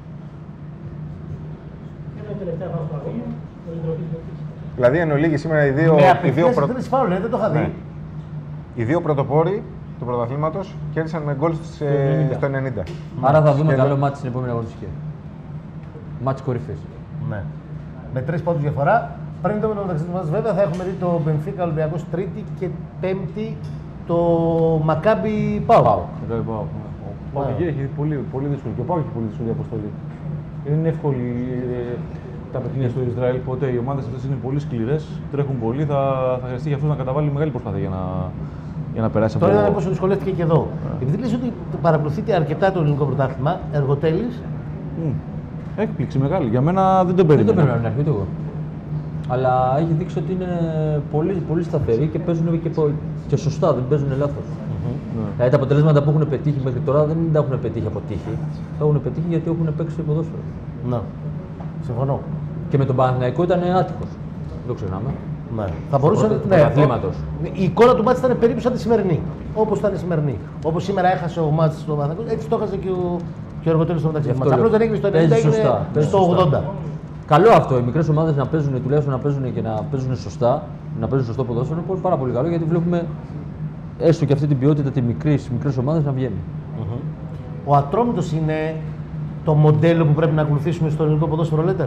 Δηλαδή εν ολίγη σήμερα οι δύο... Με απευθείας προ... δεν φάουλ, δεν το είχα δει. Ναι. Οι δύο πρωτοπόροι του πρωταθλήματος κέρδισαν με γκολ στο ενενήντα. Άρα θα δούμε καλό μάτι στην επόμενη αγωνιστική. Μάτι κορυφής. Ναι. Με τρεις πόντους διαφορά. Πριν το μεταξύ μας, βέβαια, θα έχουμε δει το Μπενφίκα Ολυμπιακός Τρίτη και Πέμπτη το Μακάμπι Πάοκ. Ο Πάοκ έχει πολύ, πολύ δύσκολη και ο Πάοκ έχει πολύ δύσκολη αποστολή. Είναι εύκολη ε, τα παιχνίδια στο Ισραήλ ποτέ. Οι ομάδες αυτές είναι πολύ σκληρές, τρέχουν πολύ. Θα, θα χρειαστεί για αυτούς να καταβάλει μεγάλη προσπάθεια για να, για να περάσει από εδώ. Τώρα είδαμε πόσο δυσκολεύτηκε και εδώ. Yeah. Επειδή λες ότι παρακολουθείτε αρκετά το ελληνικό πρωτάθλημα, Εργοτέλης. Mm. Έκπληξη μεγάλη. Για μένα δεν το περίμενα. Δεν το περίμενα να έρθει εγώ. Αλλά έχει δείξει ότι είναι πολύ, πολύ σταθεροί και παίζουν και, και σωστά, δεν παίζουν λάθος. Mm-hmm. Ναι. Δηλαδή τα αποτελέσματα που έχουν πετύχει μέχρι τώρα δεν τα έχουν πετύχει από τύχη. Τα έχουν πετύχει γιατί έχουν παίξει ποδόσφαιρο. Ναι. Συμφωνώ. Και με τον Παναθηναϊκό ήταν άτυχος. Δεν το ξεχνάμε. Ναι. Θα μπορούσε να είναι. Η εικόνα του μάτς ήταν περίπου σαν τη σημερινή. Όπως ήταν η σημερινή. Όπως σήμερα έχασε ο μάτς στο Παναθηναϊκό, έτσι το έχασε και ο Και ο εργοτέλους στο μεταξύ του μάτς. Απλώς δεν έγινε στο ενενήντα, έγινε στο ογδόντα. Καλό αυτό, οι μικρές ομάδες να παίζουν, τουλάχιστον να παίζουν και να παίζουν σωστά, να παίζουν σωστό ποδόσφαιρο, είναι πάρα πολύ καλό γιατί βλέπουμε έστω και αυτή την ποιότητα τη μικρής, μικρές ομάδες να βγαίνει. Mm-hmm. Ο Ατρόμητος είναι το μοντέλο που πρέπει να ακολουθήσουμε στο ελληνικό ποδόσφαιρο, λέτε?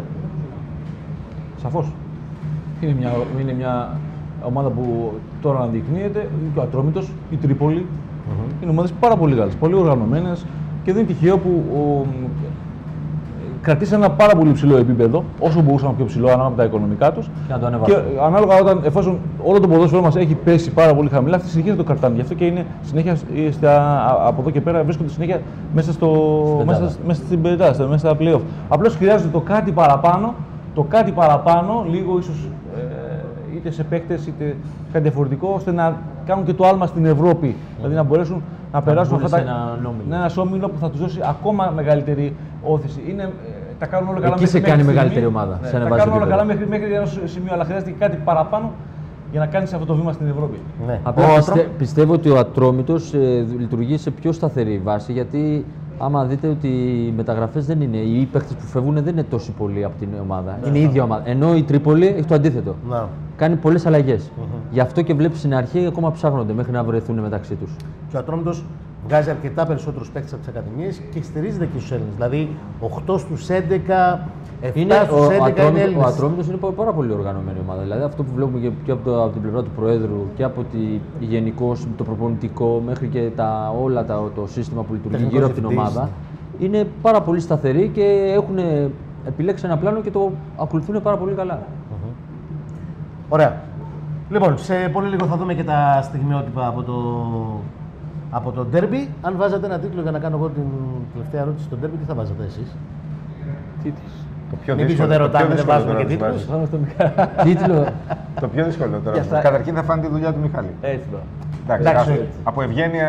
Σαφώς. Είναι μια, είναι μια ομάδα που τώρα αναδεικνύεται, και ο Ατρόμητος, η Τρίπολη, mm-hmm. είναι ομάδες πάρα πολύ καλές, πολύ οργανωμένες και δεν είναι τυχαίο που ο, κρατήσαν ένα πάρα πολύ ψηλό επίπεδο, όσο μπορούσαν πιο ψηλό ανάλογα με τα οικονομικά τους. Και να το ανεβάσουν. Και ανάλογα όταν, εφόσον όλο το ποδόσφαιρο μας έχει πέσει πάρα πολύ χαμηλά, αυτοί συνεχίζουν να το κρατάνε. Γι' αυτό και είναι συνέχεια στα, από εδώ και πέρα βρίσκονται συνέχεια μέσα, στο, μέσα, μέσα στην πεντάδα, μέσα στα play-off. Απλώς χρειάζεται το κάτι παραπάνω, το κάτι παραπάνω, λίγο ίσως ε, είτε σε παίκτες είτε κάτι διαφορετικό, ώστε να κάνουν και το άλμα στην Ευρώπη. Mm. Δηλαδή να μπορέσουν να, να περάσουν αυτά τα. Ναι, ένα όμιλο που θα τους δώσει ακόμα μεγαλύτερη όθηση. Είναι, τα κάνουν όλα καλά. Εκεί σε κάνει μεγαλύτερη ομάδα. Ναι, τα κάνουν όλα καλά μέχρι, μέχρι ένα σημείο, αλλά χρειάζεται κάτι παραπάνω για να κάνεις αυτό το βήμα στην Ευρώπη. Ναι. Απλά πιστε, πιστεύω ότι ο Ατρόμητος ε, λειτουργεί σε πιο σταθερή βάση, γιατί άμα δείτε ότι οι μεταγραφές δεν είναι, οι παίκτες που φεύγουν δεν είναι τόσο πολλοί από την ομάδα. Ναι, είναι η ίδια ομάδα. Ενώ η Τρίπολη έχει το αντίθετο. Ναι. Κάνει πολλές αλλαγές. Mm-hmm. Γι' αυτό και βλέπεις στην αρχή ακόμα ψάχνονται μέχρι να βρεθούν μεταξύ τους. Και ο Ατρόμητος βγάζει αρκετά περισσότερους παίκτες από τις ακαδημίες και στηρίζεται και στους Έλληνες. Δηλαδή οκτώ στους έντεκα, επτά στους έντεκα είναι Έλληνες. Ο Ατρόμητος είναι πάρα πολύ οργανωμένη ομάδα. Δηλαδή αυτό που βλέπουμε και, και από, το, από την πλευρά του Προέδρου και από τη, γενικώς το προπονητικό μέχρι και τα, όλα τα, το σύστημα που λειτουργεί γύρω από την ομάδα, είναι πάρα πολύ σταθεροί και έχουν επιλέξει ένα πλάνο και το ακολουθούν πάρα πολύ καλά. Mm-hmm. Ωραία. Λοιπόν, σε πολύ λίγο θα δούμε και τα στιγμιότυπα από το, από το ντέρμπι. Αν βάζατε ένα τίτλο για να κάνω εγώ την τελευταία ερώτηση στο ντέρμπι, τι θα βάζατε εσείς? Τίτλος. Το πιο Μην δύσκολο. Δεν ρωτάμε, δεν βάζουμε και τίτλους. Τίτλο. Το πιο δύσκολο τώρα. Θα... Καταρχήν θα φάνε τη δουλειά του Μιχάλη. Έτσι το. Εντάξει, Εντάξει, από ευγένεια.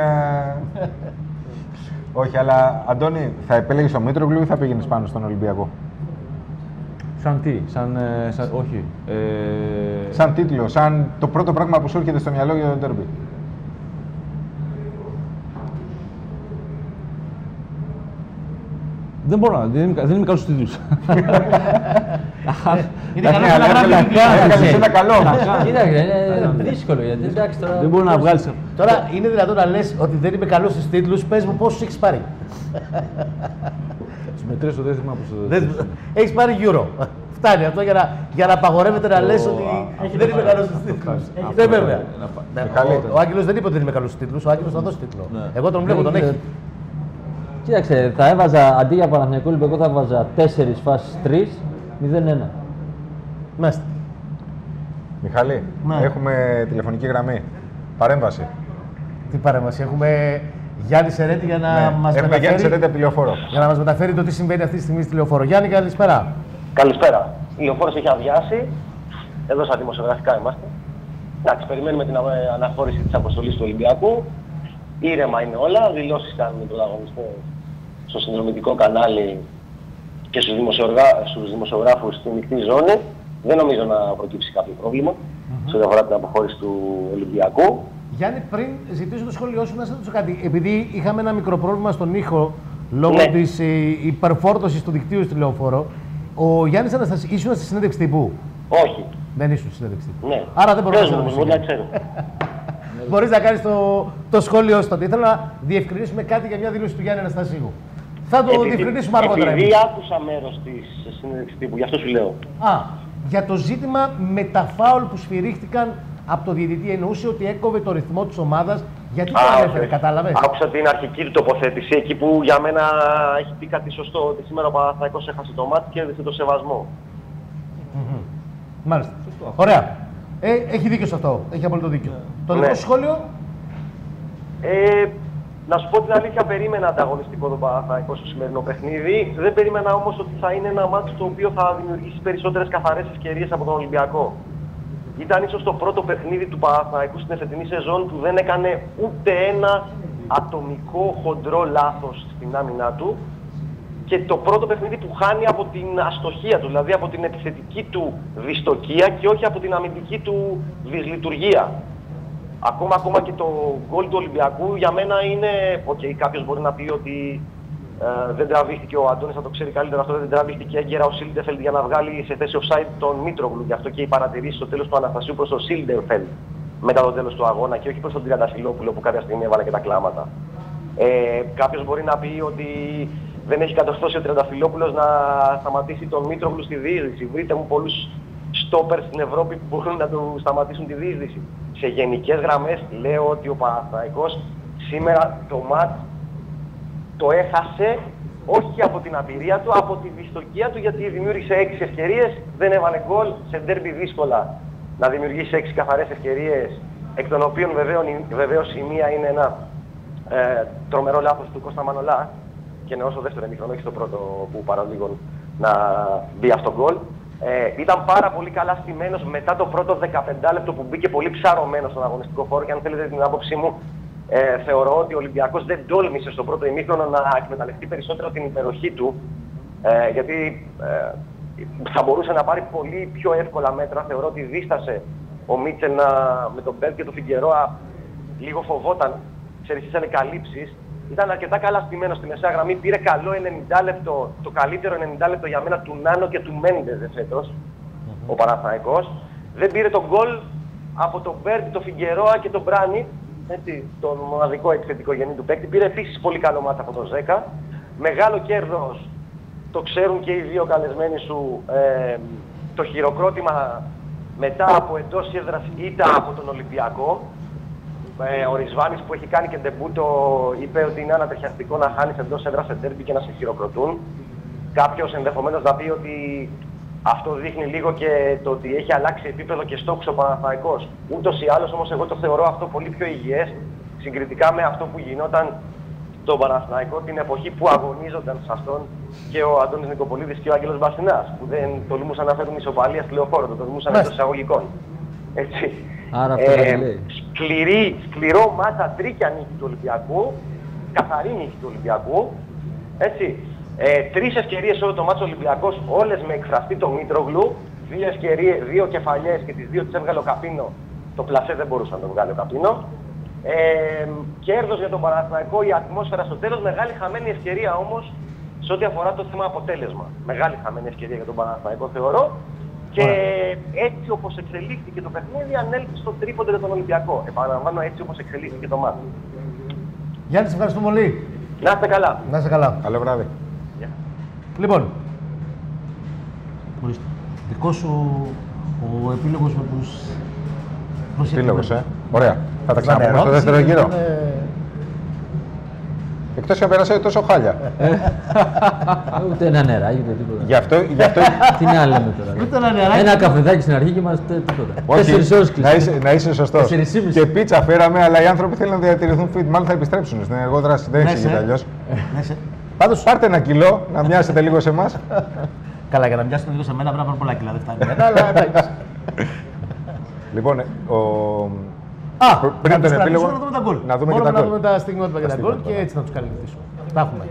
Όχι, αλλά Αντώνη, θα επέλεγες τον Μήτρογλου ή θα πήγαινες πάνω στον Ολυμπιακό? Σαν τι, σαν, ε, σαν όχι. Ε... Σαν τίτλο, σαν το πρώτο πράγμα που σου έρχεται στο μυαλό για το ντέρμπι. Δεν μπορώ να, δεν είμαι, δεν είμαι καλός στους τίτλους. Είναι καλό να γράφει ένα καλό. Κοίταξε, είναι δύσκολο γιατί εντάξει τώρα... Δεν μπορώ να βγάλεις. Τώρα είναι δυνατόν να λες ότι δεν είμαι καλός στους τίτλους, πες μου πόσους έχεις πάρει. Τους μετρήσω, δεν θυμάμαι πόσο. Έχεις πάρει Euro. Φτάνει αυτό για να, για να απαγορεύεται να λες ότι δεν είμαι καλός στους τίτλους. Δεν βέβαια. Ο Άγγελος δεν είπε ότι δεν είμαι καλός στους τίτλους, ο Άγγελος θα δώσει τίτλο. Εγώ τον βλέπω, τον έχει. Κοίταξε, θα έβαζα αντί για Παναθηναϊκό Ολυμπιακό θα έβαζα τέσσερις φάσεις τρία μηδέν ένα. Μάλιστα. Μιχάλη, ναι. Έχουμε τηλεφωνική γραμμή. Παρέμβαση. Τι παρέμβαση, έχουμε Γιάννη Σερέτη για να ναι. μας έχουμε μεταφέρει... Γιάννη Σερέτη από τη Λεωφόρο. Για να μας μεταφέρει το τι συμβαίνει αυτή τη στιγμή στη Λεωφόρο. Γιάννη, καλησπέρα. Καλησπέρα. Η Λεωφόρος έχει αδειάσει. Εδώ στα δημοσιογραφικά είμαστε. Εντάξει, περιμένουμε την αναχώρηση της αποστολής του Ολυμπιακού. Ήρεμα είναι όλα. Δηλώσεις κάνουν οι πρωταγωνιστές στο συνδρομητικό κανάλι και στους, δημοσιογρα... στους δημοσιογράφους στη μεικτή ζώνη. Δεν νομίζω να προκύψει κάποιο πρόβλημα mm-hmm. σε ό,τι αφορά την αποχώρηση του Ολυμπιακού. Γιάννη, πριν ζητήσω το σχόλιο σου, να σας ρωτήσω κάτι. Επειδή είχαμε ένα μικρό πρόβλημα στον ήχο λόγω ναι. της ε, υπερφόρτωσης του δικτύου στη Λεωφόρο, ο Γιάννης Αναστασίου ήσουν στη συνέντευξη τύπου? Όχι. Δεν ήσουν στη συνέντευξη τύπου. Ναι. Άρα δεν μπορώ να σε ρωτήσω. Μπορείς να κάνεις το, το σχόλιο στο ότι θέλω να διευκρινίσουμε κάτι για μια δήλωση του Γιάννη Αναστασίου. Θα το επειδή, διευκρινίσουμε αργότερα. Επειδή άκουσα μέρος της συνέντευξης τύπου, γι' αυτό σου λέω. Α, για το ζήτημα με τα φάουλ που σφυρίχτηκαν από το διαιτητή, εννοούσε ότι έκοβε το ρυθμό της ομάδας. Γιατί το ανέφερε, κατάλαβες? Άκουσα την αρχική του τοποθέτηση, εκεί που για μένα έχει πει κάτι σωστό, ότι σήμερα ο Παναθηναϊκός έχασε το μάτι και έδειξε το σεβασμό. Mm-hmm. Μάλιστα. Σωστό. Ωραία. Ε, έχει δίκιο σε αυτό. Έχει απόλυτο δίκιο. Το δικό σου σχόλιο? Ε, να σου πω την αλήθεια, περίμενα ανταγωνιστικό τον Παναθηναϊκό στο σημερινό παιχνίδι. Δεν περίμενα όμως ότι θα είναι ένα μάτι το οποίο θα δημιουργήσει περισσότερες καθαρές ευκαιρίες από τον Ολυμπιακό. Ήταν ίσως το πρώτο παιχνίδι του Παναθηναϊκού στην εφετινή σεζόν που δεν έκανε ούτε ένα ατομικό χοντρό λάθος στην άμυνά του. Και το πρώτο παιχνίδι που χάνει από την αστοχία του, δηλαδή από την επιθετική του δυστοκία και όχι από την αμυντική του δυσλειτουργία. Ακόμα, ακόμα και το γκολ του Ολυμπιακού για μένα είναι... Οκ, okay, κάποιος μπορεί να πει ότι Ε, δεν τραβήχτηκε ο Αντώνης, θα το ξέρει καλύτερα αυτό, δεν τραβήχτηκε έγκαιρα ο Σίλντεφελντ για να βγάλει σε θέση offside τον Μήτρογλου. Γι' αυτό και οι παρατηρήσεις στο τέλος του Αναστασίου προς τον Σίλντεφελντ μετά το τέλος του αγώνα και όχι προς τον Τριανταφυλόπουλο που κάποια στιγμή έβαλε και τα κλάματα. Ε, κάποιος μπορεί να πει ότι δεν έχει κατορθώσει ο Τριανταφυλόπουλος να σταματήσει τον Μήτρογλου στη διείσδυση. Βρείτε μου πολλούς στόπερ στην Ευρώπη που μπορούν να του σταματήσουν τη διείσδυση. Σε γενικές γραμμές λέω ότι ο Παναθηναϊκός σήμερα το μάτς το έχασε όχι από την απειρία του, από τη δυστοκία του, γιατί δημιούργησε έξι ευκαιρίες, δεν έβαλε γκολ σε ντέρμπι δύσκολα να δημιουργήσει έξι καθαρές ευκαιρίες, εκ των οποίων βεβαίως η μία είναι ένα ε, τρομερό λάθος του Κώστα Μανολά και είναι όσο δεύτερο ημίχρονο, όχι στο πρώτο που παραλίγο να μπει αυτό γκολ. Ε, ήταν πάρα πολύ καλά στημένος μετά το πρώτο δεκαπέντε λεπτό που μπήκε πολύ ψαρωμένος στον αγωνιστικό χώρο και αν θέλετε την άποψή μου, Ε, θεωρώ ότι ο Ολυμπιακός δεν τόλμησε στο πρώτο ημίχρονο να εκμεταλλευτεί περισσότερο την υπεροχή του, ε, γιατί ε, θα μπορούσε να πάρει πολύ πιο εύκολα μέτρα. Θεωρώ ότι δίστασε ο Μίτσελ να, με τον Μπέρκ και τον Φιγκερόα, λίγο φοβόταν, ξέρεις, ήσανε καλύψεις. Ήταν αρκετά καλά στημένος στη μεσαία γραμμή, πήρε καλό ενενήντα λεπτό, το καλύτερο ενενήντα λεπτό για μένα του Νάνο και του Μέντες φέτος, mm-hmm. ο Παναθηναϊκός. Δεν πήρε τον γκολ από τον Μπέρκ, τον Φιγκερόα και τον Μπράνιτ. Έτσι, τον μοναδικό επιθετικό γενή του παίκτη. Πήρε επίσης πολύ καλό μάτι από τον Ζέκα. Μεγάλο κέρδος, το ξέρουν και οι δύο καλεσμένοι σου, ε, το χειροκρότημα μετά από εντός έδρας ήττα από τον Ολυμπιακό. Ε, ο Ρισβάνης που έχει κάνει και ντεμπούτο είπε ότι είναι ανατριχιαστικό να χάνεις εντός έδρας σε ντέρμπι και να σε χειροκροτούν. Κάποιος ενδεχομένως να πει ότι αυτό δείχνει λίγο και το ότι έχει αλλάξει επίπεδο και στόχους ο Παναθηναϊκός. Ούτως ή άλλως όμως εγώ το θεωρώ αυτό πολύ πιο υγιές συγκριτικά με αυτό που γινόταν στον Παναθηναϊκό την εποχή που αγωνίζονταν σε αυτόν και ο Αντώνης Νικοπολίδης και ο Άγγελος Μπαστινάς, που δεν τολμούσαν να φέρουν ισοπαλία στη Λεωφόρο, το τολμούσαν εντός εισαγωγικών. Έτσι. Άρα αυτό ε, λέει. Σκληρή, σκληρό μάτσα τρίκια νίκη του Ολυμπιακού, καθαρή νίκη του Ολυμπιακού. Έτσι. Ε, τρεις ευκαιρίες όλο το μάτσο Ολυμπιακός, όλες με εκφραστή το Μήτρογλου. Δύο ευκαιρίες, δύο κεφαλιές και τις δύο τις έβγαλε ο Καπίνο. Το πλασέ δεν μπορούσε να το βγάλει ο Καπίνο. Ε, κέρδος για τον Παναθηναϊκό, η ατμόσφαιρα στο τέλος. Μεγάλη χαμένη ευκαιρία όμως σε ό,τι αφορά το θέμα αποτέλεσμα. Μεγάλη χαμένη ευκαιρία για τον Παναθηναϊκό θεωρώ. Και έτσι όπως εξελίχθηκε το παιχνίδι, ανέλθει στο τρίποντο για τον Ολυμπιακό. Επαναλαμβάνω, έτσι όπως εξελίχθηκε το μάτι. Γιάννη, σε ευχαριστούμε πολύ. Να είστε καλά. Να είστε καλά. Καλό βράδυ. Yeah. Λοιπόν, δικό σου ο επίλογος με τους Επίλογος, ε. Ωραία. Θα τα ξαναπούμε στο δεύτερο γύρο. Ε... Εκτός και πέρασε τόσο χάλια. Ούτε ένα νεράκι, ούτε τίποτα. Γι' αυτό... Γι αυτό... Τι να λέμε τώρα. Ούτε ένα νεράκι. Ένα καφεδάκι στην αρχή και είμαστε τίποτα. Τέσσερις ώρες κλειστές. Να είσαι σωστός. Και πίτσα φέραμε, αλλά οι άνθρωποι θέλουν να διατηρηθούν fit. Μάλλον θα επιστρέψουν στην ενεργό δράση. Δεν εξηγείται αλλιώς. Πάντως πάρτε ένα κιλό, να μοιάσετε λίγο σε εμάς. Καλά, για να μοιάσετε λίγο σε μένα πρέπει να πάρω πολλά κιλά. Δεν φτάνει. Λοιπόν, ο... Α, πριν τον επίλογο, να δούμε τα γκολ. Να δούμε και τα γκολ. Να δούμε τα στιγμιότυπα και τα γκολ και έτσι να τους καλυφθήσουμε. Τα έχουμε.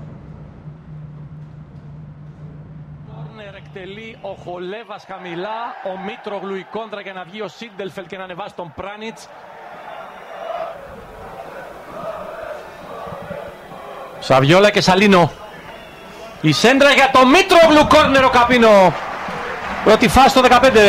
Κόρνερ εκτελεί ο Χολέβας χαμηλά, ο Μήτρογλου η κόντρα για να βγει ο Σίντελφελτ και να ανεβάσει τον Πράνιτς. Σαβιόλα και Σαλίνο. Η σέντρα για το Μήτρογλου, κόρνερ ο Καπίνο. Πρώτη φάση στο δεκαπέντε.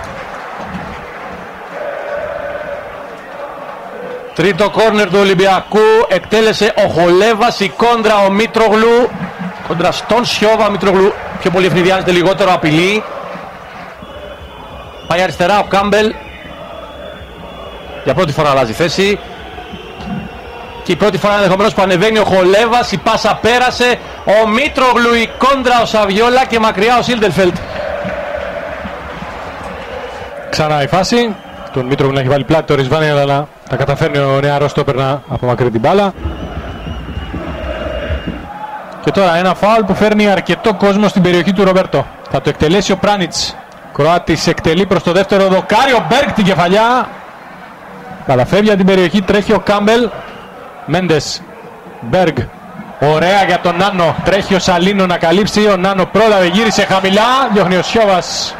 Τρίτο κόρνερ του Ολυμπιακού, εκτέλεσε ο Χολέβας, η κόντρα ο Μήτρογλου. Κόντρα στον Σιώβα, Μήτρογλου πιο πολύ ευνηδιάζεται, λιγότερο απειλεί. Πάει αριστερά ο Κάμπελ. Για πρώτη φορά αλλάζει θέση. Και η πρώτη φορά ενδεχομένως που ανεβαίνει ο Χολέβας, η πάσα πέρασε. Ο Μήτρογλου, η κόντρα ο Σαβιόλα και μακριά ο Σίλντελφελτ. Ξανά η φάση. Τον Μήτρογλου να έχει βάλει πλάτη το Ρισβάνι, αλλά τα καταφέρνει ο νεαρός στόπερ να απομακρύνει την μπάλα. Και τώρα ένα φάουλ που φέρνει αρκετό κόσμο στην περιοχή του Ρομπέρτο. Θα το εκτελέσει ο Πράνιτς. Κροάτης εκτελεί προς το δεύτερο δοκάρι. Ο Μπέρκ την κεφαλιά. Καταφεύγει από την περιοχή, τρέχει ο Κάμπελ. Μέντες. Μπέρκ. Ωραία για τον Νάνο. Τρέχει ο Σαλίνο να καλύψει. Ο Νάνο πρόλαβε, γύρισε χαμηλά. Διώχνει ο Σιώβας.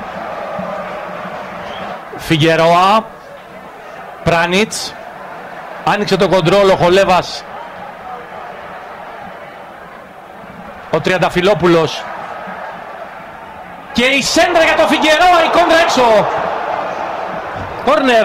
Φιγκερόα. Πράνιτς. Άνοιξε το κοντρόλ ο Χολέβας. ο Τριανταφυλόπουλος. Και η σέντρα για το Φιγκερόα, η κόντρα έξω. Κόρνερ.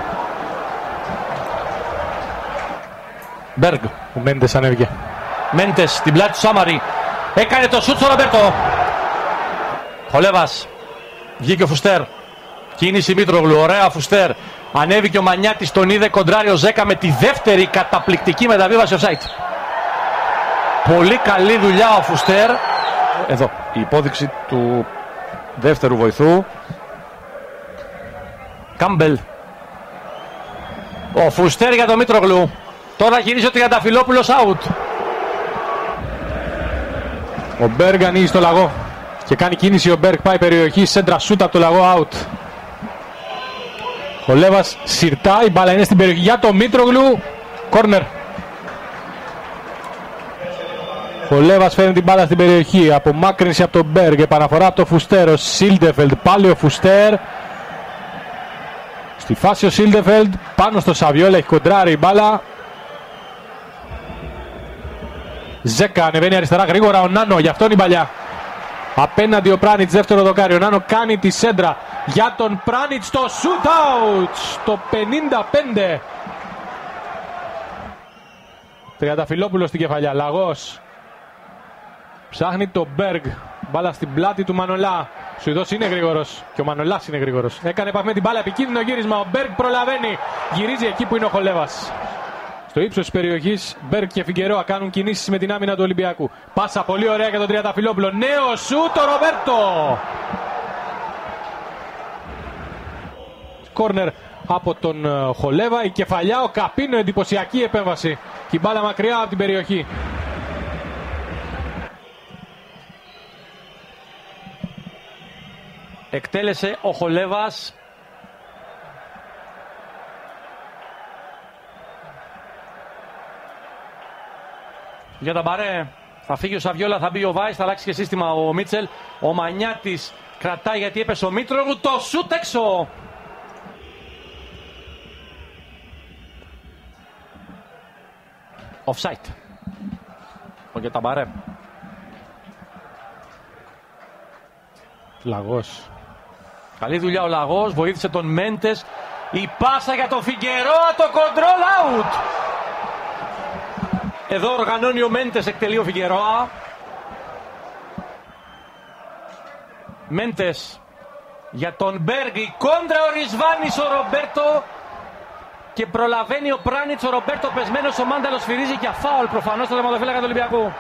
Μπέργκ. Ο Μέντες ανέβηκε. Μέντες στην πλάτη του Σάμαρη. Έκανε το σούτ στο Ρομπέρτο. Χολέβας. Βγήκε ο Φουστέρ. Κίνηση Μήτρογλου. Ωραία Φουστέρ. Ανέβηκε ο Μανιάτης, τον είδε κοντράριο Ζέκα με τη δεύτερη καταπληκτική μεταβίβαση offside. Πολύ καλή δουλειά ο Φουστέρ. Εδώ η υπόδειξη του δεύτερου βοηθού. Κάμπελ. Ο Φουστέρ για τον Μήτρογλου. Τώρα γυρίζει ο Τριανταφυλόπουλος out. Ο Μπέργκ ανοίγει στο λαγό. Και κάνει κίνηση ο Μπέργκ, πάει περιοχή, σέντρα σούτα από το λαγό out. Ο Λέβας συρτά, η μπάλα είναι στην περιοχή για το Μήτρογλου. Κόρνερ. Ο Λέβας φέρνει την μπάλα στην περιοχή. Απομάκρυνση από τον Μπέργκ, επαναφορά από το Φουστέρ. Ο Σίλντεφελντ, πάλι ο Φουστέρ. Στη φάση ο Σίλντεφελντ, πάνω στο Σαβιόλα, έχει κοντράρει η μπάλα. Ζέκα ανεβαίνει αριστερά γρήγορα ο Νάνο, γι' αυτόν η παλιά. Απέναντι ο Πράνιτς, δεύτερο δοκάρι. Ο Νάνο κάνει τη σέντρα για τον Πράνιτς, το shootout στο πενήντα πέντε. Τριανταφυλόπουλος στην κεφαλιά, Λαγός. Ψάχνει το Μπέργκ, μπάλα στην πλάτη του Μανολά. Ο Σουηδός είναι γρήγορος και ο Μανολάς είναι γρήγορος. Έκανε επαφή με την μπάλα, επικίνδυνο γύρισμα. Ο Μπέργκ προλαβαίνει, γυρίζει εκεί που είναι ο Χολέβας. Στο ύψος της περιοχής, Μπέργκ και Φιγκερόα κάνουν κινήσεις με την άμυνα του Ολυμπιακού. Πάσα πολύ ωραία για τον Τριανταφυλόπουλο. Νέο σούτ, ο Ρομπέρτο. Κόρνερ από τον Χολέβα. Η κεφαλιά, ο Καπίνο, εντυπωσιακή επέμβαση. Και η μπάλα μακριά από την περιοχή. Εκτέλεσε ο Χολέβας. Για τα μπαρέ θα φύγει ο Σαβιόλα, θα μπει ο Βάης, θα αλλάξει και σύστημα ο Μίτσελ. Ο Μανιάτης κρατάει γιατί έπεσε ο Μήτρογλου, το σούτ έξω. Offside. Ο Γεταμπαρέ. Λαγός. Καλή δουλειά ο Λαγός, βοήθησε τον Μέντες. Η πάσα για τον Φιγκερόα, το control out. Εδώ οργανώνει ο Μέντες, εκτελεί ο Φιγκερόα. Μέντες για τον Μπέργκ, η κόντρα, ο Ρισβάνης, ο Ρομπέρτο. Και προλαβαίνει ο Πράνιτς, ο Ρομπέρτο πεσμένος, ο Μάνταλος σφυρίζει για φάουλ προφανώς στο τερματοφύλακα του Ολυμπιακού.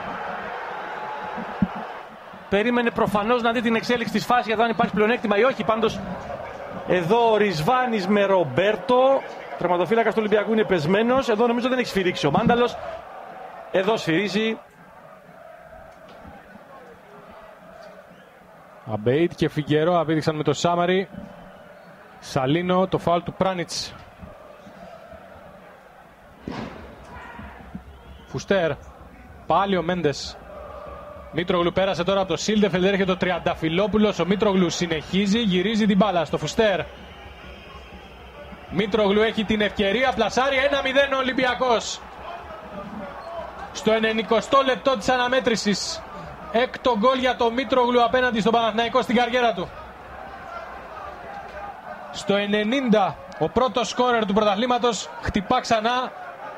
Περίμενε προφανώς να δει την εξέλιξη της φάσης για το αν υπάρχει πλεονέκτημα ή όχι. Πάντως εδώ ο Ρισβάνης με Ρομπέρτο, τερματοφύλακας του Ολυμπιακού είναι πεσμένος. Εδώ νομίζω δεν έχει σφυρίξει ο Μάνταλος. Εδώ σφυρίζει. Αμπέιτ και Φιγκερό απέδειξαν με το Σάμαρι. Σαλίνο, το φάουλ του Πράνιτς. Φουστέρ, πάλι ο Μέντες. Μήτρογλου πέρασε τώρα από το Σίλντεφελντ, έρχεται ο Τριανταφυλόπουλος. Ο Μήτρογλου συνεχίζει, γυρίζει την μπάλα στο Φουστέρ. Μήτρογλου έχει την ευκαιρία, πλασάρει ένα μηδέν ο Ολυμπιακός. Στο ενενηκοστό λεπτό της αναμέτρησης. Έκτο γκολ για το Μήτρογλου απέναντι στον Παναθηναϊκό στην καριέρα του. Στο ενενήντα ο πρώτος σκόρερ του πρωταθλήματος χτυπά ξανά.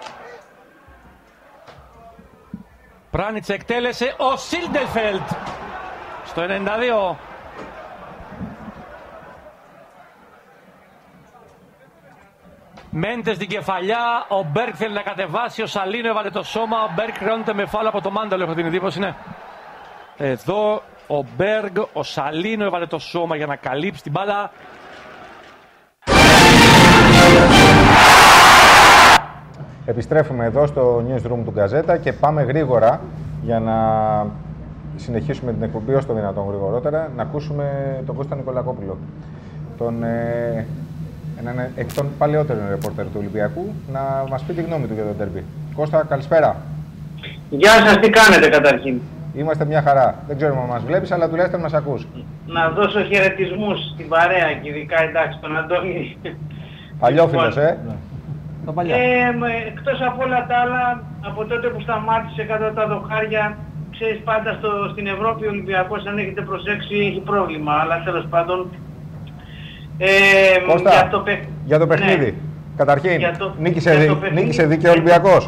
Πράνιτς εκτέλεσε ο Σίλντεφελντ στο ενενήντα δύο. Μέντες στην κεφαλιά, ο Μπέργκ θέλει να κατεβάσει, ο Σαλίνο έβαλε το σώμα, ο Μπέργκ χρεώνεται με φάουλ από το Μάνταλο, έχω την εντύπωση, ναι. Εδώ ο Μπέργκ, ο Σαλίνο έβαλε το σώμα για να καλύψει την μπάλα. Επιστρέφουμε εδώ στο newsroom του Γκαζέτα και πάμε γρήγορα για να συνεχίσουμε την εκπομπή όσο το δυνατόν γρηγορότερα, να ακούσουμε τον Κώστα Νικολακόπουλο, τον, ε, έναν εκ των παλαιότερων ρεπόρτερ του Ολυμπιακού, να μας πει τη γνώμη του για το ντέρμπι. Κώστα, καλησπέρα. Γεια σας, τι κάνετε καταρχήν? Είμαστε μια χαρά. Δεν ξέρουμε αν μας βλέπεις, αλλά τουλάχιστον μας ακούς. Να δώσω χαιρετισμούς στην παρέα και ειδικά εντάξει τον Αντώνη. Παλιόφιλος, ε. Ε, εκτός από όλα τα άλλα, από τότε που σταμάτησε κατά τα δοχάρια, ξέρεις, πάντα στο, στην Ευρώπη ο Ολυμπιακός, αν έχετε προσέξει, έχει πρόβλημα, αλλά τέλος πάντων... Ε, Κώστα, για, το παι... για το παιχνίδι. Ναι. Καταρχήν, το... νίκησε, δι... νίκησε δίκαια ο Ολυμπιακός.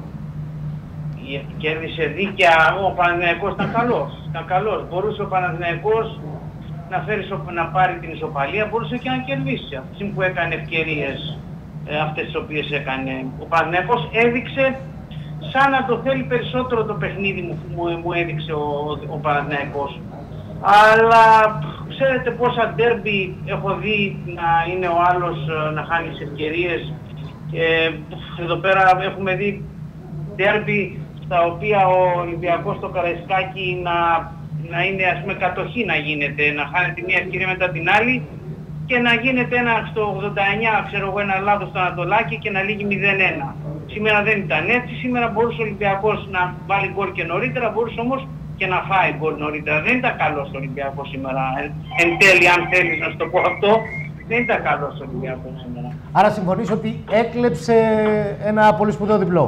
Κέρδισε δίκαια, ο Παναθηναϊκός ήταν καλός. Ήταν καλός. Μπορούσε ο Παναθηναϊκός να, φέρει, να πάρει την ισοπαλία, μπορούσε και να κερδίσει. Αυτή που έκανε ευκαιρίες, ε, αυτές τις οποίες έκανε. Ο Παναθηναϊκός έδειξε σαν να το θέλει περισσότερο το παιχνίδι μου, μου, μου έδειξε ο, ο Παναθηναϊκός. Αλλά ξέρετε πόσα ντέρμπι έχω δει να είναι ο άλλος να χάνει τις ευκαιρίες. Και εδώ πέρα έχουμε δει ντέρμπι στα οποία ο Ολυμπιακός στο Καραϊσκάκι να, να είναι, ας πούμε, κατοχή να γίνεται, να χάνεται μια ευκαιρία μετά την άλλη και να γίνεται ένα στο ογδόντα εννιά, ξέρω εγώ, ένα λάθος στο Ανατολάκι και να λύγει μηδέν ένα. Σήμερα δεν ήταν έτσι, σήμερα μπορούσε ο Ολυμπιακός να βάλει γκολ και νωρίτερα, μπορούσε όμως και να φάει γκολ νωρίτερα. Δεν ήταν καλός ο Ολυμπιακός σήμερα. Εν, εν τέλει, αν θέλεις να σου το πω αυτό, δεν ήταν καλός ο Ολυμπιακός σήμερα. Άρα συμφωνείς ότι έκλεψε ένα πολύ σπουδαίο διπλό.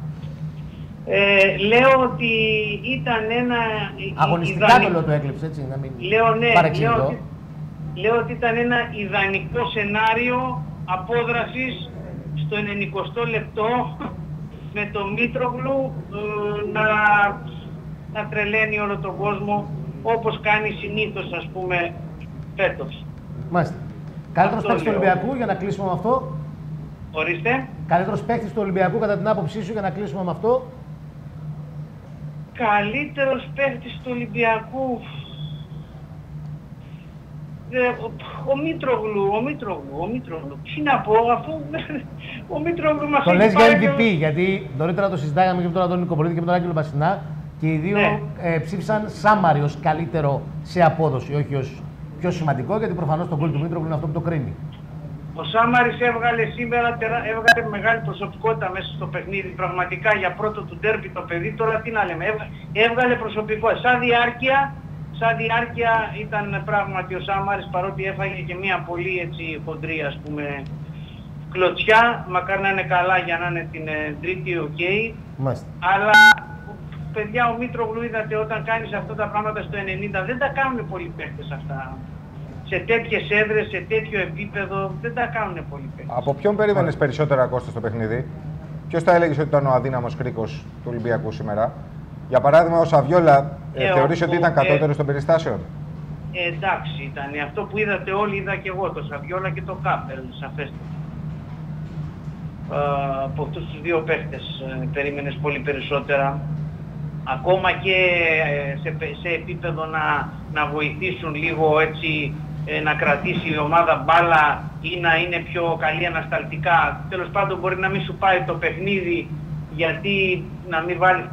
Ε, λέω ότι ήταν ένα... Αγωνιστικά ιδανικό... το λέω το έκλεψε, έτσι, να μην λέω, ναι, παρεξηγηθώ. Λέω, ότι, λέω ότι ήταν ένα ιδανικό σενάριο απόδρασης στο ενενηκοστό λεπτό με τον Μήτρογλου ε, να, να τρελαίνει όλο τον κόσμο όπως κάνει συνήθως, ας πούμε, φέτος. Μάλιστα. Καλύτερος παίκτης του Ολυμπιακού για να κλείσουμε με αυτό. Ορίστε. Καλύτερος παίκτης του Ολυμπιακού κατά την άποψή σου για να κλείσουμε με αυτό. Καλύτερος παίκτης του Ολυμπιακού. Ο, ο Μήτρογλου, ο Μήτρογλου, ο Μήτρογλου. Τι να πω, αφού ο Μήτρογλου μας το έχει λες για εμ βι πι, και... γιατί νωρίτερα το συζητάγαμε και με τον Αντώνη Νικοπολίτη και με τον Άγγελο Μπασινά και οι δύο ναι. ε, ψήφισαν Σάμαρη ως καλύτερο σε απόδοση, όχι ως πιο σημαντικό, γιατί προφανώς το γκολ του Μήτρογλου είναι αυτό που το κρίνει. Ο Σάμαρης έβγαλε σήμερα έβγαλε μεγάλη προσωπικότητα μέσα στο παιχνίδι. Πραγματικά για πρώτο του ντέρμπι το παιδί, τώρα τι να λέμε, έβγαλε προσωπικότητα. Σαν διάρκεια, σαν διάρκεια ήταν πράγματι ο Σάμαρης, παρότι έφαγε και μια πολύ έτσι χοντρή, ας πούμε, κλωτσιά. Μακάρι να είναι καλά για να είναι την ε, τρίτη, οκ. Okay. Αλλά παιδιά, ο Μήτρογλου, είδατε, όταν κάνεις αυτά τα πράγματα στο ενενήντα, δεν τα κάνουν πολλοί παίκτες αυτά. Σε τέτοιες έδρες, σε τέτοιο επίπεδο, δεν τα κάνουν πολύ παίκτες. Από ποιον περίμενες περισσότερα, Κώστα, στο παιχνίδι? Ποιος θα έλεγες ότι ήταν ο αδύναμος κρίκος του Ολυμπιακού σήμερα? Για παράδειγμα, ο Σαβιόλα, ε, ε, θεωρείς ο, ότι ήταν κατώτερος ε, των περιστάσεων? Ε, εντάξει, ήταν. Αυτό που είδατε όλοι, είδα και εγώ, το Σαβιόλα και το Κάπελ, σαφέστατα. Ε, από αυτούς τους δύο παίκτες ε, περίμενες πολύ περισσότερα. Ακόμα και ε, σε, σε επίπεδο να, να βοηθήσουν λίγο έτσι, ε, να κρατήσει η ομάδα μπάλα ή να είναι πιο καλή ανασταλτικά. Τέλος πάντων μπορεί να μην σου πάει το παιχνίδι, γιατί να μην βάλεις,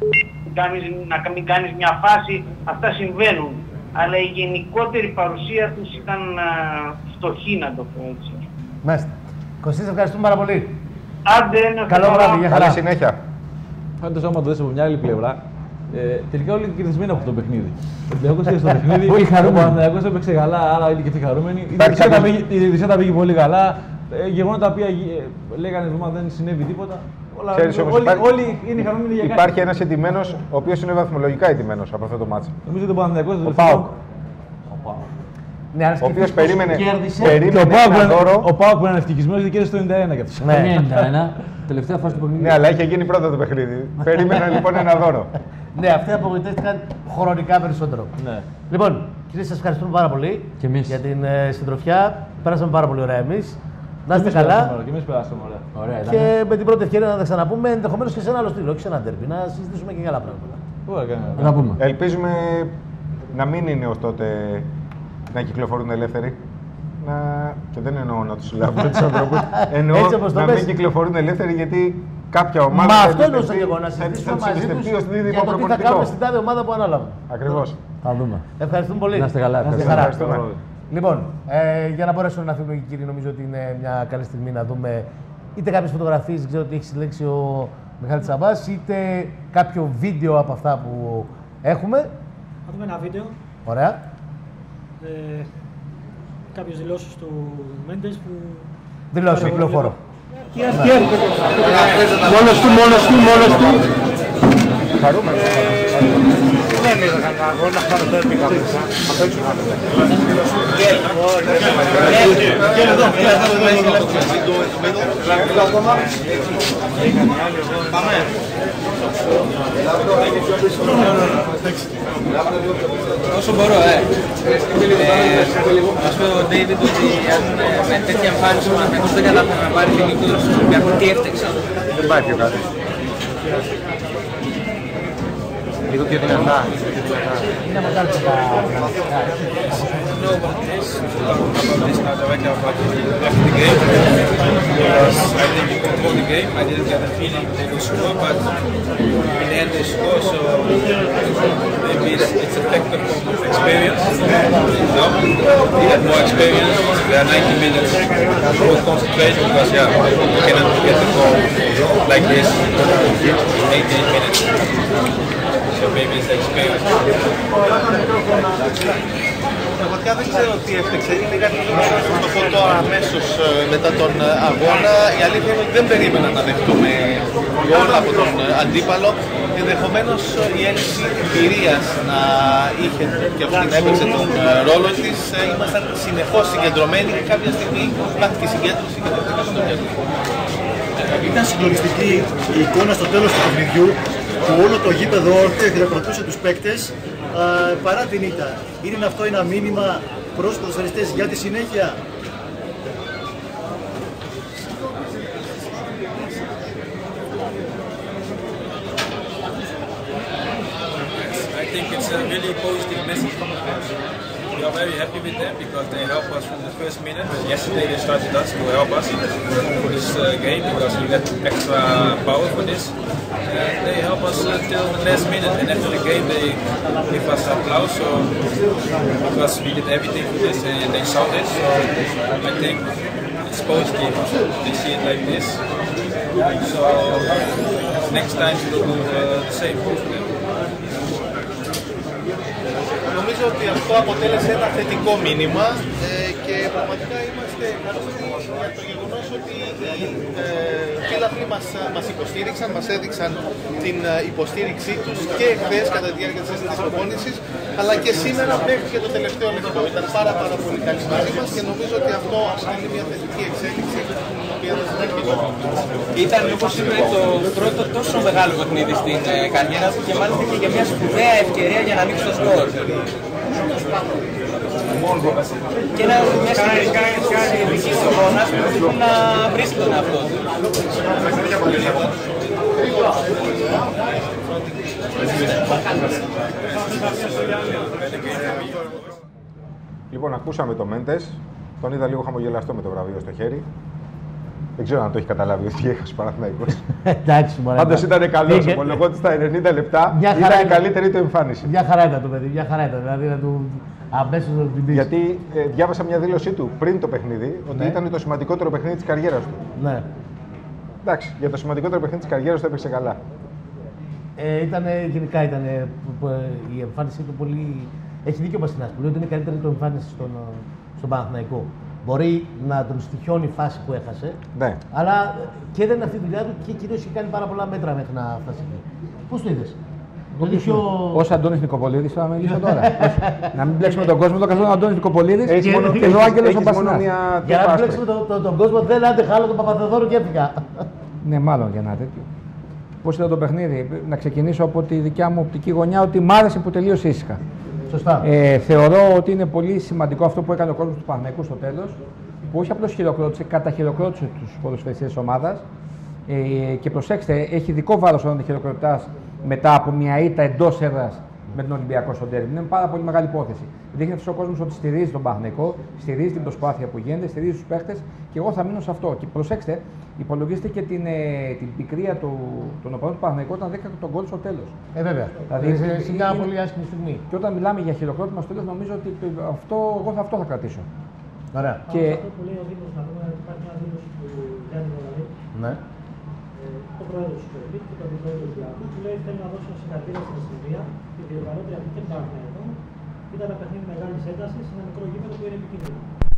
να μην κάνεις μια φάση, αυτά συμβαίνουν. Αλλά η γενικότερη παρουσία τους ήταν α, φτωχή, να το πω έτσι. Μάλιστα. Κωστή, ευχαριστούμε πάρα πολύ. Άντε, να καλό βράδυ, για καλή συνέχεια. Πάντως, άμα το δεις από μια άλλη πλευρά, ε, τελικά όλοι κερδισμένοι από το παιχνίδι. Ο Ολυμπιακός και στο παιχνίδι, πολύ χαρούμενοι. Ο Παναθηναϊκός έπαιξε καλά, άρα είναι και αυτοί χαρούμενοι. Η διαιτησία τα πήγε πολύ καλά. Ε, γεγονότα τα οποία ε, λέγανε εβδομάδα δεν συνέβη τίποτα. Όλα, Ξέρεις, όλοι, υπάρχει, όλοι είναι χαρούμενοι για κάτι. Υπάρχει ένας ετημένος, ο οποίος είναι βαθμολογικά ετημένος από αυτό το μάτσο. Νομίζω ότι ο Παναθηναϊκός ο Πάοκ. Ναι, ο οποίος περίμενε, κέρδισε. περίμενε ένα δώρο. Ο Πάοκ που είναι ευτυχισμένος κέρδισε το ενενήντα ένα για αυτούς. Ναι, ενενήντα ένα. Τελευταία φάση του παιχνιδιού. Ναι, αλλά είχε γίνει πρώτα το παιχνίδι. Περίμενα λοιπόν ένα δώρο. Ναι, αυτοί απογοητεύτηκαν χρονικά περισσότερο. Ναι. Λοιπόν, κύριε, σας ευχαριστούμε πάρα πολύ και εμείς. για την ε, συντροφιά. Πέρασαμε πάρα πολύ ωραία εμείς. Να είστε καλά. Και εμείς περάσαμε ωραία. ωραία και ήταν. Με την πρώτη ευκαιρία να τα ξαναπούμε, ενδεχομένως και σε ένα άλλο στήλο, όχι σε ένα ντέρμπι, να συζητήσουμε και για άλλα πράγματα. Ωραία, να πούμε. Ελπίζουμε να μην είναι ως τότε να κυκλοφορούν ελεύθεροι. Να... Και δεν εννοώ να τους συλλάβουν τους ανθρώπους. Εννοώ να μην κυκλοφορούν ελεύθεροι, γιατί κάποια ομάδα. Μα αυτό εννοούσα και εγώ, να συζητήσουμε μαζί τους για το τι θα κάνουμε στην τάδε ομάδα που ανάλαβε. Ακριβώς. Θα δούμε. Ευχαριστούμε πολύ. Να είστε καλά. Ευχαριστούμε. Λοιπόν, ε, για να μπορέσουμε να φύγουμε, κύριοι, νομίζω ότι είναι μια καλή στιγμή να δούμε είτε κάποιες φωτογραφίες, δεν ξέρω τι έχει συλλέξει ο Μιχάλης Τσαμπάς, είτε κάποιο βίντεο από αυτά που έχουμε. Θα δούμε ένα βίντεο. Ωραία. Ε, κάποιες δηλώσεις του Μέντες που... Δηλώσεις, κυκλοφόρο. Μόνος του, μόνος του, μόνος του. Χαρούμενος. είδα κανένα αγώνα, αλλά δεν πήγα μέσα. Αυτό έξω να το δω. Και εδώ, και εδώ, ακόμα. Πάμε. Όσο μπορώ, ε. Να σου πω ο Ντέιβιντ ότι αν με τέτοια εμφάνιση ο Παναθηναϊκός δεν κατάφερε να πάρει την νίκη στον Ολυμπιακό, τι έφταξε. Δεν πάει πιο κάτι. Λίγο πιο δυνατά. Είναι μεγάλη τα δυναμικά. No, but this, about this now directly about after the game, because I think you control the game. I didn't get the feeling they would score, but in the end they score, so maybe it's, it's a factor from experience. No, we have more experience. We are ninety minutes more concentration because yeah, we cannot get the goal like this in eighteen minutes. So maybe it's the experience. Πραγματικά δεν ξέρω τι έφταξε. Είναι κάτι το φωτό αμέσως μετά τον αγώνα. Η αλήθεια είναι ότι δεν περίμενα να δεχτούμε γκολ από τον αντίπαλο. Ενδεχομένως η έλλειψη εμπειρίας να είχε και αυτή να έπαιξε τον ρόλο της. Ήμασταν συνεχώς συγκεντρωμένοι και κάποια στιγμή χάθηκε η συγκέντρωση και δεν πήγαμε στο κέντρο. Ήταν συγκλονιστική η εικόνα στο τέλος του παιχνιδιού που όλο το γήπεδο όρθιο χειροκροτούσε τους παίκτες Uh, παρά την ήττα. Είναι αυτό ένα μήνυμα προς τους ποδοσφαιριστές για τη συνέχεια? I think it's a really positive message from the fans. We are very happy with them because they help us from the first minute. Yesterday they started us to help us for this uh, game because we got extra power for this. And they help us until the last minute, and after the game they give us applause. So because we did everything for this and they saw this, so I think it's positive. They see it like this. So next time we will do uh, the same for them. Νομίζω ότι αυτό αποτέλεσε ένα θετικό μήνυμα ε, και πραγματικά είμαστε χαρούμενοι για το γεγονός ότι οι ε, φίλαθλοι μας, μας υποστήριξαν, μας έδειξαν την υποστήριξή τους και χθες κατά τη διάρκεια της προπόνησης, αλλά και σήμερα μέχρι και το τελευταίο λεπτό. Ήταν πάρα πάρα πολύ καλή μαζί μας και νομίζω ότι αυτό αποτελεί μια θετική εξέλιξη την οποία θα συνεχίσουμε. Ήταν, όπως είπε, το πρώτο τόσο μεγάλο παιχνίδι στην ε, καριέρα του και μάλιστα και για μια σπουδαία ευκαιρία για να ανοίξει το σκορ. Και ένα μια συγκεκριτική εικόνα που θέλουν να βρίσκει τον εαυτό του. Λοιπόν, ακούσαμε το Μέντες. Τον είδα λίγο χαμογελαστό με το βραβείο στο χέρι. Δεν ξέρω αν το έχει καταλάβει ότι έχασε ο Παναθηναϊκός. Εντάξει, μωρέ. Πάντως ήταν καλός. Ομολογώ στα ενενήντα λεπτά ήταν η καλύτερη του εμφάνιση. Μια χαρά ήταν το παιδί, μια χαρά ήταν. Δηλαδή να του αμέσως να του πει. Γιατί ε, διάβασα μια δήλωσή του πριν το παιχνίδι ότι ναι. ήταν το σημαντικότερο παιχνίδι της καριέρας του. Ναι. Εντάξει, για το σημαντικότερο παιχνίδι της καριέρας του έπαιξε καλά. Ε, ήτανε, γενικά ήταν η εμφάνισή του πολύ. Έχει δίκιο ο Παστινάς που λέει ότι είναι η καλύτερη του εμφάνιση στον, στον Παναθηναϊκό. Μπορεί να τον στοιχιώνει η φάση που έχασε, ναι. αλλά και δεν είναι αυτή η δουλειά του και κυρίως έχει κάνει πάρα πολλά μέτρα μέχρι να φτάσει εκεί. Πώς το είδες? Πιο... Ως Αντώνης Νικοπολίδης θα μιλήσω τώρα. Να μην μπλέξουμε τον κόσμο, το καθόλου Αντώνης Νικοπολίδης και εδώ ο Άγγελος ο Παστινάς. Για να μην μπλέξουμε τον, τον, τον κόσμο δεν άντεχα άλλο τον Παπαθεδόρο και έφυγα. Ναι, μάλλον για ένα τέτοιο. Πώς είδα το παιχνίδι, να ξεκινήσω από τη δικιά μου οπτική γωνιά ότι μ' άρεσε που τελείωσε ήσυχα. Σωστά. Ε, θεωρώ ότι είναι πολύ σημαντικό αυτό που έκανε ο κόσμος του Παναθηναϊκού στο τέλος, που όχι απλώς χειροκρότησε, καταχειροκρότησε τους ποδοσφαιριστές της ομάδας. Ε, και προσέξτε, έχει δικό βάρος όταν τη χειροκροτάς μετά από μια ήττα εντός έδρας με τον Ολυμπιακό στο ντέρμπι. Είναι πάρα πολύ μεγάλη υπόθεση. Δείχνει αυτός ο κόσμος ότι στηρίζει τον Παναθηναϊκό, στηρίζει την προσπάθεια που γίνεται, στηρίζει τους παίχτες και εγώ θα μείνω σε αυτό. Και προσέξτε, υπολογίστε και την, ε, την πικρία του, των οπαδών του Παναθηναϊκού όταν δέχτηκε τον γκολ στο τέλος. Ε, βέβαια. Δηλαδή, σε μια πολύ άσχημη στιγμή. Και όταν μιλάμε για χειροκρότημα στο τέλος, νομίζω ότι αυτό, εγώ θα, αυτό θα κρατήσω. Ωραία. Και... Αυτό που λέει ο Δήμος, να δούμε ότι υπάρχει μια δήλωση του Γιάννη Μολαδή. Ναι. Ο πρόεδρος του Περβίτ και τον αντιπρόεδρο του Λιάκου, που λέει: θέλω να δώσω συγχαρητήρια στην αστυνομία, τη διοργανώτρια αυτή και τον Παναθηναϊκό. Ήταν ένα παιχνίδι μεγάλη ένταση σε ένα μικρό γήπεδο που είναι επικίνδυνο.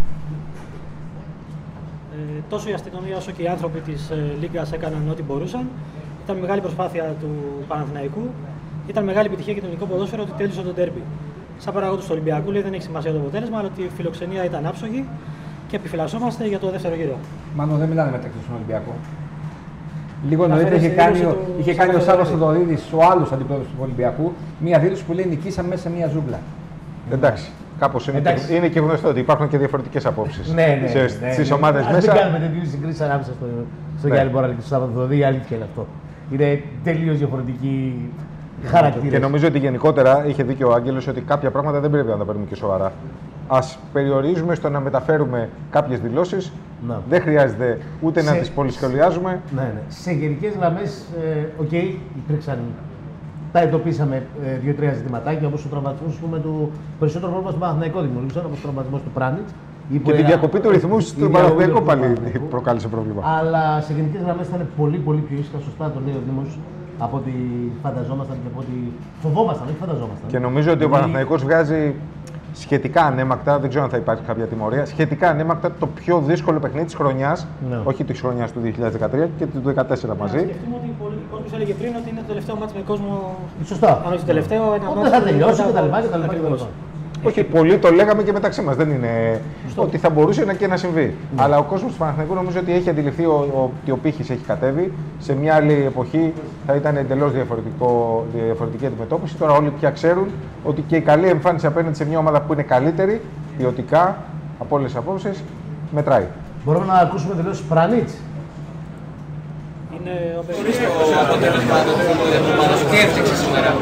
Ε, τόσο η αστυνομία όσο και οι άνθρωποι της ε, Λίγκας έκαναν ό,τι μπορούσαν. Ήταν μεγάλη προσπάθεια του Παναθηναϊκού. ήταν μεγάλη επιτυχία για το ελληνικό ποδόσφαιρο ότι τέλειωσε το ντέρμπι. Σαν παράγοντα του Ολυμπιακού λέει, δεν έχει σημασία το αποτέλεσμα, αλλά ότι η φιλοξενία ήταν άψογη και επιφυλασσόμαστε για το δεύτερο γύρο. Μάλλον δεν μιλάνε μεταξύ στον Ολυμπιακό. Λίγο νωρίτερα είχε κάνει, το... είχε κάνει ο Σάββας Θοδωρίδης, ο άλλος αντιπρόεδρος του Ολυμπιακού, μία δήλωση που λέει νικήσαμε μέσα σε μία ζούγκλα. Εντάξει. Κάπως είναι, Εντάξει. Και, είναι και γνωστό ότι υπάρχουν και διαφορετικές απόψεις ναι, ναι, ναι, στις ναι, ναι, ομάδες ναι. μέσα. Ας μην κάνουμε τέτοιες συγκρίσεις ανάμεσα στο, στο ναι. Γιάννη Μοράλη και στο Σάββατο Θοδωρίδη, η αλήθεια είναι αυτό. Είναι τελείως διαφορετική χαρακτήρα. Και νομίζω ότι γενικότερα είχε δίκιο ο Άγγελος ότι κάποια πράγματα δεν πρέπει να τα παίρνουμε και σοβαρά. Ας περιορίζουμε στο να μεταφέρουμε κάποιες δηλώσεις. Ναι. Δεν χρειάζεται ούτε σε... να τις πολυσχολιάζουμε. Ναι, ναι. Σε γενικές γραμμές, οκ, ε, okay, υπήρξαν. Τα εντοπίσαμε ε, δύο-τρία ζητηματάκια, όπως ο τραυματισμός του περισσότερο πρόβλημα στον Παναθηναϊκό δημιουργήσαν, όπως ο τραυματισμός του Πράνιτς. Και την διακοπή του ρυθμού στον Παναθηναϊκό πάλι προκάλεσε πρόβλημα. Αλλά σε γενικές γραμμές ήταν πολύ, πολύ πιο ήσυχα, σωστά το λέει ο Δήμος, από ό,τι φανταζόμασταν και από ό,τι φοβόμασταν, όχι φανταζόμασταν. Και νομίζω ότι ο Παναθηναϊκός βγάζει σχετικά ανέμακτα, δεν ξέρω αν θα υπάρχει κάποια τιμωρία, σχετικά ανέμακτα το πιο δύσκολο παιχνίδι της χρονιάς, ναι. όχι της χρονιάς του δύο χιλιάδες δεκατρία και του δύο χιλιάδες δεκατέσσερα μαζί. Σκεφτούμε ότι ο κόσμος έλεγε πριν ότι είναι το τελευταίο μάτς με κόσμο. Σωστά. Αν όχι το τελευταίο, ένα μάτς. Δεν θα τελειώσει κτλ. Όχι, πολλοί το λέγαμε και μεταξύ μας. Δεν είναι Σωστό. Ότι θα μπορούσε να και να συμβεί. Ναι. Αλλά ο κόσμος του Παναθηναϊκού νομίζω ότι έχει αντιληφθεί ότι ο πύχης έχει κατέβει. Σε μια άλλη εποχή θα ήταν εντελώς διαφορετική αντιμετώπιση. Τώρα όλοι πια ξέρουν ότι και η καλή εμφάνιση απέναντι σε μια ομάδα που είναι καλύτερη, ποιοτικά, από όλες τις απόψεις, μετράει. Μπορούμε να ακούσουμε δηλώσεις Πρανίτς. Είναι ο Ορίστε το αποτέλεσμα του ομάδας. Τι έφτιαξε σήμερα?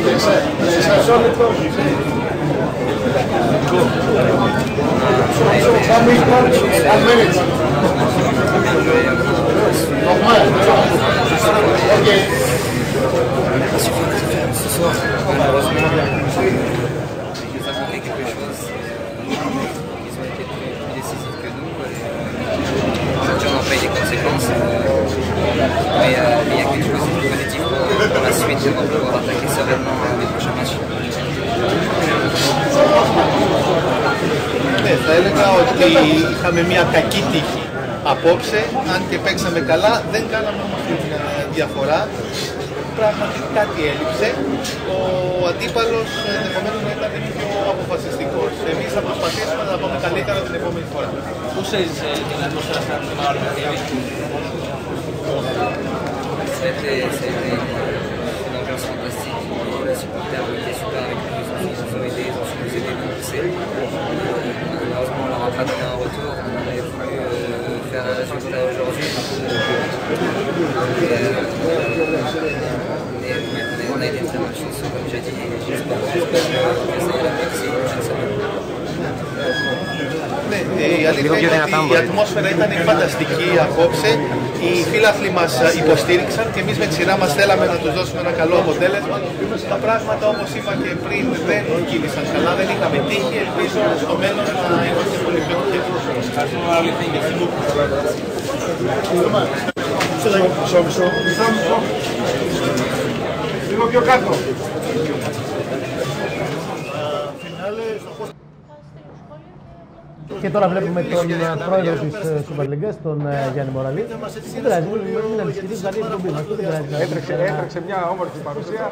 On paye les conséquences, mais euh, il y a quelque chose de positif pour la suite et on va pouvoir attaquer sereinement les prochains matchs. Ναι, θα έλεγα ότι είχαμε μια κακή τύχη απόψε, αν και παίξαμε καλά, δεν κάναμε όμως την διαφορά. Πράγματι κάτι έλειψε, ο αντίπαλος ενδεχομένως να ήταν πιο αποφασιστικός. Εμείς θα προσπαθήσουμε να πάμε καλύτερα την επόμενη φορά. Πώς έζησε την ατμόσφαιρα στην Αρσενάλ, C'était une ambiance fantastique, les supporters ont été super avec nous, ils nous ont aidés, ils ont su nous aider, nous pousser. Malheureusement, on leur a pas donné un retour, on avait voulu euh, faire un résultat aujourd'hui. Et, euh, on a été très malchanceux, comme j'ai dit, j'espère que ça ira mieux d'ici les prochaines semaines. Ναι, η αλήθεια είναι ότι η ατμόσφαιρα ήταν φανταστική απόψε. Οι φίλαθλοι μας υποστήριξαν και εμείς με τη σειρά μας θέλαμε να τους δώσουμε ένα καλό αποτέλεσμα. Τα πράγματα, όπως είπα και πριν, δεν κύλησαν καλά, δεν είχαμε τύχη. Ελπίζω στο μέλλον να είμαστε πολύ πιο τυχεροί. Λίγο πιο κάτω. Και τώρα βλέπουμε τον πρόεδρο της Super League, τον Γιάννη Μοραλή. Δεν πειράζει, μην ανησυχείς, καλή εκπομπή μας. Έτρεξε μια όμορφη παρουσία.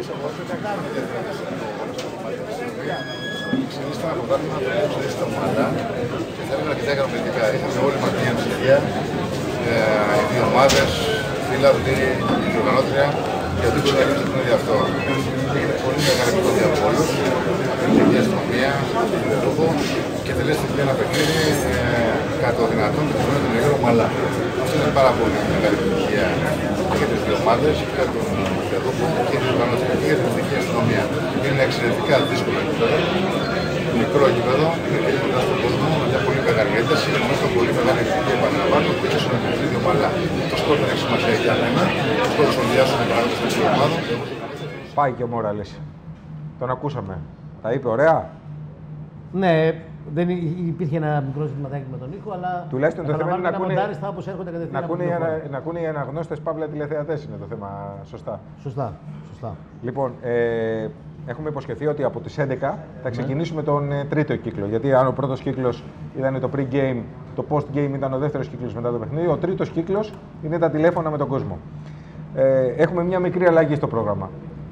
Ξεκινήσαμε από τα πράγματα που ξεκινήσαμε τα ομάδα και θέλουμε να κοιτάξουμε πολιτικά. Είχαμε όλοι μαζί μια ευκαιρία, οι δύο ομάδες, φίλαθλοι, η διοργανώτρια και ότι μπορεί να γίνει το ίδιο αυτό. Είναι πολύ μεγάλη επιτυχία από όλους, η αστυνομία, τον λόγο και τελείωσε ένα παιχνίδι κατά το δυνατόν και το χρόνο του Νεγρό Μαλά. Αυτό είναι πάρα πολύ μεγάλη επιτυχία και για τις δύο ομάδες, και για τον Πεδόπο και την διοργανώτρια και για την εθνική αστυνομία. Είναι ένα εξαιρετικά δύσκολο επίπεδο, μικρό επίπεδο, είναι πολύ κοντά στον κόσμο, μια πολύ μεγάλη ένταση, νομίζω πολύ μεγάλη επιτυχία επαναλαμβάνω και ίσως είναι το ίδιο Μαλά. Το σκορ δεν έχει σημασία για μένα, το σκορ των διάσωνων παράγοντας των δύο ομάδων. Πάει και ο Μοράλης. Τον ακούσαμε. Τα είπε ωραία. Ναι, δεν υπήρχε ένα μικρό ζητηματάκι με τον ήχο, αλλά τουλάχιστον το θέμα είναι να ακούνε, να ακούνε, να ακούνε οι αναγνώστες παύλα τηλεθεατές είναι το θέμα. Σωστά. Σωστά. Σωστά. Λοιπόν, ε, έχουμε υποσχεθεί ότι από τις έντεκα θα ξεκινήσουμε ναι. τον ε, τρίτο κύκλο. Γιατί αν ο πρώτος κύκλος ήταν το pre-game, το post-game ήταν ο δεύτερος κύκλος μετά το παιχνίδι, ο τρίτος κύκλος είναι τα τηλέφωνα με τον κόσμο. Ε, έχουμε μια μικρή αλλαγή στο πρόγραμμα.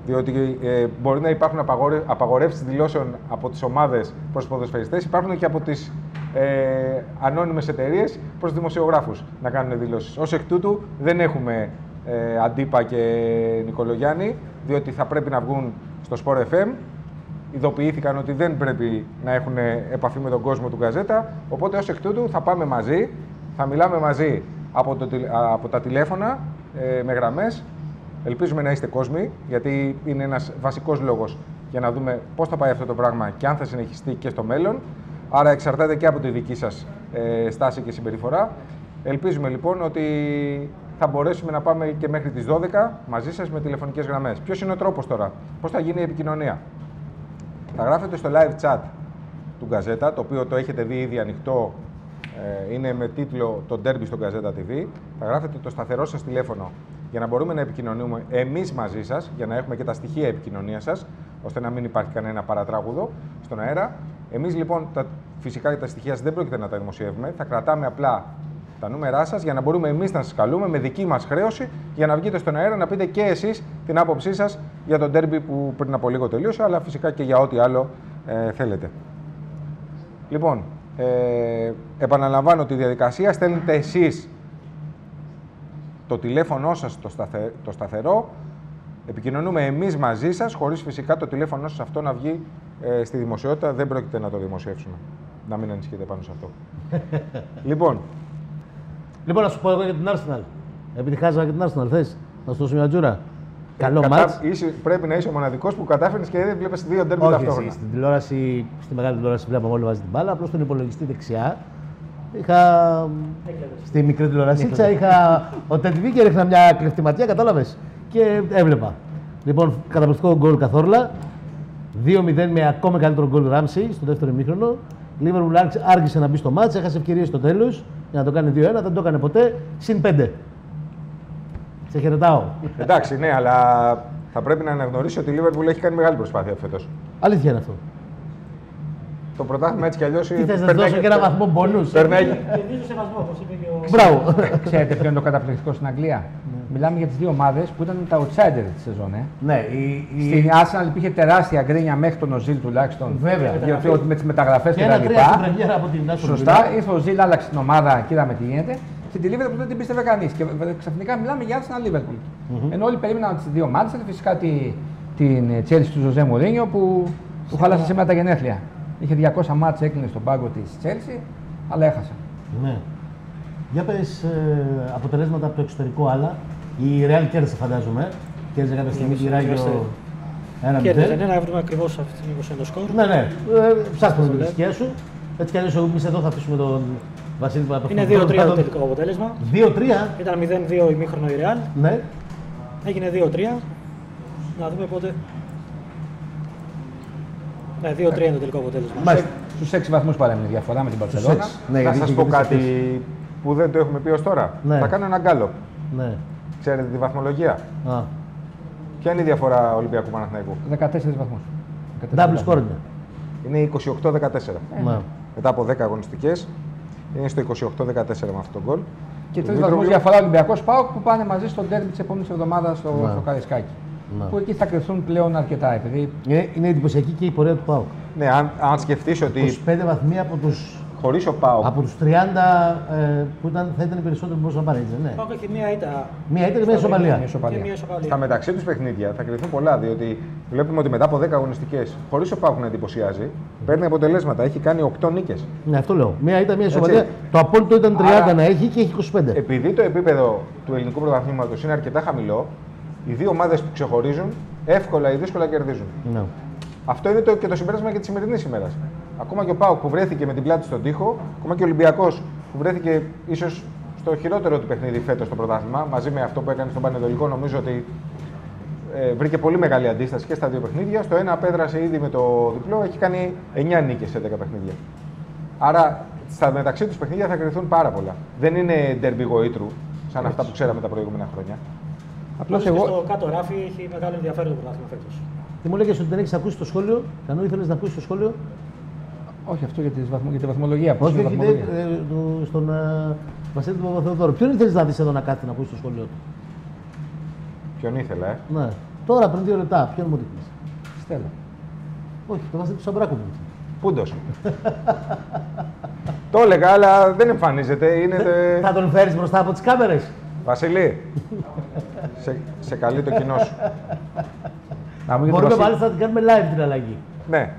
Διότι ε, μπορεί να υπάρχουν απαγορε... απαγορεύσεις δηλώσεων από τις ομάδες προς τους ποδοσφαιριστές, υπάρχουν και από τις ε, ανώνυμες εταιρείες προς δημοσιογράφους να κάνουν δηλώσεις. Ως εκ τούτου δεν έχουμε ε, Αντίπα και Νικολογιάννη, διότι θα πρέπει να βγουν στο Sport εφ εμ. Ειδοποιήθηκαν ότι δεν πρέπει να έχουν επαφή με τον κόσμο του Γκαζέτα, οπότε ως εκ τούτου θα πάμε μαζί, θα μιλάμε μαζί από, το, από τα τηλέφωνα ε, με γραμμές. Ελπίζουμε να είστε κόσμοι, γιατί είναι ένας βασικός λόγος για να δούμε πώς θα πάει αυτό το πράγμα και αν θα συνεχιστεί και στο μέλλον. Άρα εξαρτάται και από τη δική σας ε, στάση και συμπεριφορά. Ελπίζουμε λοιπόν ότι θα μπορέσουμε να πάμε και μέχρι τις δώδεκα μαζί σας με τηλεφωνικές γραμμές. Ποιος είναι ο τρόπος τώρα, πώς θα γίνει η επικοινωνία? Θα γράφετε στο live chat του Γκαζέτα, το οποίο το έχετε δει ήδη ανοιχτό, ε, είναι με τίτλο το Derby στο Γκαζέτα τι βι. Θα γράφετε το σταθερό σας τηλέφωνο για να μπορούμε να επικοινωνούμε εμείς μαζί σας, για να έχουμε και τα στοιχεία επικοινωνίας σας, ώστε να μην υπάρχει κανένα παρατράγουδο στον αέρα. Εμείς λοιπόν, τα, φυσικά τα στοιχεία σας δεν πρόκειται να τα δημοσιεύουμε, θα κρατάμε απλά τα νούμερά σας για να μπορούμε εμείς να σας καλούμε με δική μας χρέωση για να βγείτε στον αέρα να πείτε και εσείς την άποψή σας για το ντέρμπι που πριν από λίγο τελείωσε, αλλά φυσικά και για ό,τι άλλο ε, θέλετε. Λοιπόν, ε, επαναλαμβάνω τη διαδικασία, στέλνετε εσείς το τηλέφωνο σας το, σταθε, το σταθερό, επικοινωνούμε εμείς μαζί σας, χωρίς φυσικά το τηλέφωνο σας αυτό να βγει ε, στη δημοσιότητα, δεν πρόκειται να το δημοσιεύσουμε. Να μην ανησυχείτε πάνω σε αυτό. Λοιπόν, Λοιπόν, να σου πω εγώ για την Arsenal. Επειδή χάζαμε για την Arsenal, θες να σου δώσω μια τζούρα? Καλό Κατα... μάτς. Είσαι, πρέπει να είσαι ο μοναδικός που κατάφερες και δεν βλέπεις δύο ντέρμπι ταυτόχρονα. Όχι, στην τηλεόραση, στη μεγάλη τηλεόραση βλέπαμε όλοι βάζει την μπάλα, απλώς στον υπολογιστή δεξιά. Είχα. Στη μικρή τηλεορασίτσα είχα ο Τεντβί και έριχνα μια κλεφτή ματιά, κατάλαβες. Και έβλεπα. Λοιπόν, καταπληκτικό γκολ καθόρλα. δύο μηδέν με ακόμα καλύτερο γκολ Ράμσι στο δεύτερο ημίχρονο. Λίβερπουλ άργησε να μπει στο μάτς, έχασε ευκαιρίες στο τέλος για να το κάνει δύο ένα, δεν το έκανε ποτέ. Συν πέντε. Σε χαιρετάω. Εντάξει, ναι, αλλά θα πρέπει να αναγνωρίσει ότι η Λίβερπουλ έχει κάνει μεγάλη προσπάθεια φέτος. Αλήθεια είναι αυτό. Το πρωτάθλημα έτσι κι αλλιώς. Τι θες να σου δώσω και ένα βαθμό μπονούς? Περνάει. Κερδίζω σεβασμό, όπως είπε και ο. Μπράβο. Ξέρετε ποιο είναι το καταπληκτικό στην Αγγλία? Μιλάμε για τις δύο ομάδες που ήταν τα outsider τη σεζόν. Ε. Ναι, η, η... Στην Arsenal υπήρχε τεράστια γκρίνια μέχρι τον Οζίλ τουλάχιστον. Βέβαια. Γιατί ότι με τις μεταγραφές και, και τα λοιπά. Σωστά, ήρθε ο Οζίλ, άλλαξε την ομάδα και είδαμε τι γίνεται. Και τη Liverpool δεν την πίστευε κανείς. Και ξαφνικά μιλάμε για Arsenal Liverpool. Mm-hmm. Ενώ όλοι περίμεναν τις δύο ομάδες, φυσικά τη, την Chelsea του Ζωζέ Μουρίνιο που του χάλασε σήμερα τα γενέθλια. Είχε διακόσια μάτς, έκλεινε στον πάγκο της Chelsea, αλλά έχασε. Ναι. Για πες ε, αποτελέσματα από το εξωτερικό άλλα. Η Real κέρδισε, φαντάζομαι. Κέρδισε κάποια στιγμή τη Ράγιο. Κέρδισε, ναι, να βρούμε ακριβώς αυτή την είκοσι το σκορ. Ναι, ναι. Ε, ψάχνουμε την ησυχία σου. Έτσι κι αλλιώς εμείς εδώ θα αφήσουμε τον Βασίλη που είναι δύο τρία το τελικό αποτέλεσμα. δύο τρία. Ήταν μηδέν δύο ημίχρονο η Real. Ναι. Έγινε δύο τρία. Να δούμε πότε. Ναι, δύο τρία είναι το τελικό αποτέλεσμα. Στους έξι βαθμούς παρέμεινε η διαφορά με την Μπαρσελόνα. Ναι, να σας πω κάτι που δεν το έχουμε πει ως τώρα. Ναι. Θα κάνω ένα γκάλο. Ναι. Ξέρετε τη βαθμολογία? Α. Ποια είναι η διαφορά Ολυμπιακού Παναθηναϊκού? δεκατέσσερις βαθμούς. Double score είναι. Είναι είκοσι οκτώ δεκατέσσερα. Ε. Ναι. Μετά από δέκα αγωνιστικές είναι στο είκοσι οκτώ δεκατέσσερα με αυτόν τον γκολ. Και τρεις βαθμούς διαφορά Ολυμπιακός ΠΑΟΚ που πάνε μαζί στο ντέρμπι της επόμενης εβδομάδας στο, ναι. στο Καρισκάκι. Ναι. Που εκεί θα κρυφθούν πλέον αρκετά. Επειδή... Είναι, είναι εντυπωσιακή και η πορεία του ΠΑΟΚ. Ναι, αν, αν σκεφτείς ότι. είκοσι πέντε βαθμοί από τους. Χωρίς ο ΠΑΟΚ. Από τους τριάντα ε, που ήταν, θα ήταν οι περισσότεροι που μπορούσαν να πάρει. Ναι. Ο ΠΑΟΚ έχει μία ήττα. Μία ήττα και μία ισοπαλία. Στα μεταξύ τους παιχνίδια θα κρυφθούν πολλά, διότι βλέπουμε ότι μετά από δέκα αγωνιστικές, χωρίς ο ΠΑΟΚ να εντυπωσιάζει, παίρνει αποτελέσματα. Έχει κάνει οκτώ νίκες. Ναι, αυτό λέω. Μία ήττα, μία ισοπαλία. Το απόλυτο ήταν τριάντα. Άρα, να έχει και έχει είκοσι πέντε. Επειδή το επίπεδο του ελληνικού πρωταθλήματος είναι αρκετά χαμηλό, οι δύο ομάδες που ξεχωρίζουν εύκολα ή δύσκολα κερδίζουν. Ναι. Αυτό είναι το, και το συμπέρασμα και τη σημερινή ημέρα. Ακόμα και ο ΠΑΟΚ που βρέθηκε με την πλάτη στον τοίχο, ακόμα και ο Ολυμπιακός που βρέθηκε ίσως στο χειρότερο του παιχνίδι φέτος στο πρωτάθλημα, μαζί με αυτό που έκανε στον Πανετολικό, νομίζω ότι ε, βρήκε πολύ μεγάλη αντίσταση και στα δύο παιχνίδια. Στο ένα απέδρασε ήδη με το διπλό, έχει κάνει εννιά νίκες σε δέκα παιχνίδια. Άρα στα μεταξύ τους παιχνίδια θα κρυφθούν πάρα πολλά. Δεν είναι ντερμπι γοήτρου, σαν αυτά που ξέραμε τα προηγούμενα χρόνια. Απλώς εγώ... στο κάτω ράφι έχει μεγάλο ενδιαφέρον το πρωτάθλημα φέτος. Τι μου λέγες ότι δεν έχεις ακούσει το σχόλιο, Κανού ήθελες να ακούσεις το σχόλιο? Όχι, αυτό για τη, βαθμο, για τη βαθμολογία. Όχι, όχι, δε, ε, το, στον uh, Βασίλη του Παπαθεοδόρου. Ποιον ήθελες να δεις εδώ να κάθεται να ακούσεις το σχόλιο του? Ποιον ήθελα, ε? Ναι. Τώρα πριν δύο λεπτά, ποιον μου δείχνεις? Στέλλα. Όχι, το βάζει του Σαμπράκου μου. Πούντος. Το έλεγα, αλλά δεν εμφανίζεται. Είναι τε... Θα τον φέρεις μπροστά από τις κάμερες. Βασίλη, σε, σε καλεί το κοινό σου. Μπορούμε Βασίλη... μάλιστα να την κάνουμε live την αλλαγή. Ναι.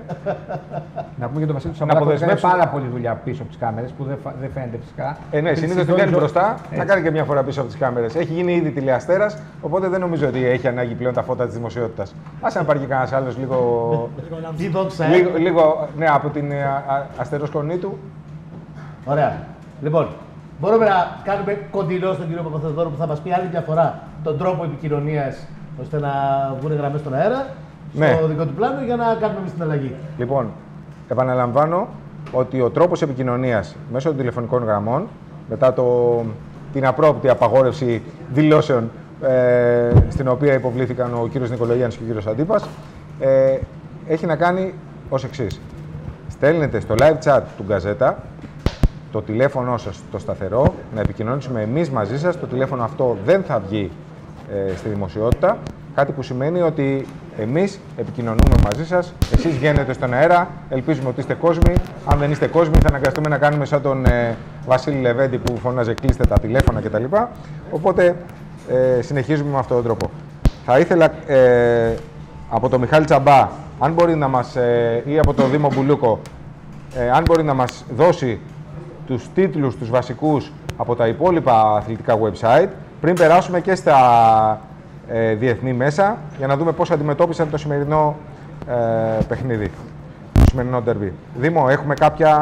Να πούμε για τον Βασίλη του Σαμπράκου που κάνει πάρα πολύ δουλειά πίσω από τις κάμερες που δεν, δεν φαίνεται φυσικά. Ε, ναι, συνήθως την κάνει μπροστά, θα κάνει και μια φορά πίσω από τις κάμερες. Έχει γίνει ήδη τηλεαστέρας, οπότε δεν νομίζω ότι έχει ανάγκη πλέον τα φώτα της δημοσιότητας. Άσε να πάρει και κανένας άλλος λίγο. λίγο, λίγο ναι, από την αστεροσκονή του. Ωραία. Λοιπόν, μπορούμε να κάνουμε κοντινό στον κύριο Παπαθεδόρου που θα μας πει άλλη μια φορά τον τρόπο επικοινωνίας ώστε να βγουν γραμμές στον αέρα. Ναι. Στο δικό του πλάνο για να κάνουμε εμείς την αλλαγή. Λοιπόν, επαναλαμβάνω ότι ο τρόπος επικοινωνίας μέσω των τηλεφωνικών γραμμών, μετά το, την απρόοπτη απαγόρευση δηλώσεων ε, στην οποία υποβλήθηκαν ο κύριος Νικολογιάννης και ο κύριος Αντίπας, ε, έχει να κάνει ως εξής. Στέλνετε στο live chat του Γκαζέτα το τηλέφωνο σας, το σταθερό, να επικοινωνήσουμε εμείς μαζί σας. Το τηλέφωνο αυτό δεν θα βγει ε, στη δημοσιότητα. Κάτι που σημαίνει ότι εμείς επικοινωνούμε μαζί σας, εσείς βγαίνετε στον αέρα, ελπίζουμε ότι είστε κόσμοι. Αν δεν είστε κόσμοι, θα αναγκαστούμε να κάνουμε σαν τον ε, Βασίλη Λεβέντη που φώναζε κλείστε τα τηλέφωνα κτλ. Οπότε ε, συνεχίζουμε με αυτόν τον τρόπο. Θα ήθελα ε, από τον Μιχάλη Τσαμπά, αν μπορεί να μας, ε, ή από τον Δήμο Μπουλούκο, ε, αν μπορεί να μας δώσει τους τίτλους, τους βασικούς από τα υπόλοιπα αθλητικά website, πριν περάσουμε και στα ε, διεθνή μέσα, για να δούμε πώς αντιμετώπισαν το σημερινό ε, παιχνίδι, το σημερινό ντερμπι. Δήμο, έχουμε κάποια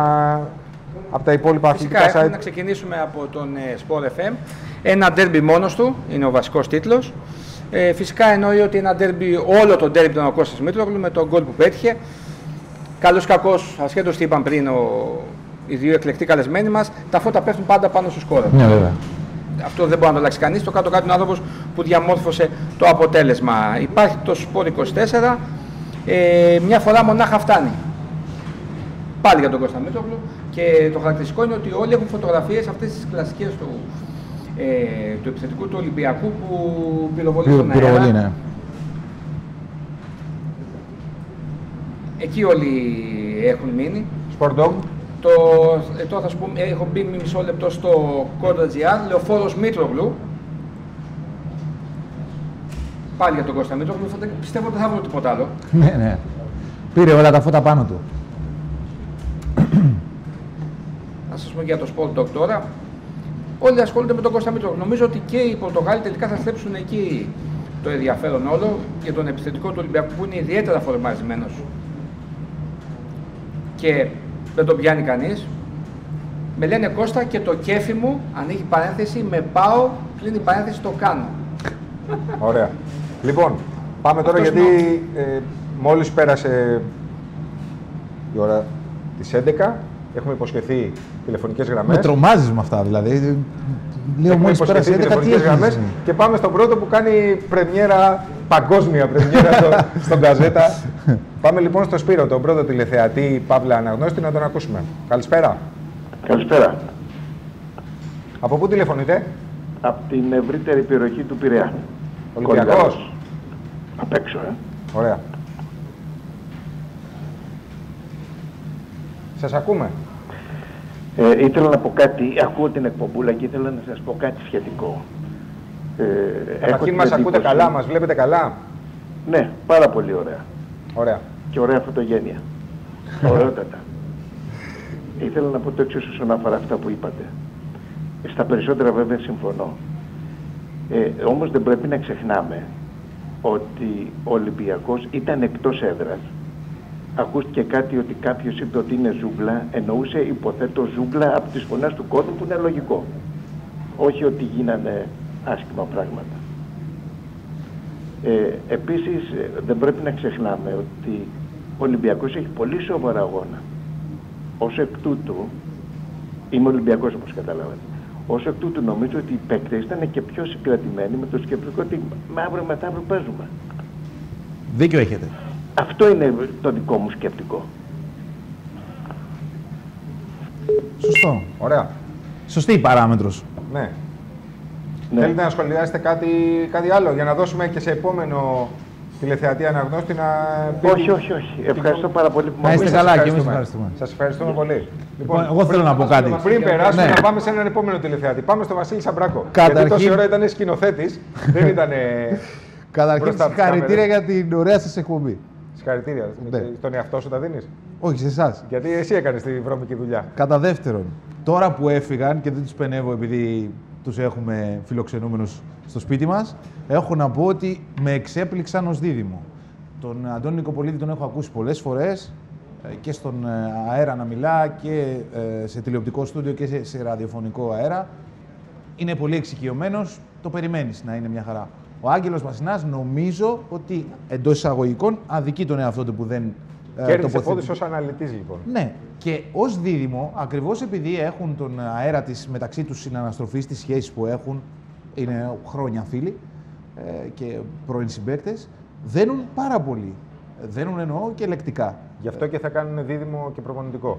από τα υπόλοιπα αθλητικά site? Φυσικά, να ξεκινήσουμε από τον ε, Sport εφ εμ. Ένα ντερμπι μόνος του, είναι ο βασικός τίτλος. Ε, φυσικά εννοεί ότι ένα ντερμπι, όλο το ντερμπι ήταν ο Κώστας Μήτρογλου με τον γκολ που πέτυχε. Καλώς κακώς, ασχέτως τι είπαν πριν ο, οι δύο εκλεκτοί καλεσμένοι μας, τα φώτα πέφτουν πάντα πάνω στο σκόρ. Ναι, βέβαια. Αυτό δεν μπορεί να το αλλάξει κανείς. Το κάτω-κάτω είναι ο άνθρωπος που διαμόρφωσε το αποτέλεσμα. Υπάρχει το Sport είκοσι τέσσερα. Ε, μια φορά μονάχα φτάνει. Πάλι για τον Κώστα Μήτρογλου. Και το χαρακτηριστικό είναι ότι όλοι έχουν φωτογραφίες αυτές τις κλασικές του, ε, του επιθετικού του Ολυμπιακού που πυροβολεί στον αέρα. Ναι. Εκεί όλοι έχουν μείνει. Sport Dog. Το, ε, τώρα θα σου πούμε, έχω μπει μισό λεπτό στο Κόρτα.gr, Λεωφόρος Μήτρογλου. Πάλι για τον Κώστα Μήτρογλου, πιστεύω ότι δεν θα βρω τίποτα άλλο. Ναι, ναι. Πήρε όλα τα φώτα πάνω του. Να σας πούμε για το Sport Dog τώρα. Όλοι ασχολούνται με τον Κώστα Μήτρογλου. Νομίζω ότι και οι Πορτογάλοι τελικά θα στρέψουν εκεί το ενδιαφέρον όλο για τον επιθετικό του Ολυμπιακού που είναι ιδιαίτερα φορμαρισμένος. Και δεν τον πιάνει κανείς. Με λένε Κώστα και το κέφι μου, ανοίγει παρένθεση, με πάω, κλείνει παρένθεση, το κάνω. Ωραία. Λοιπόν, πάμε τώρα αυτός γιατί ε, μόλις πέρασε η ώρα της έντεκα, έχουμε υποσχεθεί τηλεφωνικές γραμμές. Με τρομάζεις με αυτά δηλαδή. Λέω Έχουμε μόλις πέρασε η έντεκα, τηλεφωνικές γραμμές και πάμε στον πρώτο που κάνει πρεμιέρα, παγκόσμια πρεμιέρα στο, στον Γκαζέτα. Πάμε λοιπόν στο Σπύρο, τον πρώτο τηλεθεατή Παύλα Αναγνώστη, να τον ακούσουμε. Καλησπέρα. Καλησπέρα. Από πού τηλεφωνείτε? Από την ευρύτερη περιοχή του Πειραιά. Ολυμπιακός. Απ' έξω, ε. Ωραία. Σας ακούμε. Ε, ήθελα να πω κάτι, ακούω την εκπομπούλα και ήθελα να σας πω κάτι σχετικό. Ε, Καταρχήν μας ακούτε καλά, μας βλέπετε καλά? Ναι, πάρα πολύ ωραία. Ωραία. Και ωραία φωτογένεια. Ωραιότατα. Ήθελα να πω το εξής όσον αφορά αυτά που είπατε. Στα περισσότερα βέβαια συμφωνώ. Ε, όμως δεν πρέπει να ξεχνάμε ότι ο Ολυμπιακός ήταν εκτός έδρας. Ακούστηκε κάτι ότι κάποιος είπε ότι είναι ζούγκλα, εννοούσε υποθέτω ζούγκλα από τις φωνές του κόσμου που είναι λογικό. Όχι ότι γίνανε άσχημα πράγματα. Ε, επίσης δεν πρέπει να ξεχνάμε ότι ο Ολυμπιακός έχει πολύ σοβαρά αγώνα. Ως εκ τούτου, είμαι Ολυμπιακός όπως καταλαβαίνετε, ως εκ τούτου νομίζω ότι οι παίκτες ήταν και πιο συγκρατημένοι με το σκεπτικό ότι αύριο μεθαύριο παίζουμε. Δίκιο έχετε. Αυτό είναι το δικό μου σκεπτικό. Σωστό. Ωραία. Σωστή η παράμετρος. Ναι. Ναι. Θέλετε να σχολιάσετε κάτι, κάτι άλλο για να δώσουμε και σε επόμενο τηλεθεατή αναγνώστη να πει. Όχι, όχι, όχι. Ευχαριστώ πάρα πολύ που μας είστε καλά και εμείς ευχαριστούμε. Σας ευχαριστούμε πολύ. Λοιπόν, εγώ θέλω να πω κάτι. Πριν περάσουμε, ναι. να πάμε σε έναν επόμενο τηλεθεατή. Πάμε στο Βασίλη Σαμπράκο. Καταρχήν... Γιατί τόση ώρα ήταν σκηνοθέτης, δεν ήταν. Καταρχήν, συγχαρητήρια για την ωραία σας εκπομπή. Συγχαρητήρια. Ναι. Στον εαυτό σου τα δίνεις? Όχι, σε εσάς. Γιατί εσύ έκανες τη βρώμικη δουλειά. Κατά δεύτερον, τώρα που έφυγαν και δεν τους πενεύω επειδή τους έχουμε φιλοξενούμενους στο σπίτι μας, έχω να πω ότι με εξέπληξαν ως δίδυμο. Τον Αντώνη Νικοπολίδη τον έχω ακούσει πολλές φορές και στον αέρα να μιλά και σε τηλεοπτικό στούντιο και σε, σε ραδιοφωνικό αέρα. Είναι πολύ εξοικειωμένος, το περιμένεις να είναι μια χαρά. Ο Άγγελος Βασινάς νομίζω ότι εντός εισαγωγικών αδικεί τον εαυτό του που δεν κέρδισε πόδις ως αναλυτής λοιπόν. Ναι, και ως δίδυμο, ακριβώς επειδή έχουν τον αέρα της μεταξύ τους συναναστροφής, τις σχέσεις που έχουν, είναι χρόνια φίλοι ε, και πρώην συμπαίκτες, δένουν πάρα πολύ. Δένουν εννοώ και λεκτικά. Γι' αυτό και θα κάνουν δίδυμο και προπονητικό.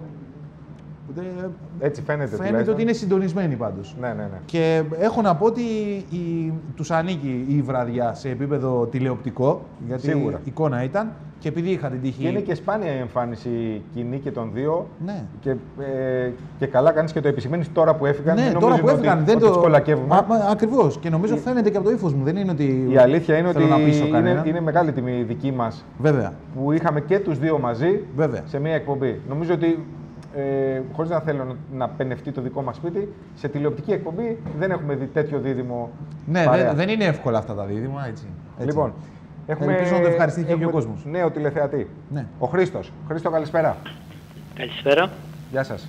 Έτσι φαίνεται. Φαίνεται τουλάχιστον ότι είναι συντονισμένοι πάντως. Ναι, ναι, ναι. Και έχω να πω ότι η, τους ανήκει η βραδιά σε επίπεδο τηλεοπτικό, γιατί σίγουρα. Εικόνα ήταν. Και επειδή είχα την τύχη. Και είναι και σπάνια η εμφάνιση κοινή και των δύο. Ναι. Και, ε, και καλά κάνεις και το επισημαίνεις τώρα που έφυγαν. Ναι, δεν τώρα που έφυγαν. Ότι, δεν ότι το. Τους κολακεύουμε. Ακριβώς. Και νομίζω η... φαίνεται και από το ύφος μου. Δεν είναι ότι. Η αλήθεια είναι ότι είναι, είναι μεγάλη τιμή δική μας. Βέβαια. Που είχαμε και τους δύο μαζί. Βέβαια. Σε μια εκπομπή. Νομίζω ότι. Ε, χωρίς να θέλω να πενευτεί το δικό μας σπίτι, σε τηλεοπτική εκπομπή δεν έχουμε δει τέτοιο δίδυμο. Ναι, δε, δεν είναι εύκολα αυτά τα δίδυμα, έτσι. έτσι. Λοιπόν, έχουμε, ελπίζω να το ευχαριστεί και ο κόσμος. Νέο τηλεθεατή. Ναι. Ο Χρήστος. Χρήστο, καλησπέρα. Καλησπέρα. Γεια σας.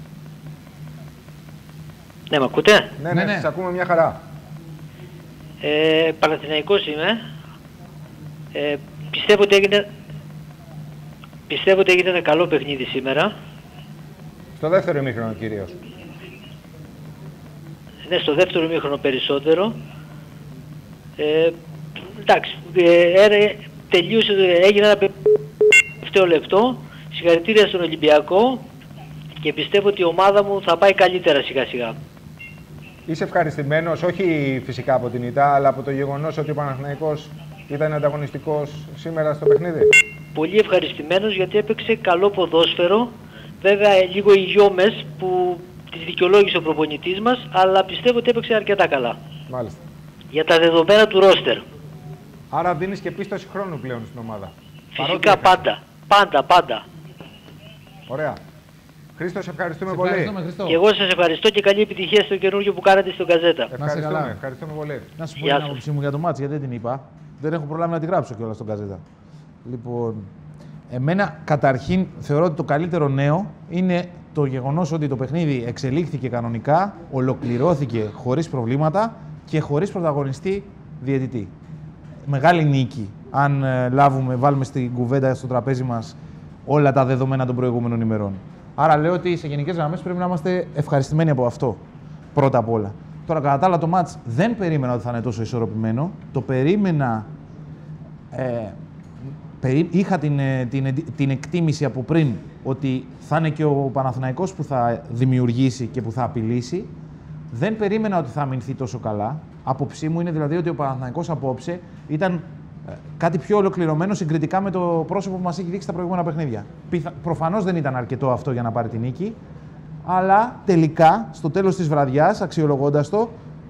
Ναι, με ακούτε? Ναι, ναι, ναι, σας ακούμε μια χαρά. Ε, Παναθηναϊκός είμαι. Ε, πιστεύω ότι έγινε... Πιστεύω ότι έγινε ένα καλό παιχνίδι σήμερα. Στο δεύτερο ημίχρονο κυρίως. Ναι, στο δεύτερο ημίχρονο περισσότερο. Ε, εντάξει, ε, τελείωσε, έγινε ένα τελευταίο λεπτό. Συγχαρητήρια στον Ολυμπιακό και πιστεύω ότι η ομάδα μου θα πάει καλύτερα σιγά σιγά. Είσαι ευχαριστημένος, όχι φυσικά από την ήττα, αλλά από το γεγονός ότι ο Παναθηναϊκός ήταν ανταγωνιστικός σήμερα στο παιχνίδι? Πολύ ευχαριστημένος γιατί έπαιξε καλό ποδόσφαιρο. Βέβαια λίγο οι γιόμες που τις δικαιολόγησε ο προπονητής μας, αλλά πιστεύω ότι έπαιξε αρκετά καλά. Μάλιστα. Για τα δεδομένα του ρόστερ. Άρα δίνεις και πίστοση χρόνου πλέον στην ομάδα? Φυσικά πάντα. Πάντα, πάντα. Ωραία. Χρήστο, σε ευχαριστούμε σε πολύ. Ευχαριστούμε, και εγώ σας ευχαριστώ και καλή επιτυχία στο καινούργιο που κάνατε στο Γκαζέτα. Ευχαριστούμε, ευχαριστούμε πολύ. Να σου πω την άποψή μου για το μάτς, γιατί δεν την είπα. Δεν έχω προλάβει να τη γράψω κιόλας στον Γκαζέτα. Λοιπόν, εμένα καταρχήν θεωρώ ότι το καλύτερο νέο είναι το γεγονός ότι το παιχνίδι εξελίχθηκε κανονικά, ολοκληρώθηκε χωρίς προβλήματα και χωρίς πρωταγωνιστή διαιτητή. Μεγάλη νίκη, αν ε, λάβουμε, βάλουμε στην κουβέντα στο τραπέζι μας όλα τα δεδομένα των προηγούμενων ημερών. Άρα λέω ότι σε γενικές γραμμές πρέπει να είμαστε ευχαριστημένοι από αυτό, πρώτα απ' όλα. Τώρα, κατά τα άλλα, το μάτς δεν περίμενα ότι θα είναι τόσο ισορροπημένο. Το περίμενα... Ε, περί, είχα την, την, την εκτίμηση από πριν ότι θα είναι και ο Παναθηναϊκός που θα δημιουργήσει και που θα απειλήσει. Δεν περίμενα ότι θα αμυνθεί τόσο καλά. Άποψή μου είναι δηλαδή ότι ο Παναθηναϊκός απόψε ήταν ε, κάτι πιο ολοκληρωμένο συγκριτικά με το πρόσωπο που μας έχει δείξει τα προηγούμενα παιχνίδια. Πιθα... Προφανώς δεν ήταν αρκετό αυτό για να πάρει την νίκη, αλλά τελικά, στο τέλος της βραδιάς, αξιολογώντας το,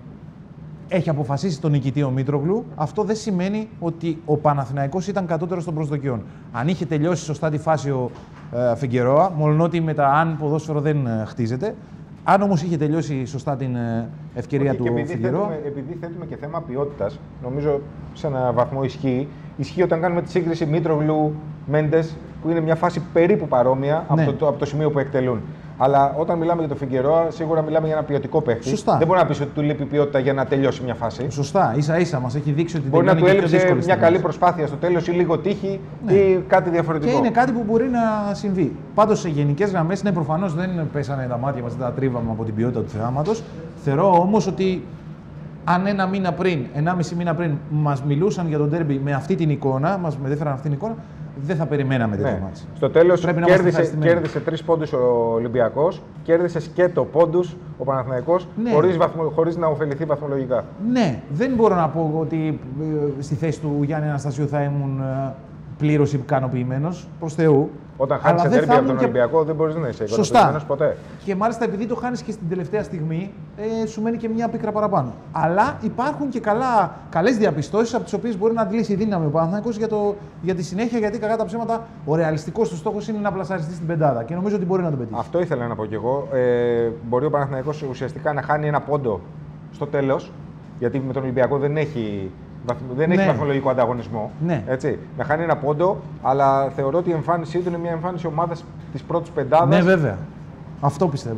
έχει αποφασίσει τον νικητή ο Μήτρογλου. Αυτό δεν σημαίνει ότι ο Παναθηναϊκός ήταν κατώτερος των προσδοκιών. Αν είχε τελειώσει σωστά τη φάση ο ε, Φιγκερόα, μολονότι με τα αν ποδόσφαιρο δεν ε, χτίζεται, αν όμως είχε τελειώσει σωστά την ε, ευκαιρία Όχι, του Φιγκερόα. Επειδή θέτουμε και θέμα ποιότητας, νομίζω σε ένα βαθμό ισχύει. Ισχύει όταν κάνουμε τη σύγκριση Μήτρογλου-Μέντες, που είναι μια φάση περίπου παρόμοια ναι. από, το, από το σημείο που εκτελούν. Αλλά όταν μιλάμε για τον Φιγκερόα, σίγουρα μιλάμε για ένα ποιοτικό παίχτη. Σωστά. Δεν μπορεί να πει ότι του λείπει ποιότητα για να τελειώσει μια φάση. Σωστά, ίσα ίσα μας έχει δείξει ότι μπορεί δεν να είναι του και πιο έλειψε δύσκολη μια καλή προσπάθεια στο τέλος ή λίγο τύχη ναι. ή κάτι διαφορετικό. Και είναι κάτι που μπορεί να συμβεί. Πάντως σε γενικές γραμμές, ναι, προφανώς δεν πέσανε τα μάτια μας, δεν τα τρίβαμε από την ποιότητα του θεάματος. Θεωρώ όμως ότι αν ένα μήνα πριν, ενάμιση μήνα πριν, μας μιλούσαν για τον ντέρμπι με αυτή την εικόνα, μας μετέφεραν αυτή την εικόνα, δεν θα περιμέναμε τέτοιο Ναι. μάτς. Στο τέλος Πρέπει να είμαστε κέρδισε, ευχαριστημένοι. κέρδισε τρεις πόντους ο Ολυμπιακός, κέρδισε σκέτο πόντους ο Παναθηναϊκός, Ναι. χωρίς, βαθμο, χωρίς να ωφεληθεί βαθμολογικά. Ναι, δεν μπορώ να πω ότι ε, στη θέση του Γιάννη Αναστασίου θα ήμουν ε, πλήρως ικανοποιημένος, προς Θεού. Όταν χάνεις Αλλά σε δεν ντέρμπι θα από τον ήμουν και- Ολυμπιακό, δεν μπορείς να είσαι Σωστά. ικανοποιημένος ποτέ. Και μάλιστα επειδή το χάνεις και στην τελευταία στιγμή, ε, σου μένει και μια πίκρα παραπάνω. Αλλά υπάρχουν και καλά, καλές διαπιστώσεις από τις οποίες μπορεί να αντλήσει δύναμη ο Παναθηναϊκός για, το, για τη συνέχεια. Γιατί κακά τα ψέματα, ο ρεαλιστικός του στόχος είναι να πλασαριστεί στην πεντάδα. Και νομίζω ότι μπορεί να το πετύχει. Αυτό ήθελα να πω κι εγώ. Ε, μπορεί ο Παναθηναϊκός ουσιαστικά να χάνει ένα πόντο στο τέλος, γιατί με τον Ολυμπιακό δεν έχει, βαθμ- δεν έχει Ναι. βαθμολογικό ανταγωνισμό. Ναι. Έτσι. Να χάνει ένα πόντο, αλλά θεωρώ ότι η εμφάνισή του είναι μια εμφάνιση ομάδας της πρώτης πεντάδας. Ναι, βέβαια. Αυτό πιστεύω.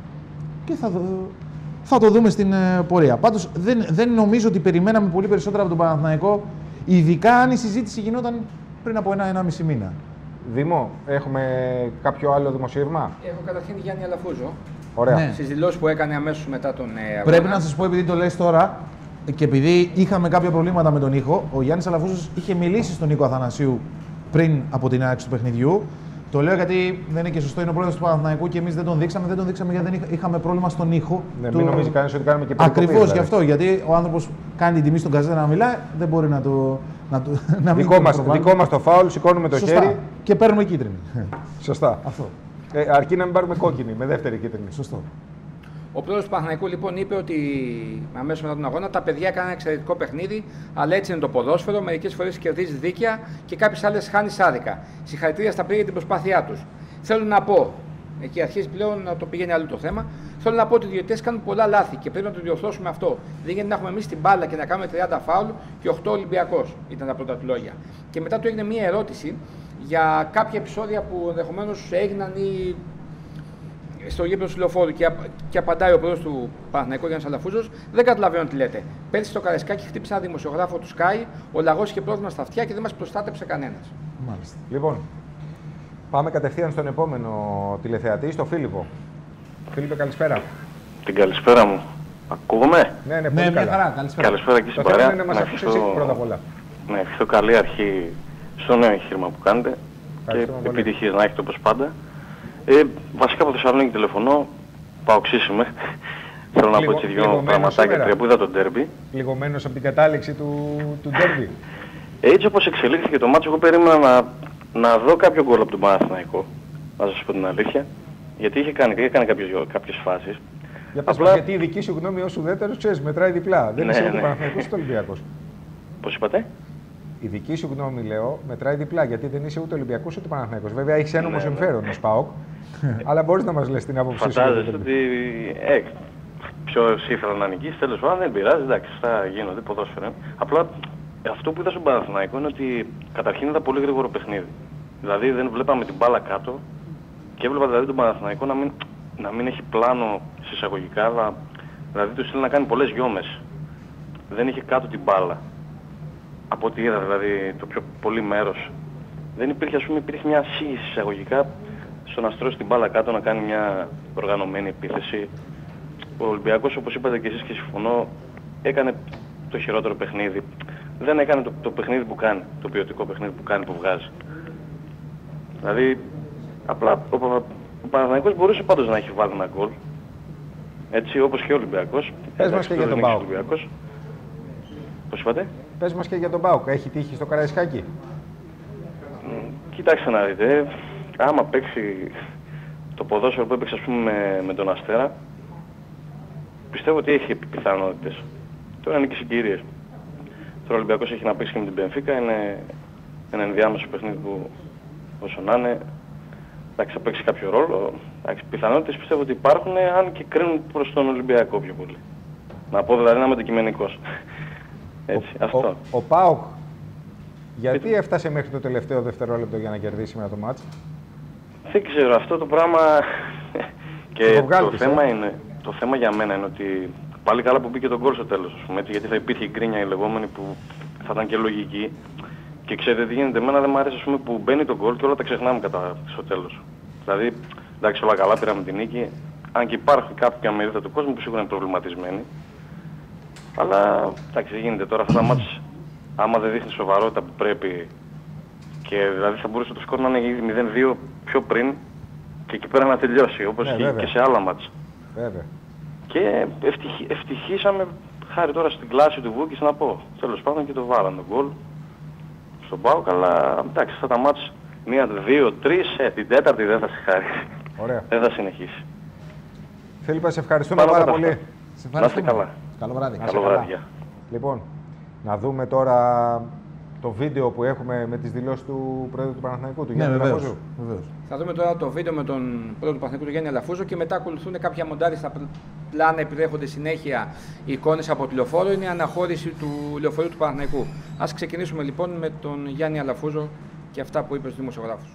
Και θα, το- θα το δούμε στην ε, πορεία. Πάντως δεν, δεν νομίζω ότι περιμέναμε πολύ περισσότερα από τον Παναθηναϊκό, ειδικά αν η συζήτηση γινόταν πριν από ένα-ενάμιση μήνα. Δήμο, έχουμε κάποιο άλλο δημοσίευμα? Έχω καταρχήν Γιάννη Αλαφούζο. Ωραία. Ναι. Στις δηλώσεις που έκανε αμέσως μετά τον ε, αγώνα. Πρέπει να σας πω, επειδή το λες τώρα και επειδή είχαμε κάποια προβλήματα με τον ήχο, ο Γιάννης Αλαφούζος είχε μιλήσει στον Νίκο Αθανασίου πριν από την άρξη του παιχνιδιού. Το λέω γιατί δεν είναι και σωστό, είναι ο πρόεδρος του Παναθηναϊκού και εμείς δεν τον δείξαμε. Δεν τον δείξαμε γιατί δεν είχα- είχαμε πρόβλημα στον ήχο. Ναι, μην νομίζει κανείς ότι κάνουμε και περικοπή, Ακριβώς δηλαδή. γι' αυτό. Γιατί ο άνθρωπος κάνει την τιμή στον καζέτα να μιλάει, δεν μπορεί να το. Να το να μην Δικό το μας, προβάλλει. δικό μας το φάουλ, σηκώνουμε το Σωστά. χέρι. Και παίρνουμε κίτρινη. Σωστά. Αυτό. Ε, αρκεί να μην πάρουμε κόκκινη, με δεύτερη κίτρινη. Σωστό. Ο πρόεδρος του Παναθηναϊκού λοιπόν είπε ότι αμέσως μετά τον αγώνα τα παιδιά έκαναν εξαιρετικό παιχνίδι, αλλά έτσι είναι το ποδόσφαιρο. Μερικές φορές κερδίζει δίκαια και κάποιες άλλες χάνει άδικα. Συγχαρητήρια στα παιδιά για την προσπάθειά τους. Θέλω να πω, εκεί αρχίζει πλέον να το πηγαίνει αλλού το θέμα. Θέλω να πω ότι οι διαιτητές κάνουν πολλά λάθη και πρέπει να το διορθώσουμε αυτό. Δεν γίνεται να έχουμε εμείς την μπάλα και να κάνουμε τριάντα φάουλ και οκτώ Ολυμπιακός. Ήταν τα πρώτα του λόγια. Και μετά του έγινε μία ερώτηση για κάποια επεισόδια που ενδεχομένως έγιναν ή στο γήπεδο του Λεωφόρου και, απ- και απαντάει ο πρόεδρος του Παναθηναϊκού Γιάννης Αλαφούζος, δεν καταλαβαίνω τι λέτε. Πέρσι στο Καραϊσκάκι χτύπησε ένα δημοσιογράφο του Sky, ο λαγός είχε πρόβλημα στα αυτιά και δεν μας προστάτεψε κανένας. Μάλιστα. Λοιπόν, πάμε κατευθείαν στον επόμενο τηλεθεατή, στο Φίλιππο. Φίλιππε, καλησπέρα. Την καλησπέρα μου. Ακούγομαι? Ναι, ναι, Ναι, πολύ μια καλά. χαρά, καλησπέρα. Καλησπέρα και Το στην θέμα παρέα. είναι να μας ακούσει ευχηθώ- εσύ πρώτα απ' όλα. Να ευχηθώ καλή αρχή στο νέο εγχείρημα που κάνετε και Ευχαριστούμε πολύ. επιτυχίες να έχετε όπως πάντα. Ε, βασικά από Θεσσαλονίκη τηλεφωνώ, παοξής είμαι. Θέλω να πω έτσι Πληγω- δύο πληγωμένος πραγματάκια, σήμερα. τρία που είδα τον ντέρμπι. Πληγωμένος από την κατάληξη του, του ντέρμπι. Έτσι όπως εξελίχθηκε το μάτσο, εγώ περίμενα να, να δω κάποιο γκολ από τον Παναθηναϊκό, να σας πω την αλήθεια. Γιατί είχε κάνει, είχε κάνει κάποιες, κάποιες φάσεις. Για πες Απλά- μας, γιατί η δική σου γνώμη ως ουδέτερος, ξέρεις, μετράει διπλά. Δεν Ναι, είσαι ούτε ναι. Παναθηναϊκός ούτε Ολυμπιακός. Πώς είπατε? Η δική σου γνώμη, λέω, μετράει διπλά, γιατί δεν είσαι ούτε Ολυμπιακός ούτε Παναθηναϊκός. Βέβαια, έχεις ένομο Ναι, ναι. συμφέρον ως ΠΑΟΚ, αλλά μπορείς να μας λες την άποψή σου. για το Φαντάζεστε ντέρμπι. ότι ε, ποιος ήθελα να νικήσει, τέλος πάντων δεν πειράζει, εντάξει, θα γίνονται ποδόσφαιρο. είναι. Απλά αυτό που είδα στον Παναθηναϊκό είναι ότι καταρχήν είδα πολύ γρήγορο παιχνίδι. Δηλαδή δεν βλέπαμε την μπάλα κάτω και έβλεπα δηλαδή τον Παναθηναϊκό να μην, να μην έχει πλάνο συσσαγωγικά, αλλά, δηλαδή του ήθελε να κάνει πολλές γιόμες. Δεν είχε κάτω την μπάλα. Από ό,τι είδα δηλαδή το πιο πολύ μέρος. Δεν υπήρχε, ας πούμε, υπήρχε μια σύγχυση εισαγωγικά στο να στρώσει την μπάλα κάτω, να κάνει μια οργανωμένη επίθεση. Ο Ολυμπιακός, όπως είπατε και εσείς και συμφωνώ, έκανε το χειρότερο παιχνίδι. Δεν έκανε το, το παιχνίδι που κάνει, το ποιοτικό παιχνίδι που κάνει, που βγάζει. Δηλαδή, απλά ο, ο, ο Παναθηναϊκός μπορούσε πάντως να έχει βάλει ένα γκολ. Έτσι, όπως και ο Ολυμπιακός. Πες μας και για τον ΠΑΟΚ. Ολυμπιακός. Πώς είπατε? Πες μας και για τον ΠΑΟΚ. Έχει τύχει στο Καραϊσκάκι. Μ, Κοιτάξτε να δείτε, ε, άμα παίξει το ποδόσφαιρο που έπαιξε, ας πούμε, με, με τον Αστέρα, πιστεύω ότι έχει πιθανότητες. Τώρα είναι και συγκυρίες. Τώρα ο Ολυμπιακός έχει να παίξει και με την Μπενφίκα, είναι ένα ενδιάμεσο παιχνίδι που όσο να είναι, εντάξει, θα παίξει κάποιο ρόλο. Εντάξει, πιθανότητες πιστεύω ότι υπάρχουν, αν και κρίνουν προς τον Ολυμπιακό πιο πολύ. Να πω δηλαδή να είμαι αντικειμενικός. Έτσι, Ο, αυτό. ο, ο ΠΑΟΚ, γιατί έφτασε μέχρι το τελευταίο δευτερόλεπτο για να κερδίσει σήμερα το μάτς. Δεν ξέρω, αυτό το πράγμα και το, βγάλτης, θέμα ε. είναι, το θέμα για μένα είναι ότι πάλι καλά που μπήκε τον γκολ στο τέλος, ας πούμε, έτσι, γιατί θα υπήρχε η γκρίνια η λεγόμενη που θα ήταν και λογική. Και ξέρετε τι γίνεται, εμένα δεν μου αρέσει, ας πούμε, που μπαίνει τον γκολ και όλα τα ξεχνάμε κατά στο τέλος. Δηλαδή, εντάξει, όλα καλά, πήραμε την νίκη, αν και υπάρχει κάποια μερίδα του κόσμου που σίγουρα είναι προβληματισμένη. Αλλά, εντάξει, γίνεται τώρα αυτά τα μάτς, άμα δεν δείχνει σοβαρότητα που πρέπει Και δηλαδή θα μπορούσε το σκορ να είναι ήδη μηδέν δύο πιο πριν και εκεί πέρα να τελειώσει, όπως ναι, και, βέβαια. και σε άλλα μάτς. Βέβαια. Και ευτυχ, ευτυχήσαμε χάρη τώρα στην κλάση του Βούκης να πω. Τέλος πάντων και το βάλαν τον γκολ στον ΠΑΟΚ, αλλά εντάξει, αυτά τα μάτς μία, δύο, τρεις, ε, την τέταρτη δεν θα συγχαρήσει. Ωραία. Δεν θα συνεχίσει. Φίλιππα, σε ευχαριστούμε πάρα πολύ. Να είστε καλά. Καλό βράδυ. Καλό βράδυ. Λοιπόν, να δούμε τώρα το βίντεο που έχουμε με τις δηλώσεις του Πρόεδρου του Παναθηναϊκού, του Ναι, Γιάννη βεβαίως, Αλαφούζου. βεβαίως. Θα δούμε τώρα το βίντεο με τον Πρόεδρο του Παναθηναϊκού, του Γιάννη Αλαφούζο, και μετά ακολουθούν κάποια μοντάρια στα πλάνα, επειδή έρχονται συνέχεια εικόνες από το λεωφόρο. Είναι αναχώρηση του λεωφορείου του Παναθηναϊκού. Ας ξεκινήσουμε λοιπόν με τον Γιάννη Αλαφούζο και αυτά που είπε στους δημοσιογράφους.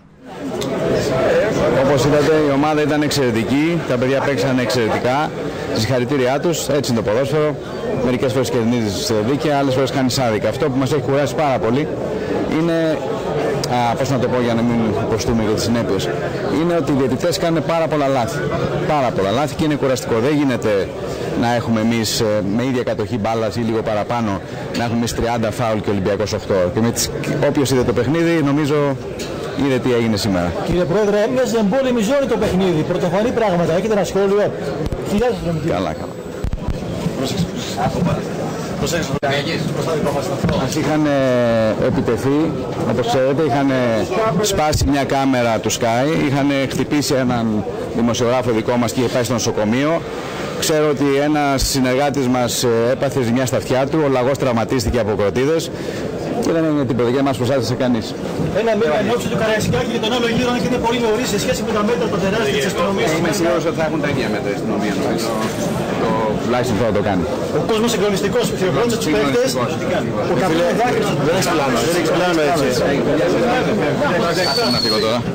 Όπως είδατε, η ομάδα ήταν εξαιρετική, τα παιδιά παίξαν εξαιρετικά. Συγχαρητήριά τους, έτσι είναι το ποδόσφαιρο. Μερικές φορές κερδίζεις δίκαια, άλλες φορές κάνεις άδικα. Αυτό που μας έχει κουράσει πάρα πολύ είναι, α, πώς να το πω για να μην υποστούμε για τις συνέπειες, είναι ότι οι διαιτητές κάνουν πάρα πολλά λάθη. Πάρα πολλά λάθη και είναι κουραστικό. Δεν γίνεται να έχουμε εμείς με ίδια κατοχή μπάλας ή λίγο παραπάνω, να έχουμε εμείς τριάντα φάουλ και ο Ολυμπιακός οκτώ. Και με τις, όποιος είδε το παιχνίδι, νομίζω είδε τι έγινε σήμερα. Κύριε Πρόεδρε, έμοιαζε εμπόλεμη ζώνη το παιχνίδι. Πρωτοφανή πράγματα. Έχετε ένα σχόλιο? Χιλιάδες Καλά, καλά. Μας είχαν επιτεθεί, όπως ξέρετε, είχαν σπάσει μια κάμερα του Sky, είχαν χτυπήσει έναν δημοσιογράφο δικό μας και είχε πάει στο νοσοκομείο. Ξέρω ότι ένας συνεργάτης μας έπαθε ζημιά στα αυτιά του, ο λαγός τραυματίστηκε από κροτίδες και δεν είναι τίποτα, και δεν μας προστάτευσε κανείς. Ένα μήνα εν ώψη του Καραϊσκάκη και τον άλλο γύρο, αν και είναι πολύ νωρίς σε σχέση με τα μέτρα των τεράστιων της αστυνομίας. Είμαι σίγουρος ότι θα έχουν τα ίδια μέτρα η αστυνομία, νομίζω. Το τουλάχιστον θα το κάνει. Ο κόσμος συγκλονιστικός, χειροκρότησε τους παίκτες. Ο καπέλος δάκρυσε. Δεν έχεις πλάνο, δεν έχεις πλάνο έτσι. Άσε να φύγω τώρα.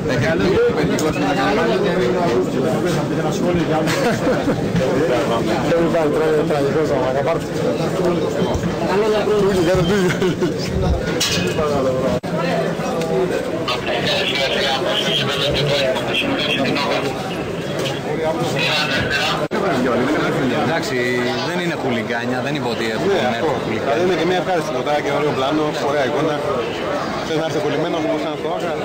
Εντάξει, δεν είναι χουλιγκάνια, δεν είπε ότι έχουμε χουλιγκάνια. Δηλαδή είναι και μια ευχάριστη φωτά και ωραίο πλάνο, ωραία εικόνα. Θες να έρθει κολλημένος όπως ήταν στο Άκα.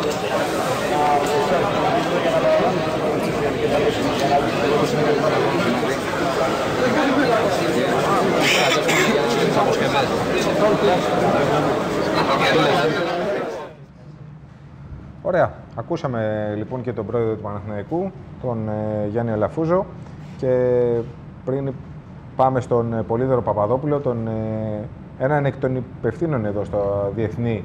Ωραία. Ακούσαμε λοιπόν και τον Πρόεδρο του Παναθηναϊκού, τον ε, Γιάννη Αλαφούζο, και πριν πάμε στον ε, Πολύδωρο Παπαδόπουλο, τον, ε, έναν εκ των υπευθύνων εδώ στο Διεθνή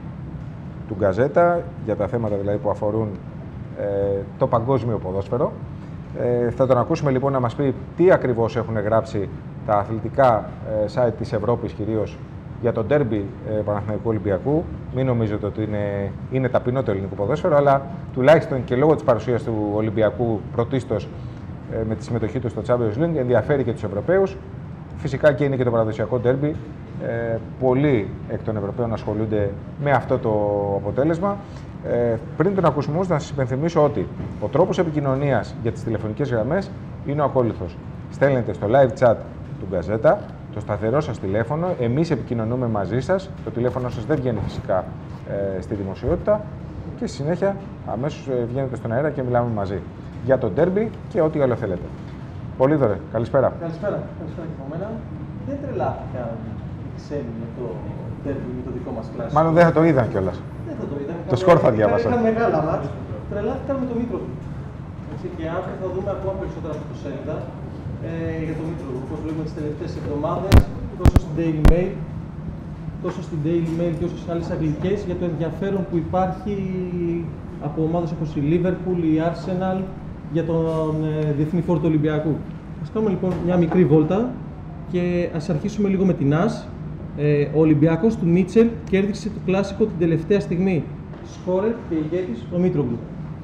του Γκαζέτα, για τα θέματα δηλαδή που αφορούν ε, το παγκόσμιο ποδόσφαιρο. Ε, θα τον ακούσουμε λοιπόν να μας πει τι ακριβώς έχουν γράψει τα αθλητικά ε, site της Ευρώπης, κυρίως για το ντέρμπι ε, Παναθηναϊκού Ολυμπιακού. Μην νομίζετε ότι είναι, είναι ταπεινό το ελληνικό ποδόσφαιρο, αλλά τουλάχιστον και λόγω της παρουσίας του Ολυμπιακού πρωτίστως ε, με τη συμμετοχή του στο Champions League ενδιαφέρει και τους Ευρωπαίους. Φυσικά και είναι και το παραδοσιακό ντέρμπι. Ε, πολλοί εκ των Ευρωπαίων ασχολούνται με αυτό το αποτέλεσμα. Ε, πριν τον ακούσουμε όμως, να σας υπενθυμίσω ότι ο τρόπος επικοινωνίας για τις τηλεφωνικές γραμμές είναι ο ακόλουθος. Στέλνετε στο live chat του Γκαζέτα το σταθερό σας τηλέφωνο, εμείς επικοινωνούμε μαζί σας, το τηλέφωνο σας δεν βγαίνει φυσικά ε, στη δημοσιότητα και στη συνέχεια αμέσως ε, βγαίνετε στον αέρα και μιλάμε μαζί για το ντέρμπι και ό,τι άλλο θέλετε. Πολύδωρε, καλησπέρα. Καλησπέρα, καλησπέρα και από μένα. Δεν τρελάθηκαν οι ξένοι με το ντέρμπι, με το δικό μας κλάσικο. Μάλλον δεν θα το είδαν κιόλας. Δεν θα το είδαν. Το σκορ θα διάβασα. Είχαν μεγάλα μάτς, τρελάθηκαν με το Μήτρογλου. Και αύριο θα δούμε ακόμα περισσότερα από το σέλιδα ε, για το Μήτρογλου. Όπως βλέπουμε τις τελευταίες εβδομάδες, τόσο στην Daily Mail, τόσο στην Daily Mail και όσο σε άλλες αγγλικές, για το ενδιαφέρον που υπάρχει από ομάδες όπως η Liverpool, η Arsenal, για τον ε, Διεθνή Φόρο του Ολυμπιακού. Ας κάνουμε λοιπόν μια μικρή βόλτα και ας αρχίσουμε λίγο με την ΑΣ. Ε, ο Ολυμπιακός του Μίτσελ κέρδισε το κλάσικο την τελευταία στιγμή. Σκόρερ και ηγέτης ο Μήτρογλου.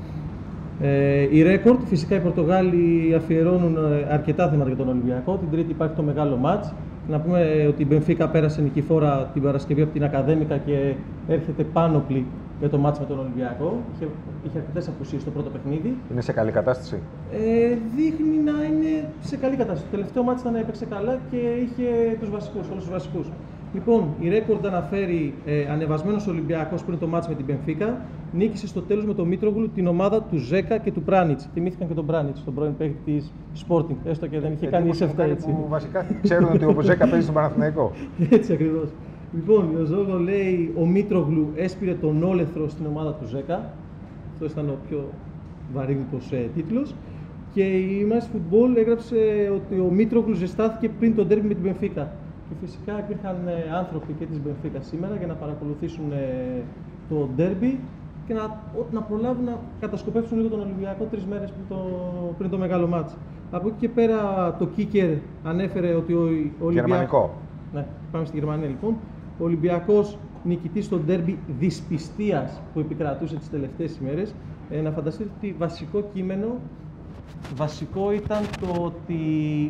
Ε, η ρέκορτ, φυσικά οι Πορτογάλοι αφιερώνουν αρκετά θέματα για τον Ολυμπιακό. Την Τρίτη υπάρχει το μεγάλο μάτς. Να πούμε ότι η Μπενφίκα πέρασε νικηφόρα την Παρασκευή από την Ακαδέμικα και έρχεται πάνωπλη για το μάτς με τον Ολυμπιακό. Είχε, είχε αρκετές απουσίες στο πρώτο παιχνίδι. Είναι σε καλή κατάσταση. Ε, δείχνει να είναι σε καλή κατάσταση. Το τελευταίο μάτς ήταν έπαιξε καλά και είχε τους βασικούς, όλους τους βασικούς. Λοιπόν, η ρέκορντ αναφέρει ε, ανεβασμένος Ολυμπιακός πριν το μάτς με την Μπενφίκα. Νίκησε στο τέλος με τον Μήτρογλου την ομάδα του Ζέκα και του Πράνιτς. Θυμήθηκαν και τον Πράνιτς, τον πρώην παίκτη της Sporting. Έστω και δεν είχε ε, κάνει επτά έτσι. Που βασικά ξέρουν ότι ο Ζέκα παίζει στον Παναθηναϊκό. Έτσι ακριβώς. Λοιπόν, ο Ζόγο λέει ο Μήτρογλου έσπηρε τον όλεθρο στην ομάδα του Ζέκα. Αυτό ήταν ο πιο βαρύγδουπος ε, τίτλος. Και η Image Football έγραψε ότι ο Μήτρογλου ζεστάθηκε πριν τον ντέρμπι με την Μπενφίκα. Και φυσικά υπήρχαν ε, άνθρωποι και της Μπενφίκα σήμερα για να παρακολουθήσουν ε, το ντέρμπι και να, να προλάβουν να κατασκοπεύσουν λίγο τον Ολυμπιακό τρεις μέρες πριν το, πριν το μεγάλο μάτς. Από εκεί και πέρα το Kicker ανέφερε ότι ο, ο Ολυμπιακός... Γερμανικό. Ναι, πάμε στη Γερμανία λοιπόν. Ο Ολυμπιακός νικητής στο ντέρμπι δυσπιστίας που επικρατούσε τις τελευταίες ημέρες. Ε, να φανταστείτε ότι βασικό κείμενο βασικό ήταν το ότι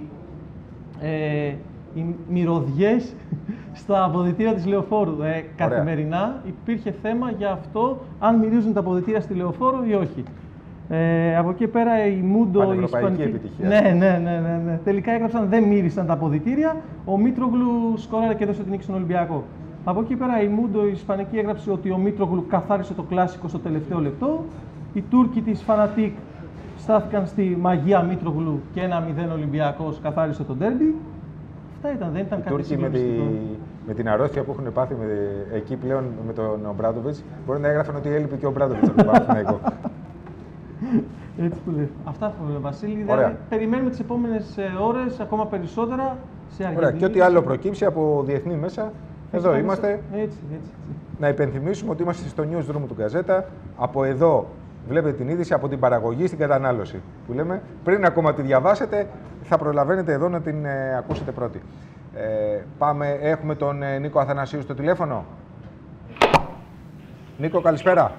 ε, οι μυρωδιές στα αποδυτήρια της Λεωφόρου. Ε, καθημερινά υπήρχε θέμα για αυτό, αν μυρίζουν τα αποδυτήρια στη Λεωφόρο ή όχι. Ε, από εκεί πέρα η Μούντο, η Ισπανική επιτυχία. Ναι, ναι, ναι, ναι, ναι. Τελικά έγραψαν δεν μύρισαν τα αποδυτήρια. Ο Μήτρογλου σκόραρε και έδωσε την νίκη στον Ολυμπιακό. Από εκεί πέρα η Μούντο, η Ισπανική, έγραψε ότι ο Μήτρογλου καθάρισε το κλάσικο στο τελευταίο λεπτό. Οι Τούρκοι της Φανατίκ στάθηκαν στη μαγεία Μήτρογλου και ένα μηδέν Ολυμπιακός καθάρισε το ντέρμπι. Αυτά ήταν, δεν ήταν κάτι συγκλονιστικό. Με, τη, με την αρρώστια που έχουν πάθει με, εκεί πλέον με τον Ομπράντοβιτς, μπορεί να έγραφαν ότι έλειπε και ο Ομπράντοβιτς από τον Παναθηναϊκό. Έτσι που λέει. Αυτά που λέει Βασίλη. Δηλαδή, περιμένουμε τις επόμενες ώρες ακόμα περισσότερα σε Αργεντινή. Και ό,τι άλλο προκύψει από διεθνή μέσα, εδώ έτσι, είμαστε. Έτσι, έτσι, έτσι. Να υπενθυμίσουμε ότι είμαστε στο newsroom του Γκαζέτα. Από εδώ βλέπετε την είδηση, από την παραγωγή στην κατανάλωση. Που λέμε, πριν ακόμα τη διαβάσετε, θα προλαβαίνετε εδώ να την ε, ακούσετε πρώτη. Ε, πάμε, έχουμε τον ε, Νίκο Αθανασίου στο τηλέφωνο. Νίκο, καλησπέρα.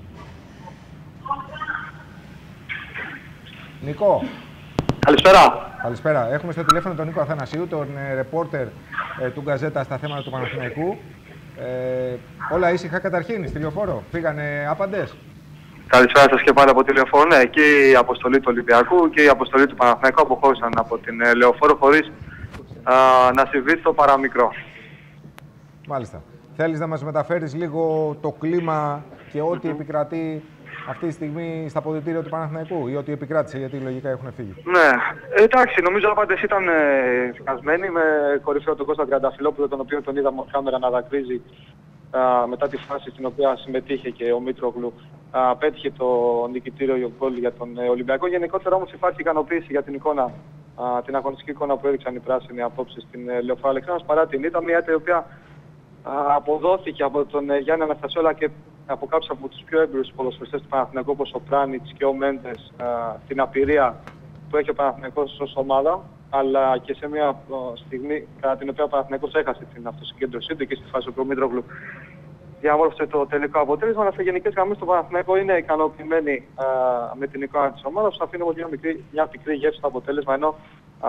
Νίκο. Καλησπέρα. Καλησπέρα. Έχουμε στο τηλέφωνο τον Νίκο Αθανασίου, τον ε, ρεπόρτερ ε, του Γκαζέτα στα θέματα του Παναθηναϊκού. Ε, όλα ήσυχα καταρχήν στη Λεωφόρο. Φύγανε άπαντες. Καλησπέρα σας και πάλι από τη Λεωφόρο. Ναι, και η αποστολή του Ολυμπιακού και η αποστολή του Παναθηναϊκού αποχώρησαν από την ε, Λεωφόρο χωρίς α, να συμβεί στο παραμικρό. Μάλιστα. Θέλεις να μας μεταφέρεις λίγο το κλίμα και ό,τι επικρατεί αυτή τη στιγμή στα αποδυτήρια του Παναθηναϊκού ή ό,τι επικράτησε, γιατί λογικά έχουν φύγει. Ναι, εντάξει, νομίζω άπαντες ήταν φυγασμένοι με κορυφαίο τον Κώστα Τριανταφυλόπουλο, τον οποίο τον είδαμε από κάμερα να δακρύζει α, μετά τη φάση στην οποία συμμετείχε και ο Μήτρογλου. Α, πέτυχε το νικητήριο γκολ για τον ε, Ολυμπιακό. Γενικότερα όμως υπάρχει ικανοποίηση για την εικόνα, α, την αγωνιστική εικόνα που έδειξαν οι πράσινοι απόψε στην ε, Λεωφόρο Αλεξάνδρας, παρά την ήττα, μια ήττα η οποία α, αποδόθηκε από τον ε, Γιάννη Αναστασιόλα και από κάποιους από τους πιο έμπειρους ποδοσφαιριστές του Παναθηναϊκού, όπως ο Πράνιτς και ο Μέντες, α, την απειρία που έχει ο Παναθηναϊκός ως ομάδα, αλλά και σε μια α, στιγμή κατά την οποία ο Παναθηναϊκός έχασε την αυτοσυγκέντρωσή του και στη φάση που ο Μήτρογλου διαμόρφωσε το τελικό αποτέλεσμα. Αλλά σε γενικές γραμμές το Παναθηναϊκό είναι ικανοποιημένοι α, με την εικόνα της ομάδας. Αφήνω μια μικρή, μια μικρή γεύση στο αποτέλεσμα, ενώ α,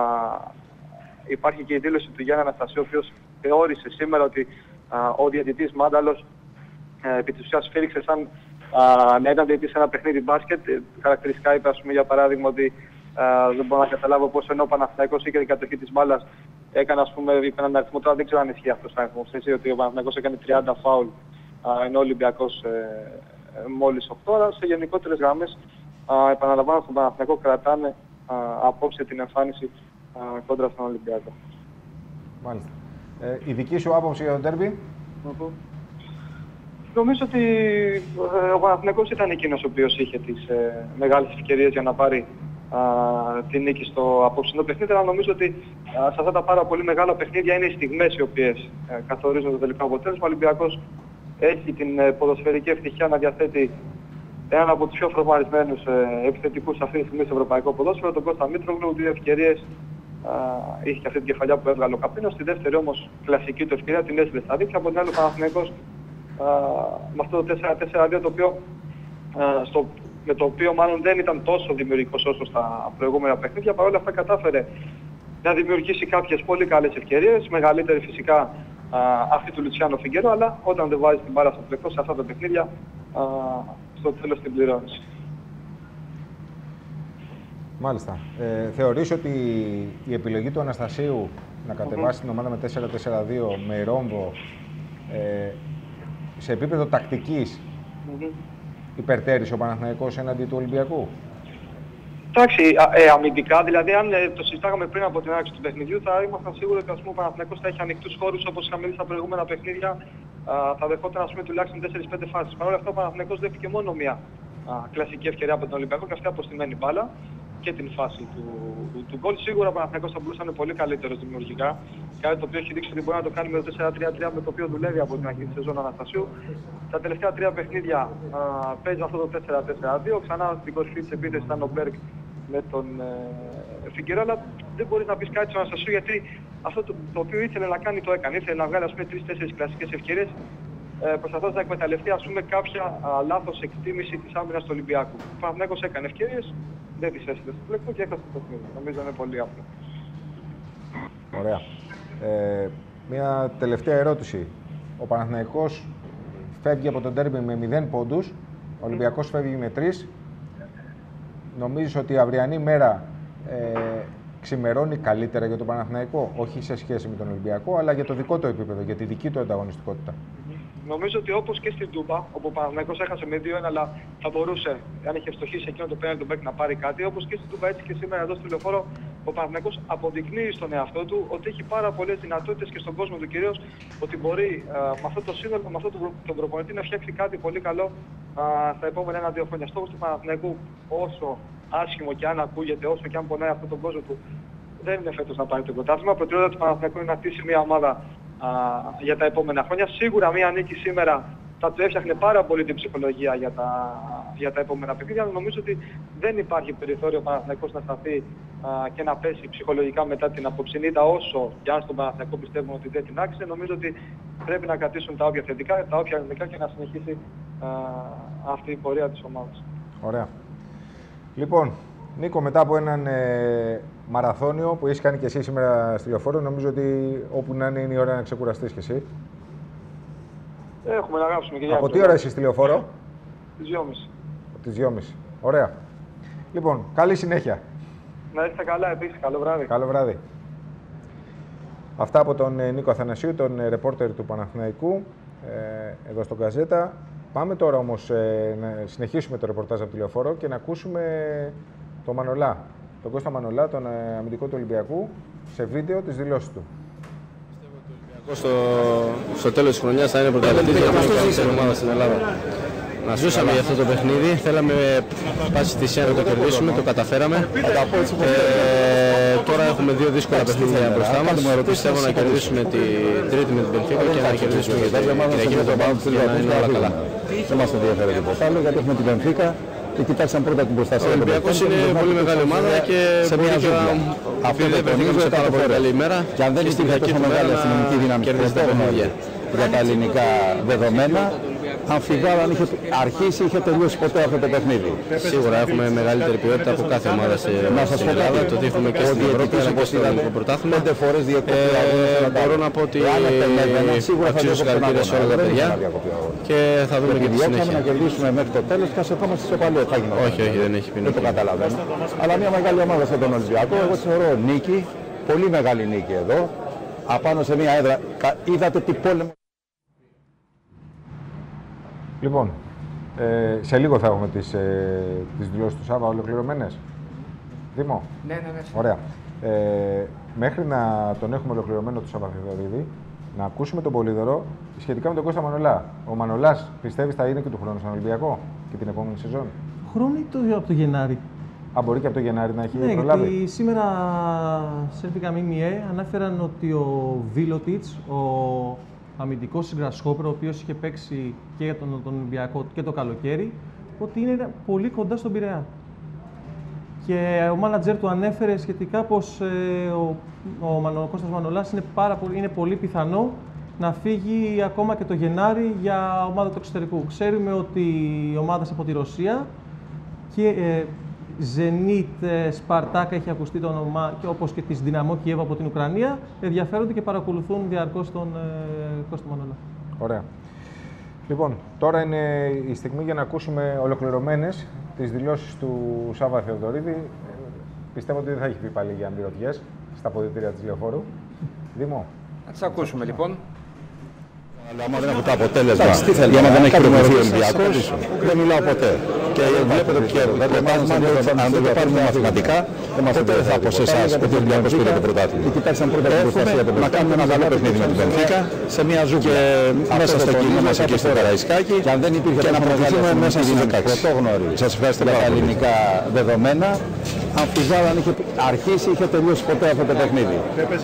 υπάρχει και η δήλωση του Γιάννη Αναστασίου, ο οποίος θεώρησε σήμερα ότι α, ο διαιτητής Μάνταλος ε, επί της ουσίας σφύριξε σαν α, να ήταν διαιτητής σε ένα παιχνίδι μπάσκετ. Ε, χαρακτηριστικά είπε, ας πούμε, για παράδειγμα, ότι α, δεν μπορώ να καταλάβω πώς ενώ ο Παναθηναϊκός είχε την κατοχή της μπάλας, έκανε, ας πούμε, είπε έναν αριθμό, τώρα δεν ξέρω αν ισχύει αυτός ο αριθμός, έτσι, ότι ο Παναθηναϊκός έκανε τριάντα φάουλ, ενώ ο Ολυμπιακός ε, ε, μόλις οκτώ. Αλλά σε γενικότερες γραμμές, επαναλαμβάνω, στον Παναθηναϊκό κρατάνε α, απόψε την εμφάνιση α, κόντρα στον Ολυμπιακό. Μάλιστα. Ε, η δική σου άποψη για το ντέρμπι? Mm-hmm. Νομίζω ότι ε, ο Παναθηναϊκός ήταν εκείνος ο οποίος είχε τις ε, μεγάλες ευκαιρίες για να πάρει α, τη νίκη στο απόψινό παιχνίδι, αλλά νομίζω ότι α, σε αυτά τα πάρα πολύ μεγάλα παιχνίδια είναι οι στιγμές οι οποίες ε, καθορίζουν το τελικό αποτέλεσμα. Ο Ολυμπιακός έχει την ε, ποδοσφαιρική ευτυχία να διαθέτει έναν από τους πιο φορμαρισμένους ε, επιθετικούς αυτή τη στιγμή στο ευρωπαϊκό ποδόσφαιρο, τον Κώστα Μήτρογλου. Δύο ευκαιρίες α, είχε και αυτή την κεφαλιά που έβγαλε ο Καπίνος. Στη δεύτερη όμως κλασική του ευκαιρία την έστειλε στα δίκτυα. Από την άλλη ο Παναθηναϊκός με αυτό το τέσσερα τέσσερα δύο, το οποίο, α, στο, με το οποίο μάλλον δεν ήταν τόσο δημιουργικός όσο στα προηγούμενα παιχνίδια, παρόλα αυτά κατάφερε να δημιουργήσει κάποιες πολύ καλές ευκαιρίες, μεγαλύτερη φυσικά α, αυτή του Λουτσιάνο Φιγκερό, αλλά όταν δεν βάζει την μπάλα στο πλεκτό σε αυτά τα παιχνίδια, α, στο τέλος την πληρώνεις. Μάλιστα. Ε, θεωρείς ότι η επιλογή του Αναστασίου να κατεβάσει mm-hmm. την ομάδα με τέσσερα τέσσερα δύο, με ρόμβο, ε, σε επίπεδο τακτικής, mm-hmm. υπερτέρησε ο Παναθηναϊκός έναντι του Ολυμπιακού? Εντάξει, ε, αμυντικά, δηλαδή αν ε, το συζητάγαμε πριν από την άρχιση του παιχνιδιού, θα ήμασταν σίγουροι ότι ο Παναθηναϊκός θα έχει ανοιχτούς χώρους, όπως είχαμε δει στα προηγούμενα παιχνίδια, α, θα δεχόταν ας πούμε, τουλάχιστον τέσσερις πέντε φάσεις. Παρ' όλα αυτά ο Παναθηναϊκός δέχτηκε μόνο μια α, κλασική ευκαιρία από τον Ολυμπιακό και αυτή αποστημένη μπάλα και την φάση του, του, του γκολ. Σίγουρα ο Παναθηναϊκός θα μπορούσε να είναι πολύ καλύτερος δημιουργικά, κάτι το οποίο έχει δείξει ότι μπορεί να το κάνει με το τέσσερα τρία τρία με το οποίο δουλεύει από την αρχή της σεζόν Αναστασίου. Τα τελευταία τρία παιχνίδια α, παίζει αυτό το τέσσερα τέσσερα δύο, ξανά στην κορυφή της επίθεσης ήταν ο Μπέργκ με τον ε, Φιγκερό, αλλά δεν μπορείς να πεις κάτι στον Αναστασίου γιατί αυτό το, το οποίο ήθελε να κάνει το έκανε. Ήθελε να βγάλει ας πούμε τρεις τέσσερις κλασικές ευκαιρίες ε, προσπαθώντας να εκμεταλλευτεί ας πούμε κάποια α, λάθος εκτίμηση της άμυνας του Ολυμπιακού. Ο Παναθηναϊκός έκανε ευκαιρίες, δεν τις έστειλε στο πλεκτό και έχασε το παιχνίδι. Νομίζω είναι πολύ απλό. Ωραία. Ε, μια τελευταία ερώτηση. Ο Παναθηναϊκός φεύγει από τον ντέρμπι με μηδέν πόντους, ο Ολυμπιακός φεύγει με τρεις. Νομίζεις ότι η αυριανή μέρα ε, ξημερώνει καλύτερα για τον Παναθηναϊκό, όχι σε σχέση με τον Ολυμπιακό, αλλά για το δικό του επίπεδο, για τη δική του ανταγωνιστικότητα? Νομίζω ότι όπως και στην Τούμπα, όπου ο Παναθηναϊκός έχασε με δύο ένα, αλλά θα μπορούσε, αν είχε ευστοχήσει εκείνο το πέναλτι του Μπέκ, να πάρει κάτι, όπως και στην Τούμπα, έτσι και σήμερα εδώ στο Λεωφόρο, ο Παναθηναϊκός αποδεικνύει στον εαυτό του ότι έχει πάρα πολλές δυνατότητες και στον κόσμο του κυρίως, ότι μπορεί α, με αυτό το σύνολο, με αυτό το, τον προπονητή να φτιάξει κάτι πολύ καλό α, στα επόμενα ένα-δύο χρόνια. Στόχος του Παναθηναϊκού, όσο άσχημο και αν ακούγεται, όσο και αν πονάει αυτόν τον κόσμο του, δεν είναι φέτος να πάρει το πρωτάθλημα. Προτεραιότητα του Παναθηναϊκού είναι να χτίσει μια ομάδα α, για τα επόμενα χρόνια. Σίγουρα μια νίκη σήμερα θα του έφτιαχνε πάρα πολύ την ψυχολογία για τα, για τα επόμενα παιχνίδια. Νομίζω ότι δεν υπάρχει περιθώριο ο Παναθηναϊκός να σταθεί α, και να πέσει ψυχολογικά μετά την απόψινή ήττα, όσο και αν στον Παναθηναϊκό πιστεύουν ότι δεν την άξιζε. Νομίζω ότι πρέπει να κρατήσουν τα όποια θετικά, τα όποια αρνητικά και να συνεχίσει α, αυτή η πορεία της ομάδας. Ωραία. Λοιπόν, Νίκο, μετά από έναν ε, μαραθώνιο που έχεις κάνει και εσύ σήμερα στη Λεωφόρο, νομίζω ότι όπου να είναι, είναι η ώρα να ξεκουραστείς κι εσύ. Έχουμε να γράψουμε και για Από τι ώρα είσαι στη Λεωφόρο? Τις δυόμιση. Τις δυόμιση. Ωραία. Λοιπόν, καλή συνέχεια. Να είστε καλά επίσης. Καλό βράδυ. Καλό βράδυ. Αυτά από τον ε, Νίκο Αθανασίου, τον ε, ρεπόρτερ του Παναθηναϊκού, ε, εδώ στον Γκαζέτα. Πάμε τώρα όμως ε, να συνεχίσουμε το ρεπορτάζ από τη Λεωφόρο και να ακούσουμε τον Μανολά, τον Κώστα Μανολά, τον ε, αμυντικό του Ολυμπιακού, σε βίντεο τις δηλώσεις του. Στο, στο τέλος της χρονιάς θα είναι πρωταθλητής για την καλύτερη ομάδα στην Ελλάδα. Να ζούσαμε για αυτό το παιχνίδι, θέλαμε πάση θυσία να το κερδίσουμε, το καταφέραμε. Ε, τώρα έχουμε δύο δύσκολα παιχνίδια μπροστά μας. Πιστεύω να κερδίσουμε την Τρίτη με την Μπενφίκα και να κερδίσουμε και την Κυριακή με τον Πάο για να είναι όλα καλά. Δεν μας ενδιαφέρει τίποτα άλλο, γιατί έχουμε την Μπενφίκα και κοιτάξαν πρώτα την προστασία. Ο Ολυμπιακός είναι πολύ μεγάλη ομάδα και σε μια ζούγκλα. Αυτό το τονίζω σε πάρα πολύ καλή ημέρα. Και αν δεν υπήρχε τόσο μεγάλη αστυνομική δύναμη για τα ελληνικά δεδομένα, αμφιβάλλω αν είχε αρχίσει είχε τελειώσει ποτέ αυτό το παιχνίδι. Σίγουρα έχουμε μεγαλύτερη ποιότητα από κάθε ομάδα στην Ελλάδα. Το δείχνουμε και στην Ευρώπη αλλά και στο ελληνικό πρωτάθλημα. Πέντε φορές διεκοπτήρα. Μπορώ να πω ότι αξίζω συγχαρητήρια σε όλα τα παιδιά και θα δούμε και τη συνέχεια. Να κερδίσουμε μέχρι το τέλος και ας ερχόμαστε στο παλαιό. Όχι, όχι, δεν έχει πει. Δεν το καταλαβαίνω. Αλλά μια μεγάλη ομάδα σαν τον Ολυμπιακό, εγώ θεωρώ νίκη, πολύ μεγάλη νίκη εδώ, απάνω σε μια έδρα. Είδατε τι πόλεμο. Λοιπόν, ε, σε λίγο θα έχουμε τις, ε, τις δηλώσεις του Σάβα ολοκληρωμένες. Δήμο. Ναι, ναι, ναι. Ωραία. Ε, μέχρι να τον έχουμε ολοκληρωμένο του Σάβα Θεοδωρίδη, να ακούσουμε τον Πολύδωρο σχετικά με τον Κώστα Μανολά. Ο Μανολάς πιστεύεις θα είναι και του χρόνου στον Ολυμπιακό και την επόμενη σεζόν? Χρόνο ή το, από το Γενάρη. Α, μπορεί και από το Γενάρη να έχει ναι, προλάβει. Γιατί σήμερα σε Ελπίκα ΜΜΕ ανέφεραν ότι ο Βίλοτιτς, ο αμυντικός της Grasshopper, ο οποίος είχε παίξει και για τον, τον Ολυμπιακό και το καλοκαίρι, ότι είναι πολύ κοντά στον Πειραιά. Και ο μάνατζερ του ανέφερε σχετικά πως ε, ο, ο, ο Κώστας Μανολάς είναι, πάρα πολύ, είναι πολύ πιθανό να φύγει ακόμα και το Γενάρη για ομάδα του εξωτερικού. Ξέρουμε ότι η ομάδα από τη Ρωσία και ε, Zenit, Σπαρτάκα έχει ακουστεί το όνομα, και όπως και της Δυναμό Κιέβα από την Ουκρανία, ενδιαφέρονται και παρακολουθούν διαρκώς τον ε, Κώστα Μανολά. Ωραία. Λοιπόν, τώρα είναι η στιγμή για να ακούσουμε ολοκληρωμένες τις δηλώσεις του Σάβα Θεοδωρίδη. Ε, πιστεύω ότι δεν θα έχει πει πάλι για μυρωδιές στα αποδυτήρια της Λεωφόρου. Δήμο. Να τις ακούσουμε λοιπόν. Αλλά άμα δεν έχω το αποτέλεσμα, ή άμα δεν έχει προηγηθεί ο Ολυμπιακός, δεν μιλάω ποτέ. Και βλέπετε και αν δεν το πάρουμε μαθηματικά, ποτέ δεν θα πω σε εσάς ότι ο Ολυμπιακός πήρε το πρωτάθλημα. Εύχομαι να κάνουμε ένα καλό παιχνίδι με την Μπενφίκα σε μια ζούγκλα. Και μέσα στο κοινό μας εκεί στο Καραϊσκάκι και να προωθήσουμε μέσα στις δεκαέξι. Σας ευχαριστώ πάρα πολύ. Τα ελληνικά δεδομένα, αμφιβάλλω αν είχε αρχίσει, είχε τελειώσει ποτέ αυτό το παιχνίδι.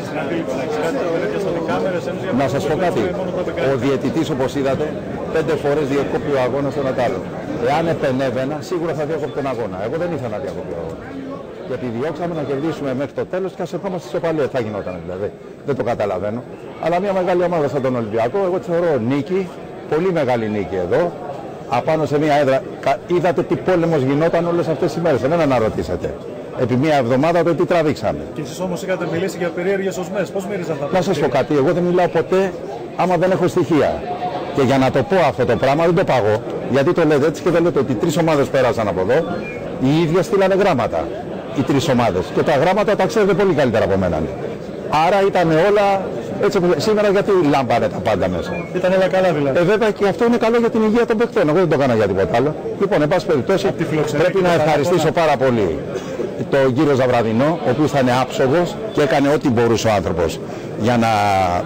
Να σας πω κάτι. Ο διαιτητής, όπως είδατε, πέντε φορές διεκόπτει ο αγώνας στον Ατάλο. Εάν επενέβαινα, σίγουρα θα διώκοπτε τον αγώνα. Εγώ δεν ήθελα να διώκοπτω ο αγώνα. Γιατί διώξαμε να κερδίσουμε μέχρι το τέλος και ας ερχόμαστε στο παλιό. Θα γινόταν δηλαδή. Δεν το καταλαβαίνω. Αλλά μια μεγάλη ομάδα σαν τον Ολυμπιακό, εγώ τη θεωρώ νίκη, πολύ μεγάλη νίκη εδώ. Απάνω σε μια έδρα. Είδατε τι πόλεμος γινόταν όλες αυτές τις μέρες. Δεν αναρωτήσατε. Επί μία εβδομάδα το τι τραβήξαμε. Και εσείς όμως είχατε μιλήσει για περίεργες οσμές. Πώς μύριζαν τα πράγματα? Να σας πω κάτι. Εγώ δεν μιλάω ποτέ άμα δεν έχω στοιχεία. Και για να το πω αυτό το πράγμα δεν το παγώ. Γιατί το λέτε έτσι και δεν λέτε ότι τρεις ομάδες πέρασαν από εδώ. Οι ίδιοι στείλανε γράμματα. Οι τρεις ομάδες. Και τα γράμματα τα ξέρετε πολύ καλύτερα από μένα. Άρα ήταν όλα έτσι. Σήμερα γιατί λάμπανε τα πάντα μέσα. Ήταν όλα καλά δηλαδή. Ε, βέβαια και αυτό είναι καλό για την υγεία των παιχτών. Εγώ δεν το έκανα για τίποτα άλλο. Λοιπόν, εν πάση περιπτώσει, πρέπει να ευχαριστήσω πάρα πολύ τον κύριο Ζαβραδινό, ο οποίος ήταν άψογος και έκανε ό,τι μπορούσε ο άνθρωπος για να,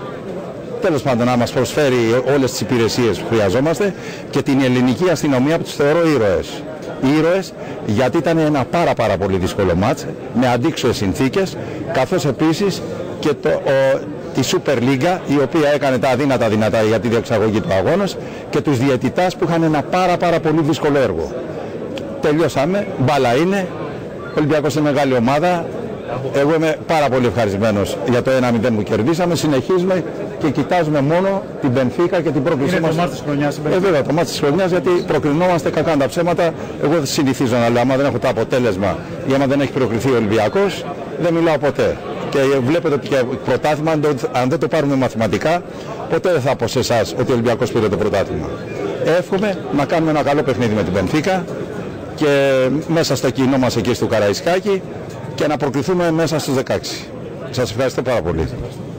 τέλος πάντων, να μας προσφέρει όλες τις υπηρεσίες που χρειαζόμαστε, και την ελληνική αστυνομία που τους θεωρώ ήρωες. Ήρωες γιατί ήταν ένα πάρα πάρα πολύ δύσκολο μάτς με αντίξωες συνθήκες, καθώς επίσης και το, ο, τη Super League, η οποία έκανε τα αδύνατα δυνατά για τη διεξαγωγή του αγώνας, και τους διαιτητάς που είχαν ένα πάρα πάρα πολύ δύσκολο έργο. Τελειώσαμε, μπάλα είναι. Ο Ολυμπιακός είναι μεγάλη ομάδα. Εγώ είμαι πάρα πολύ ευχαριστημένος για το ένα μηδέν που κερδίσαμε. Συνεχίζουμε και κοιτάζουμε μόνο την Μπενφίκα και την πρόκλησή μας. Είναι το μάτς της χρονιάς. Ε, βέβαια, το μάτς της χρονιάς, γιατί προκρινόμαστε κακά τα ψέματα. Εγώ δεν συνηθίζω να λέω, άμα δεν έχω το αποτέλεσμα ή άμα δεν έχει προκριθεί ο Ολυμπιακός, δεν μιλάω ποτέ. Και βλέπετε ότι και πρωτάθλημα, αν δεν το πάρουμε μαθηματικά, ποτέ δεν θα πω σε εσάς ότι ο Ολυμπιακός πήρε το πρωτάθλημα. Εύχομαι να κάνουμε ένα καλό παιχνίδι με την Μπενφίκα και μέσα στο κοινό μας εκεί στο Καραϊσκάκι και να προκριθούμε μέσα στους δεκαέξι. Σας ευχαριστώ πάρα πολύ.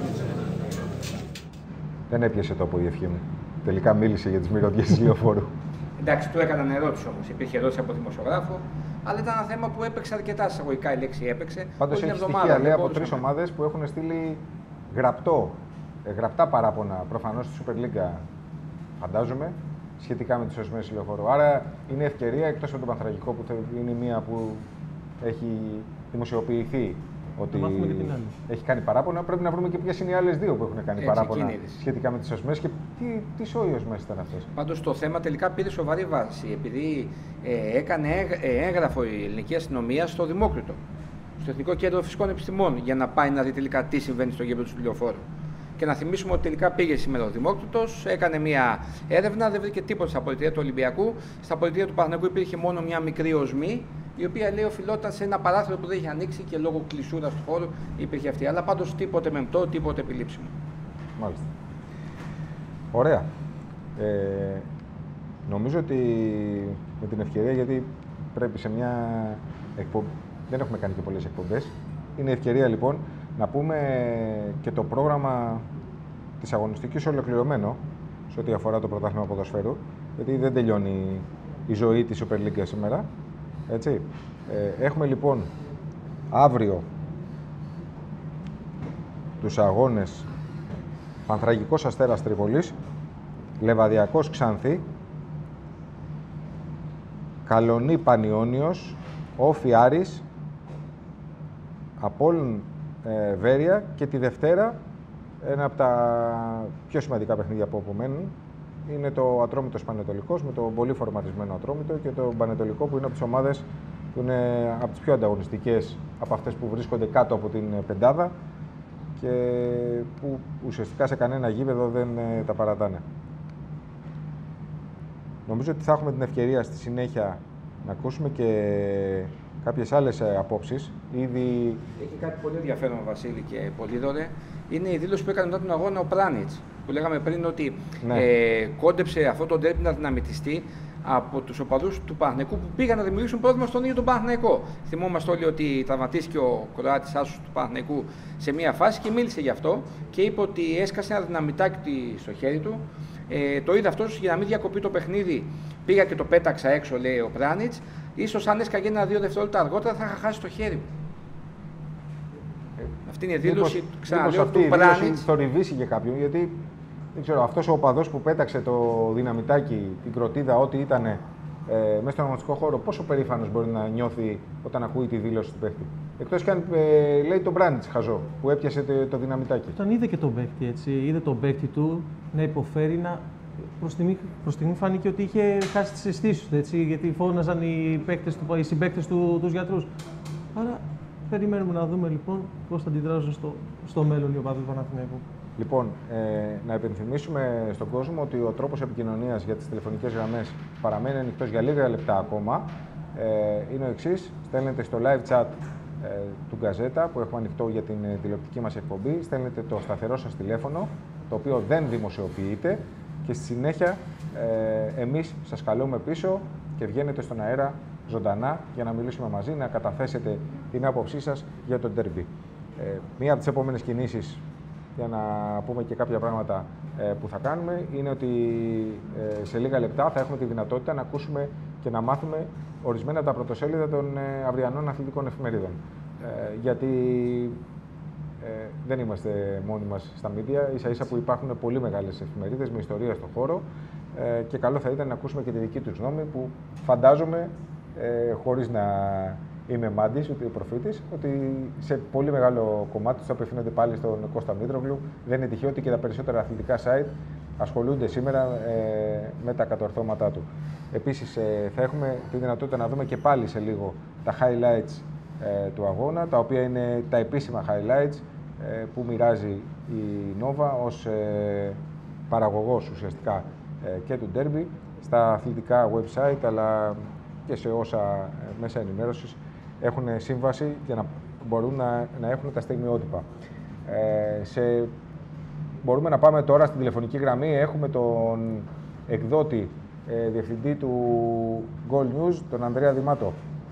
Δεν έπιασε τόπο η ευχή μου. Τελικά μίλησε για τις μυρωδιές της Λεωφόρου. Εντάξει, του έκαναν ερώτηση όμως. Υπήρχε ερώτηση από δημοσιογράφο, αλλά ήταν ένα θέμα που έπαιξε αρκετά εισαγωγικά. Η λέξη έπαιξε. Πάντως έχει στοιχεία, λέει, από τρεις ομάδες που έχουν στείλει γραπτό, γραπτά παράπονα, προφανώς στη Super League, φαντάζομαι, σχετικά με τις οσμές Λεωφόρου. Άρα είναι ευκαιρία, εκτός από το Πανθρακικό που είναι μία που έχει δημοσιοποιηθεί ότι έχει κάνει παράπονα, πρέπει να βρούμε και ποιες είναι οι άλλες δύο που έχουν κάνει έτσι παράπονα σχετικά με τις οσμές και τι, τι σόι οσμές ήταν αυτές. Πάντως το θέμα τελικά πήρε σοβαρή βάση, επειδή ε, έκανε έγγραφο η ελληνική αστυνομία στο Δημόκριτο, στο Εθνικό Κέντρο Φυσικών Επιστημών, για να πάει να δει τελικά τι συμβαίνει στο γήπεδο του Λεωφόρου. Και να θυμίσουμε ότι τελικά πήγε σήμερα ο Δημόκριτος, έκανε μια έρευνα, δεν βρήκε τίποτα στα απολυτήρια του Ολυμπιακού. Στα απολυτήρια του Παναθηναϊκού υπήρχε μόνο μια μικρή οσμή, η οποία λέει οφειλόταν σε ένα παράθυρο που δεν είχε ανοίξει και λόγω κλεισούρας του χώρου υπήρχε αυτή. Αλλά πάντως τίποτε μεμπτό, τίποτε επιλήψιμο. Μάλιστα. Ωραία. Ε, νομίζω ότι με την ευκαιρία, γιατί πρέπει σε μια εκπομπή, δεν έχουμε κάνει και πολλές εκπομπές, είναι ευκαιρία λοιπόν να πούμε και το πρόγραμμα της αγωνιστικής ολοκληρωμένο σε ό,τι αφορά το πρωτάθλημα ποδοσφαίρου, γιατί δεν τελειώνει η ζωή της Super League σήμερα. Έτσι. Ε, έχουμε λοιπόν αύριο τους αγώνες Πανθρακικός Αστέρας Τρίπολης, Λεβαδιακός Ξάνθη, Καλονή Πανιόνιος, Όφι Άρης, Απόλλων ε, Βέρεια, και τη Δευτέρα ένα από τα πιο σημαντικά παιχνίδια που απομένουν είναι το Ατρόμητος Πανετολικός, με το πολύ φορματισμένο Ατρόμητο, και το Πανετολικό που είναι από τις ομάδες που είναι από τις πιο ανταγωνιστικές από αυτές που βρίσκονται κάτω από την πεντάδα και που ουσιαστικά σε κανένα γήπεδο δεν ε, τα παρατάνε. Νομίζω ότι θα έχουμε την ευκαιρία στη συνέχεια να ακούσουμε και κάποιες άλλες ε, απόψεις. Ήδη... Έχει κάτι πολύ ενδιαφέρον, Βασίλη και Πολύδωρε. Είναι η δήλωση που έκανε μετά τον αγώνα ο Πράνιτς, που λέγαμε πριν ότι Ναι. ε, κόντεψε αυτό το ντέρμπι να δυναμητιστεί από τους οπαδούς του Παναθηναϊκού που πήγαν να δημιουργήσουν πρόβλημα στον ίδιο τον Παναθηναϊκό. Θυμόμαστε όλοι ότι τραυματίστηκε ο Κροάτης άσος του Παναθηναϊκού σε μία φάση και μίλησε γι' αυτό και είπε ότι έσκασε ένα δυναμητάκι στο χέρι του. Ε, το είδε αυτός για να μην διακοπεί το παιχνίδι. Πήγα και το πέταξα έξω, λέει ο Πράνιτς. Ίσως αν έσκαγε ένα-δύο δευτερόλεπτα αργότερα θα είχα χάσει το χέρι μου. Ε, αυτή είναι η δήλωση, ξαναλέω, του Πράνιτς. Θορυβήσει για κάποιον, γιατί δεν ξέρω, αυτός ο οπαδός που πέταξε το δυναμητάκι, την κροτίδα, ό,τι ήταν ε, μέσα στον αγωνιστικό χώρο, πόσο περήφανος μπορεί να νιώθει όταν ακούει τη δήλωση του παίκτη. Εκτός κι αν ε, λέει τον Πράνιτς χαζό, που έπιασε το, το δυναμητάκι. Όταν είδε και τον παίκτη, έτσι, είδε τον παίκτη του να υποφέρει, να... προς στιγμή, προς στιγμή φάνηκε ότι είχε χάσει τις αισθήσεις του, έτσι, γιατί φώναζαν οι, παίκτες του, οι συμπαίκτες του τους γιατρούς. Άρα περιμένουμε να δούμε λοιπόν πώς θα αντιδράσουν στο, στο μέλλον οι οπαδοί του Παναθηναϊκού. Λοιπόν, ε, να υπενθυμίσουμε στον κόσμο ότι ο τρόπος επικοινωνίας για τις τηλεφωνικές γραμμές παραμένει ανοιχτός για λίγα λεπτά ακόμα. Ε, είναι ο εξής: στέλνετε στο live chat ε, του Γκαζέτα που έχουμε ανοιχτό για την ε, τηλεοπτική μας εκπομπή, στέλνετε το σταθερό σας τηλέφωνο, το οποίο δεν δημοσιοποιείται, και στη συνέχεια ε, εμείς σας καλούμε πίσω και βγαίνετε στον αέρα ζωντανά για να μιλήσουμε μαζί, να καταθέσετε την άποψή σας για το ντέρμπι. Ε, μία από τις επόμενες κινήσεις, για να πούμε και κάποια πράγματα ε, που θα κάνουμε, είναι ότι ε, σε λίγα λεπτά θα έχουμε τη δυνατότητα να ακούσουμε και να μάθουμε ορισμένα τα πρωτοσέλιδα των ε, αυριανών αθλητικών εφημερίδων. Ε, γιατί ε, δεν είμαστε μόνοι μας στα μίντια, ίσα ίσα που υπάρχουν πολύ μεγάλες εφημερίδες με ιστορία στον χώρο ε, και καλό θα ήταν να ακούσουμε και τη δική τους γνώμη, που φαντάζομαι, ε, χωρίς να είμαι μάντης, ούτε προφήτης, ότι σε πολύ μεγάλο κομμάτι τους απευθύνονται πάλι στον Κώστα Μήτρογλου. Δεν είναι τυχαίο ότι και τα περισσότερα αθλητικά site ασχολούνται σήμερα ε, με τα κατορθώματά του. Επίσης, ε, θα έχουμε τη δυνατότητα να δούμε και πάλι σε λίγο τα highlights ε, του αγώνα, τα οποία είναι τα επίσημα highlights ε, που μοιράζει η Nova ως ε, παραγωγός ουσιαστικά ε, και του derby στα αθλητικά website, αλλά και σε όσα ε, μέσα ενημέρωσης έχουν σύμβαση για να μπορούν να, να έχουν τα στιγμιότυπα. Ε, σε... Μπορούμε να πάμε τώρα στην τηλεφωνική γραμμή. Έχουμε τον εκδότη, ε, διευθυντή του Goal News, τον Ανδρέα Δημάτο.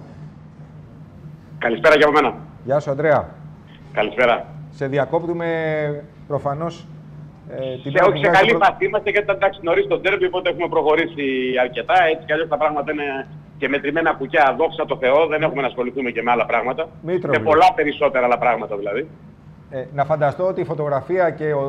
Καλησπέρα και από μένα. Γεια σου, Ανδρέα. Καλησπέρα. Σε διακόπτουμε προφανώς. Ε, την σε όχι σε καλή φάση είμαστε, γιατί εντάξει νωρίς το ντέρμπι, οπότε έχουμε προχωρήσει αρκετά. Έτσι κι αλλιώς τα πράγματα είναι και μετρημένα κουκιά. Δόξα τω Θεώ, δεν έχουμε να ασχοληθούμε και με άλλα πράγματα. Μήτρογλου. Με πολλά περισσότερα άλλα πράγματα δηλαδή. Ε, να φανταστώ ότι η φωτογραφία και ο,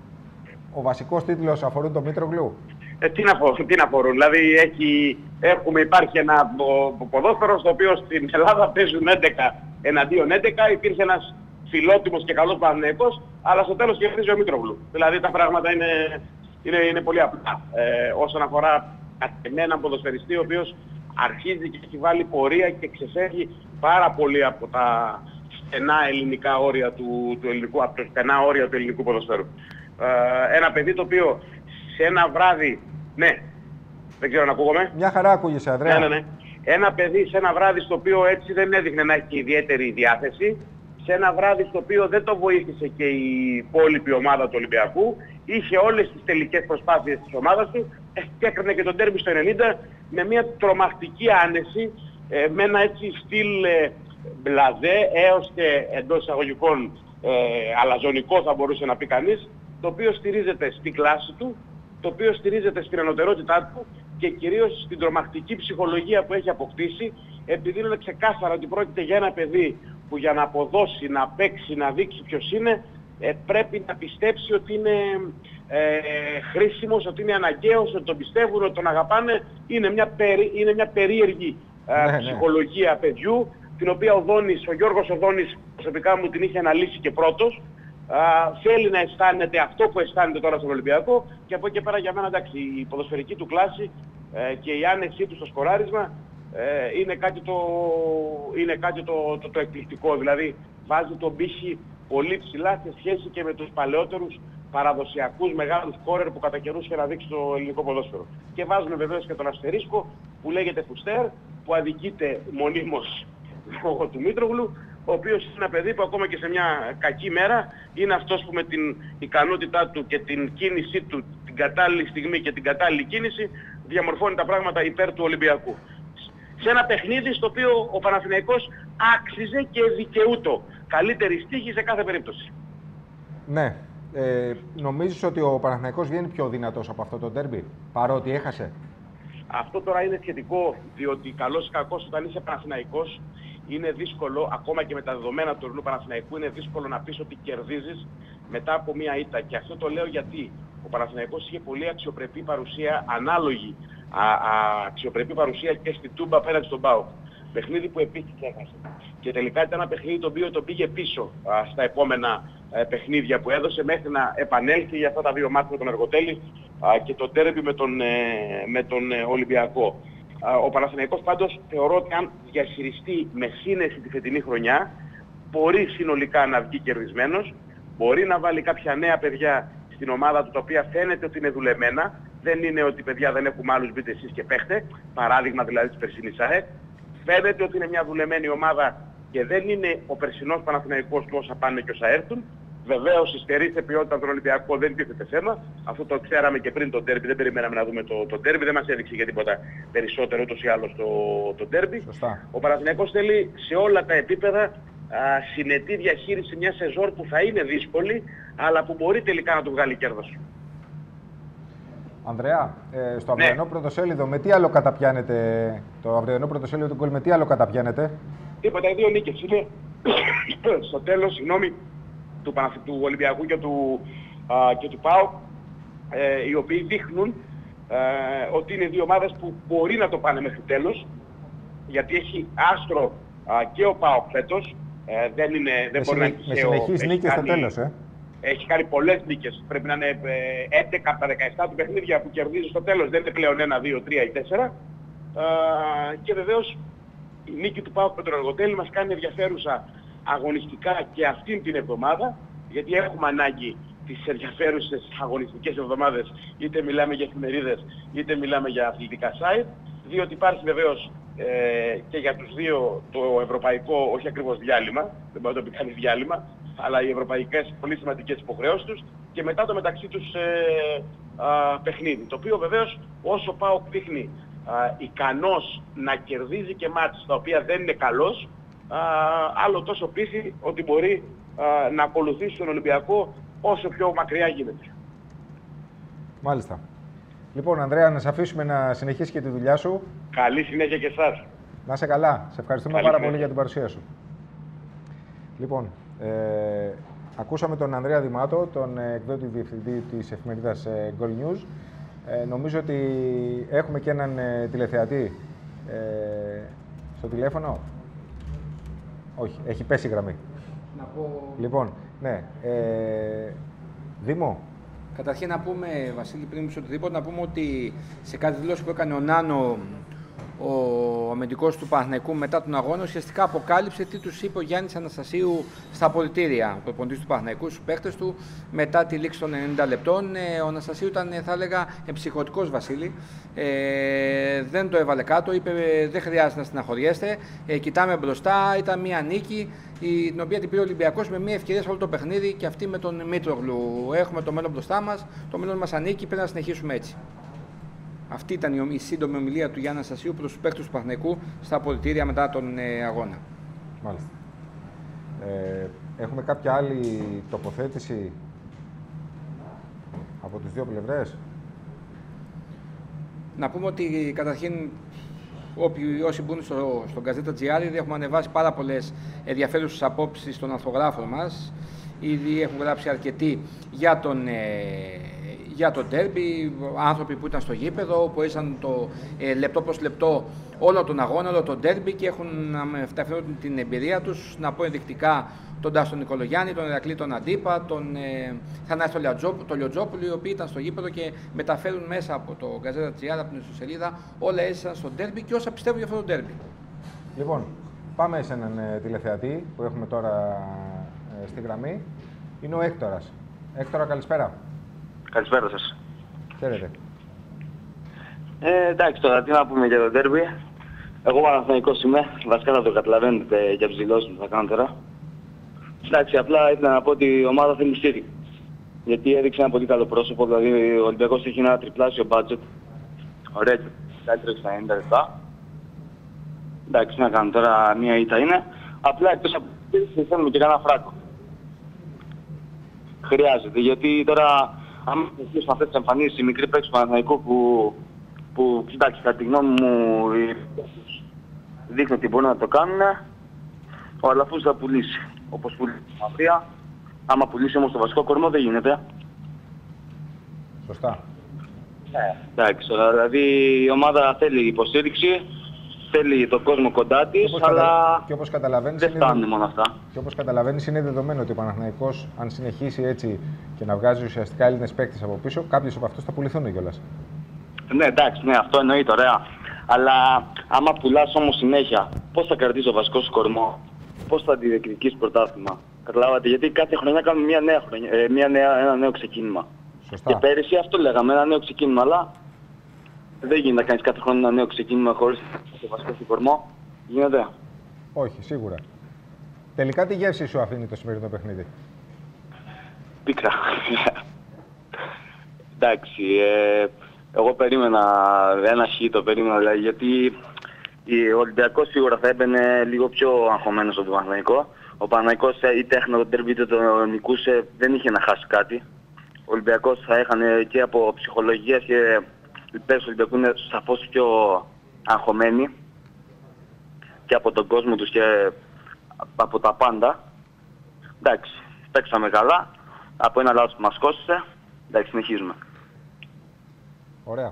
ο βασικός τίτλος αφορούν το Μήτρογλου. Ε, τι, να, τι να αφορούν, δηλαδή έχει, έχουμε, υπάρχει ένα ποδόσφαιρο στο οποίο στην Ελλάδα παίζουν έντεκα εναντίον έντεκα, υπήρχε ένας φιλότιμος και καλός Παναθηναϊκός, αλλά στο τέλος κερδίζει ο Μήτρογλου. Δηλαδή τα πράγματα είναι, είναι, είναι πολύ απλά. Ε, όσον αφορά έναν ποδοσφαιριστή ο οποίος αρχίζει και έχει βάλει πορεία και ξεφεύγει πάρα πολύ από τα στενά ελληνικά όρια του, του ελληνικού, από τα στενά όρια του ελληνικού ποδοσφαίρου. Ε, ένα παιδί το οποίο σε ένα βράδυ, ναι, δεν ξέρω να ακούγομαι. Μια χαρά ακούγεσαι, Ανδρέα. Ναι, ναι, ναι. Ένα παιδί σε ένα βράδυ στο οποίο έτσι δεν έδειχνε να έχει ιδιαίτερη διάθεση, σε ένα βράδυ στο οποίο δεν το βοήθησε και η υπόλοιπη ομάδα του Ολυμπιακού, είχε όλες τις τελικές προσπάθειες της ομάδας του και έκρινε και τον ντέρμπι στο ενενήντα με μια τρομακτική άνεση, ε, με ένα έτσι στυλ ε, μπλαζέ έως και εντός εισαγωγικών ε, αλαζονικό θα μπορούσε να πει κανείς, το οποίο στηρίζεται στην κλάση του, το οποίο στηρίζεται στην ανωτερότητά του και κυρίως στην τρομακτική ψυχολογία που έχει αποκτήσει, επειδή είναι ξεκάθαρα ότι πρόκειται για ένα παιδί που για να αποδώσει, να παίξει, να δείξει ποιος είναι, ε, πρέπει να πιστέψει ότι είναι ε, χρήσιμος, ότι είναι αναγκαίος, ότι τον πιστεύουν, ότι τον αγαπάνε. Είναι μια, περί, είναι μια περίεργη ε, ναι, ψυχολογία ναι. παιδιού, την οποία ο Δόνης, ο Γιώργος ο Δόνης, προσωπικά μου την είχε αναλύσει και πρώτος. Uh, θέλει να αισθάνεται αυτό που αισθάνεται τώρα στον Ολυμπιακό, και από εκεί και πέρα για μένα εντάξει, η ποδοσφαιρική του κλάση ε, και η άνεσή του στο σκοράρισμα ε, είναι κάτι, το, είναι κάτι το, το, το εκπληκτικό. Δηλαδή βάζει τον πύχη πολύ ψηλά σε σχέση και με τους παλαιότερους παραδοσιακούς μεγάλους σκόρερ που κατά καιρούς είχε να δείξει το ελληνικό ποδόσφαιρο. Και βάζουμε βεβαίως και τον αστερίσκο που λέγεται Φουστέρ, που αδικείται μονίμως λόγω του Μήτρογλου, ο οποίος είναι ένα παιδί που ακόμα και σε μια κακή μέρα είναι αυτός που με την ικανότητά του και την κίνησή του, την κατάλληλη στιγμή και την κατάλληλη κίνηση, διαμορφώνει τα πράγματα υπέρ του Ολυμπιακού. Σε ένα παιχνίδι στο οποίο ο Παναθηναϊκός άξιζε και δικαιούτο καλύτερη στίχη σε κάθε περίπτωση. Ναι. Ε, νομίζεις ότι ο Παναθηναϊκός βγαίνει πιο δυνατός από αυτό το ντέρμπι, παρότι έχασε? Αυτό τώρα είναι σχετικό, διότι καλός ή κακός όταν είσαι Παναθηναϊκός είναι δύσκολο, ακόμα και με τα δεδομένα του τωρινού Παναθηναϊκού, είναι δύσκολο να πεις ότι κερδίζεις μετά από μία ήττα. Και αυτό το λέω γιατί ο Παναθηναϊκός είχε πολύ αξιοπρεπή παρουσία, ανάλογη α, α, αξιοπρεπή παρουσία και στην Τούμπα απέναντι στον ΠΑΟΚ. Παιχνίδι που επίσης έχασε. Και τελικά ήταν ένα παιχνίδι το οποίο τον πήγε πίσω α, στα επόμενα α, παιχνίδια που έδωσε μέχρι να επανέλθει για αυτά τα δύο μάτια με τον Εργοτέλη α, και το τέρμπι με τον, ε, με τον ε, Ολυμπιακό. Α, ο Παναθηναϊκός πάντως θεωρώ ότι αν διαχειριστεί με σύνεση τη φετινή χρονιά μπορεί συνολικά να βγει κερδισμένος, μπορεί να βάλει κάποια νέα παιδιά στην ομάδα του τα οποία φαίνεται ότι είναι δουλεμένα. Δεν είναι ότι παιδιά δεν έχουμε άλλους, μπείτε εσείς και παίχτε, παράδειγμα δηλαδή της περσινής ΑΕΚ. Φαίνεται ότι είναι μια δουλεμένη ομάδα και δεν είναι ο περσινός Παναθηναϊκός του όσα πάνε και όσα έρθουν. Βεβαίως υστερεί σε ποιότητα τον Ολυμπιακό, δεν τίθεται θέμα. Αυτό το ξέραμε και πριν το ντέρμπι, δεν περιμέναμε να δούμε το, το ντέρμπι, δεν μας έδειξε για τίποτα περισσότερο ούτως ή άλλως το, το ντέρμπι. Ο Παναθηναϊκός θέλει σε όλα τα επίπεδα α, συνετή διαχείριση μια σεζόν που θα είναι δύσκολη, αλλά που μπορεί τελικά να του βγάλει κέρδος. Ανδρέα, ε, στο αυριανό ναι. πρωτοσέλιδο, με τι άλλο καταπιάνετε, το αυριανό πρωτοσέλιδο του γκολ, με τι άλλο καταπιάνετε? Τίποτα, οι δύο νίκες είναι στο τέλος, συγγνώμη, του, του Ολυμπιακού και του, α, και του ΠΑΟΚ, ε, οι οποίοι δείχνουν ε, ότι είναι δύο ομάδες που μπορεί να το πάνε μέχρι τέλος, γιατί έχει άστρο α, και ο ΠΑΟΚ φέτος, ε, δεν, είναι, δεν μπορεί να είναι τυχαίο. Με συνεχείς νίκες στο τέλος, ε. Έχει κάνει πολλές νίκες. Πρέπει να είναι έντεκα από τα δεκαεπτά του παιχνίδια που κερδίζει στο τέλος. Δεν είναι πλέον ένα, δύο, τρία ή τέσσερα. Και βεβαίως η νίκη του ΠΑΟΚ με τον Εργοτέλη μας κάνει ενδιαφέρουσα αγωνιστικά και αυτήν την εβδομάδα. Γιατί έχουμε ανάγκη τις ενδιαφέρουσες αγωνιστικές εβδομάδες. Είτε μιλάμε για εφημερίδες, είτε μιλάμε για αθλητικά site. Διότι υπάρχει βεβαίως ε, και για τους δύο το ευρωπαϊκό, όχι ακριβώς διάλειμμα, δεν μπορεί να το πει κανείς διάλειμμα, αλλά οι ευρωπαϊκές πολύ σημαντικές υποχρεώσεις τους και μετά το μεταξύ τους ε, α, παιχνίδι. Το οποίο βεβαίως όσο ΠΑΟΚ δείχνει α, ικανός να κερδίζει και μάτς τα οποία δεν είναι καλός, α, άλλο τόσο πείθει ότι μπορεί α, να ακολουθήσει τον Ολυμπιακό όσο πιο μακριά γίνεται. Μάλιστα. Λοιπόν, Ανδρέα, να σε αφήσουμε να συνεχίσεις και τη δουλειά σου. Καλή συνέχεια και εσάς. Να είσαι καλά. Σε ευχαριστούμε Καλή πάρα συνέχεια. πολύ για την παρουσία σου. Λοιπόν, ε, ακούσαμε τον Ανδρέα Δημάτο, τον εκδότη διευθυντή της εφημερίδας ε, Goal News. Ε, νομίζω ότι έχουμε και έναν ε, τηλεθεατή ε, στο τηλέφωνο. Όχι, έχει πέσει η γραμμή. Να πω... Λοιπόν, ναι. Ε, Δήμο. Καταρχήν να πούμε, Βασίλη, πριν πεις οτιδήποτε, να πούμε ότι σε κάτι δηλώση που έκανε ο Νάνο, ο αμυντικός του Παναθηναϊκού μετά τον αγώνα, ουσιαστικά αποκάλυψε τι τους είπε ο Γιάννης Αναστασίου στα αποδυτήρια, ο προπονητής του Παναθηναϊκού, στους παίχτες του, μετά τη λήξη των ενενήντα λεπτών. Ο Αναστασίου ήταν, θα έλεγα, εμψυχωτικός, Βασίλη. Ε, δεν το έβαλε κάτω, είπε δεν χρειάζεται να στεναχωριέστε. Ε, κοιτάμε μπροστά, ήταν μια νίκη, την οποία την πήρε ο Ολυμπιακός με μια ευκαιρία σε όλο το παιχνίδι και αυτή με τον Μήτρογλου. Έχουμε το μέλλον μπροστά μας, το μέλλον μας ανήκει, πρέπει να συνεχίσουμε έτσι. Αυτή ήταν η σύντομη ομιλία του Γιάννη Αναστασίου προς τους παίκτες του Παναθηναϊκού στα αποδυτήρια μετά τον ε, αγώνα. Μάλιστα. Ε, έχουμε κάποια άλλη τοποθέτηση από τις δύο πλευρές? Να πούμε ότι καταρχήν όποιοι, όσοι μπουν στο, στο Γκαζέτα τζι άρ, ήδη έχουμε ανεβάσει πάρα πολλές ενδιαφέρουσες απόψεις στον αρθρογράφο μας. Ήδη έχουν γράψει αρκετοί για τον, ε, για τον ντέρμπι, άνθρωποι που ήταν στο γήπεδο, που ήσαν το ε, λεπτό προς λεπτό όλο τον αγώνα, όλο τον ντέρμπι και έχουν μεταφέρουν την εμπειρία τους. Να πω ενδεικτικά τον Τάσο Νικολογιάννη, τον Ηρακλή τον Αντίπα, τον ε, Θανάση τον Λιωτζόπουλο, οι οποίοι ήταν στο γήπεδο και μεταφέρουν μέσα από το Γκαζέτα τζι άρ, από την ιστοσελίδα, όλα έζησαν στο ντέρμπι και όσα πιστεύουν για αυτό το ντέρμπι. Λοιπόν, πάμε σε έναν ε, τηλεθεατή που έχουμε τώρα ε, στη γραμμή. Είναι ο Έκτορας. Έκτορα, καλησπέρα. Καλησπέρα σας. Χαίρετε. Ε, εντάξει, τώρα τι να πούμε για το ντέρμπι. Εγώ Παναθηναϊκός είμαι, βασικά θα το καταλαβαίνετε για τις δηλώσεις που θα κάνω τώρα. Εντάξει, απλά ήθελα να πω ότι η ομάδα θέλει στήριξη. Γιατί έδειξε ένα πολύ καλό πρόσωπο, δηλαδή ο Ολυμπιακός έχει ένα τριπλάσιο budget. Ωραία, καλύτερο στα ενενήντα λεπτά. Εντάξει, να κάνω τώρα, μία ήττα είναι. Απλά εκτός από αυτό θέλουμε και κανένα φράγκο. Χρειάζεται, γιατί τώρα, αν με αυτές τις εμφανίσεις, οι μικροί παίκτες του Παναθηναϊκού που, που, εντάξει, κατά τη γνώμη μου, δείχνουν ότι μπορούν να το κάνουν, ο Αλαφούς θα πουλήσει. Όπως πουλήσει η Μαυρία. Άμα πουλήσει όμως το βασικό κορμό δεν γίνεται. Σωστά. Ε, εντάξει, δηλαδή η ομάδα θέλει υποστήριξη, θέλει τον κόσμο κοντά της, αλλά καταλα... και όπως καταλαβαίνεις, δεν είναι... φτάνουν μόνο αυτά. Και όπως καταλαβαίνεις είναι δεδομένο ότι ο Παναθηναϊκός, αν συνεχίσει έτσι και να βγάζει ουσιαστικά Έλληνες παίκτες από πίσω, κάποιους από αυτούς θα πουληθούν κιόλας. Ναι, εντάξει, ναι, αυτό εννοείται, ωραία. Αλλά άμα πουλάς όμως συνέχεια, πώς θα κρατήσεις το βασικό σου κορμό, πώς θα αντιδιεκδικείς πρωτάθλημα. Καταλάβατε, γιατί κάθε χρονιά κάνουμε μια νέα χρονιά, ε, μια νέα, ένα νέο ξεκίνημα. Σωστά. Και πέρυσι αυτό λέγαμε, ένα νέο ξεκίνημα, αλλά δεν γίνεται να κάνεις κάθε χρόνο ένα νέο ξεκίνημα χωρίς το βασικό σου κορμό. Γίνεται. Όχι, σίγουρα. Τελικά τι γεύση σου αφήνει το σημερινό παιχνίδι? Πίκρα. Εντάξει, ε, εγώ περίμενα ένα χ, το περίμενα δηλαδή, γιατί ο Ολυμπιακός σίγουρα θα έμπαινε λίγο πιο αγχωμένος από τον Παναθηναϊκό. Ο Παναθηναϊκός είτε έχανε τον τέρμπι είτε τον νικούσε, δεν είχε να χάσει κάτι. Ο Ολυμπιακός θα έχανε και από ψυχολογία και οι παίκτες του Ολυμπιακού είναι σαφώς πιο αγχωμένοι και από τον κόσμο τους και από τα πάντα. Εντάξει, παίξαμε καλά. Από ένα λάθος που μας κόστησε, εντάξει, συνεχίζουμε. Ωραία.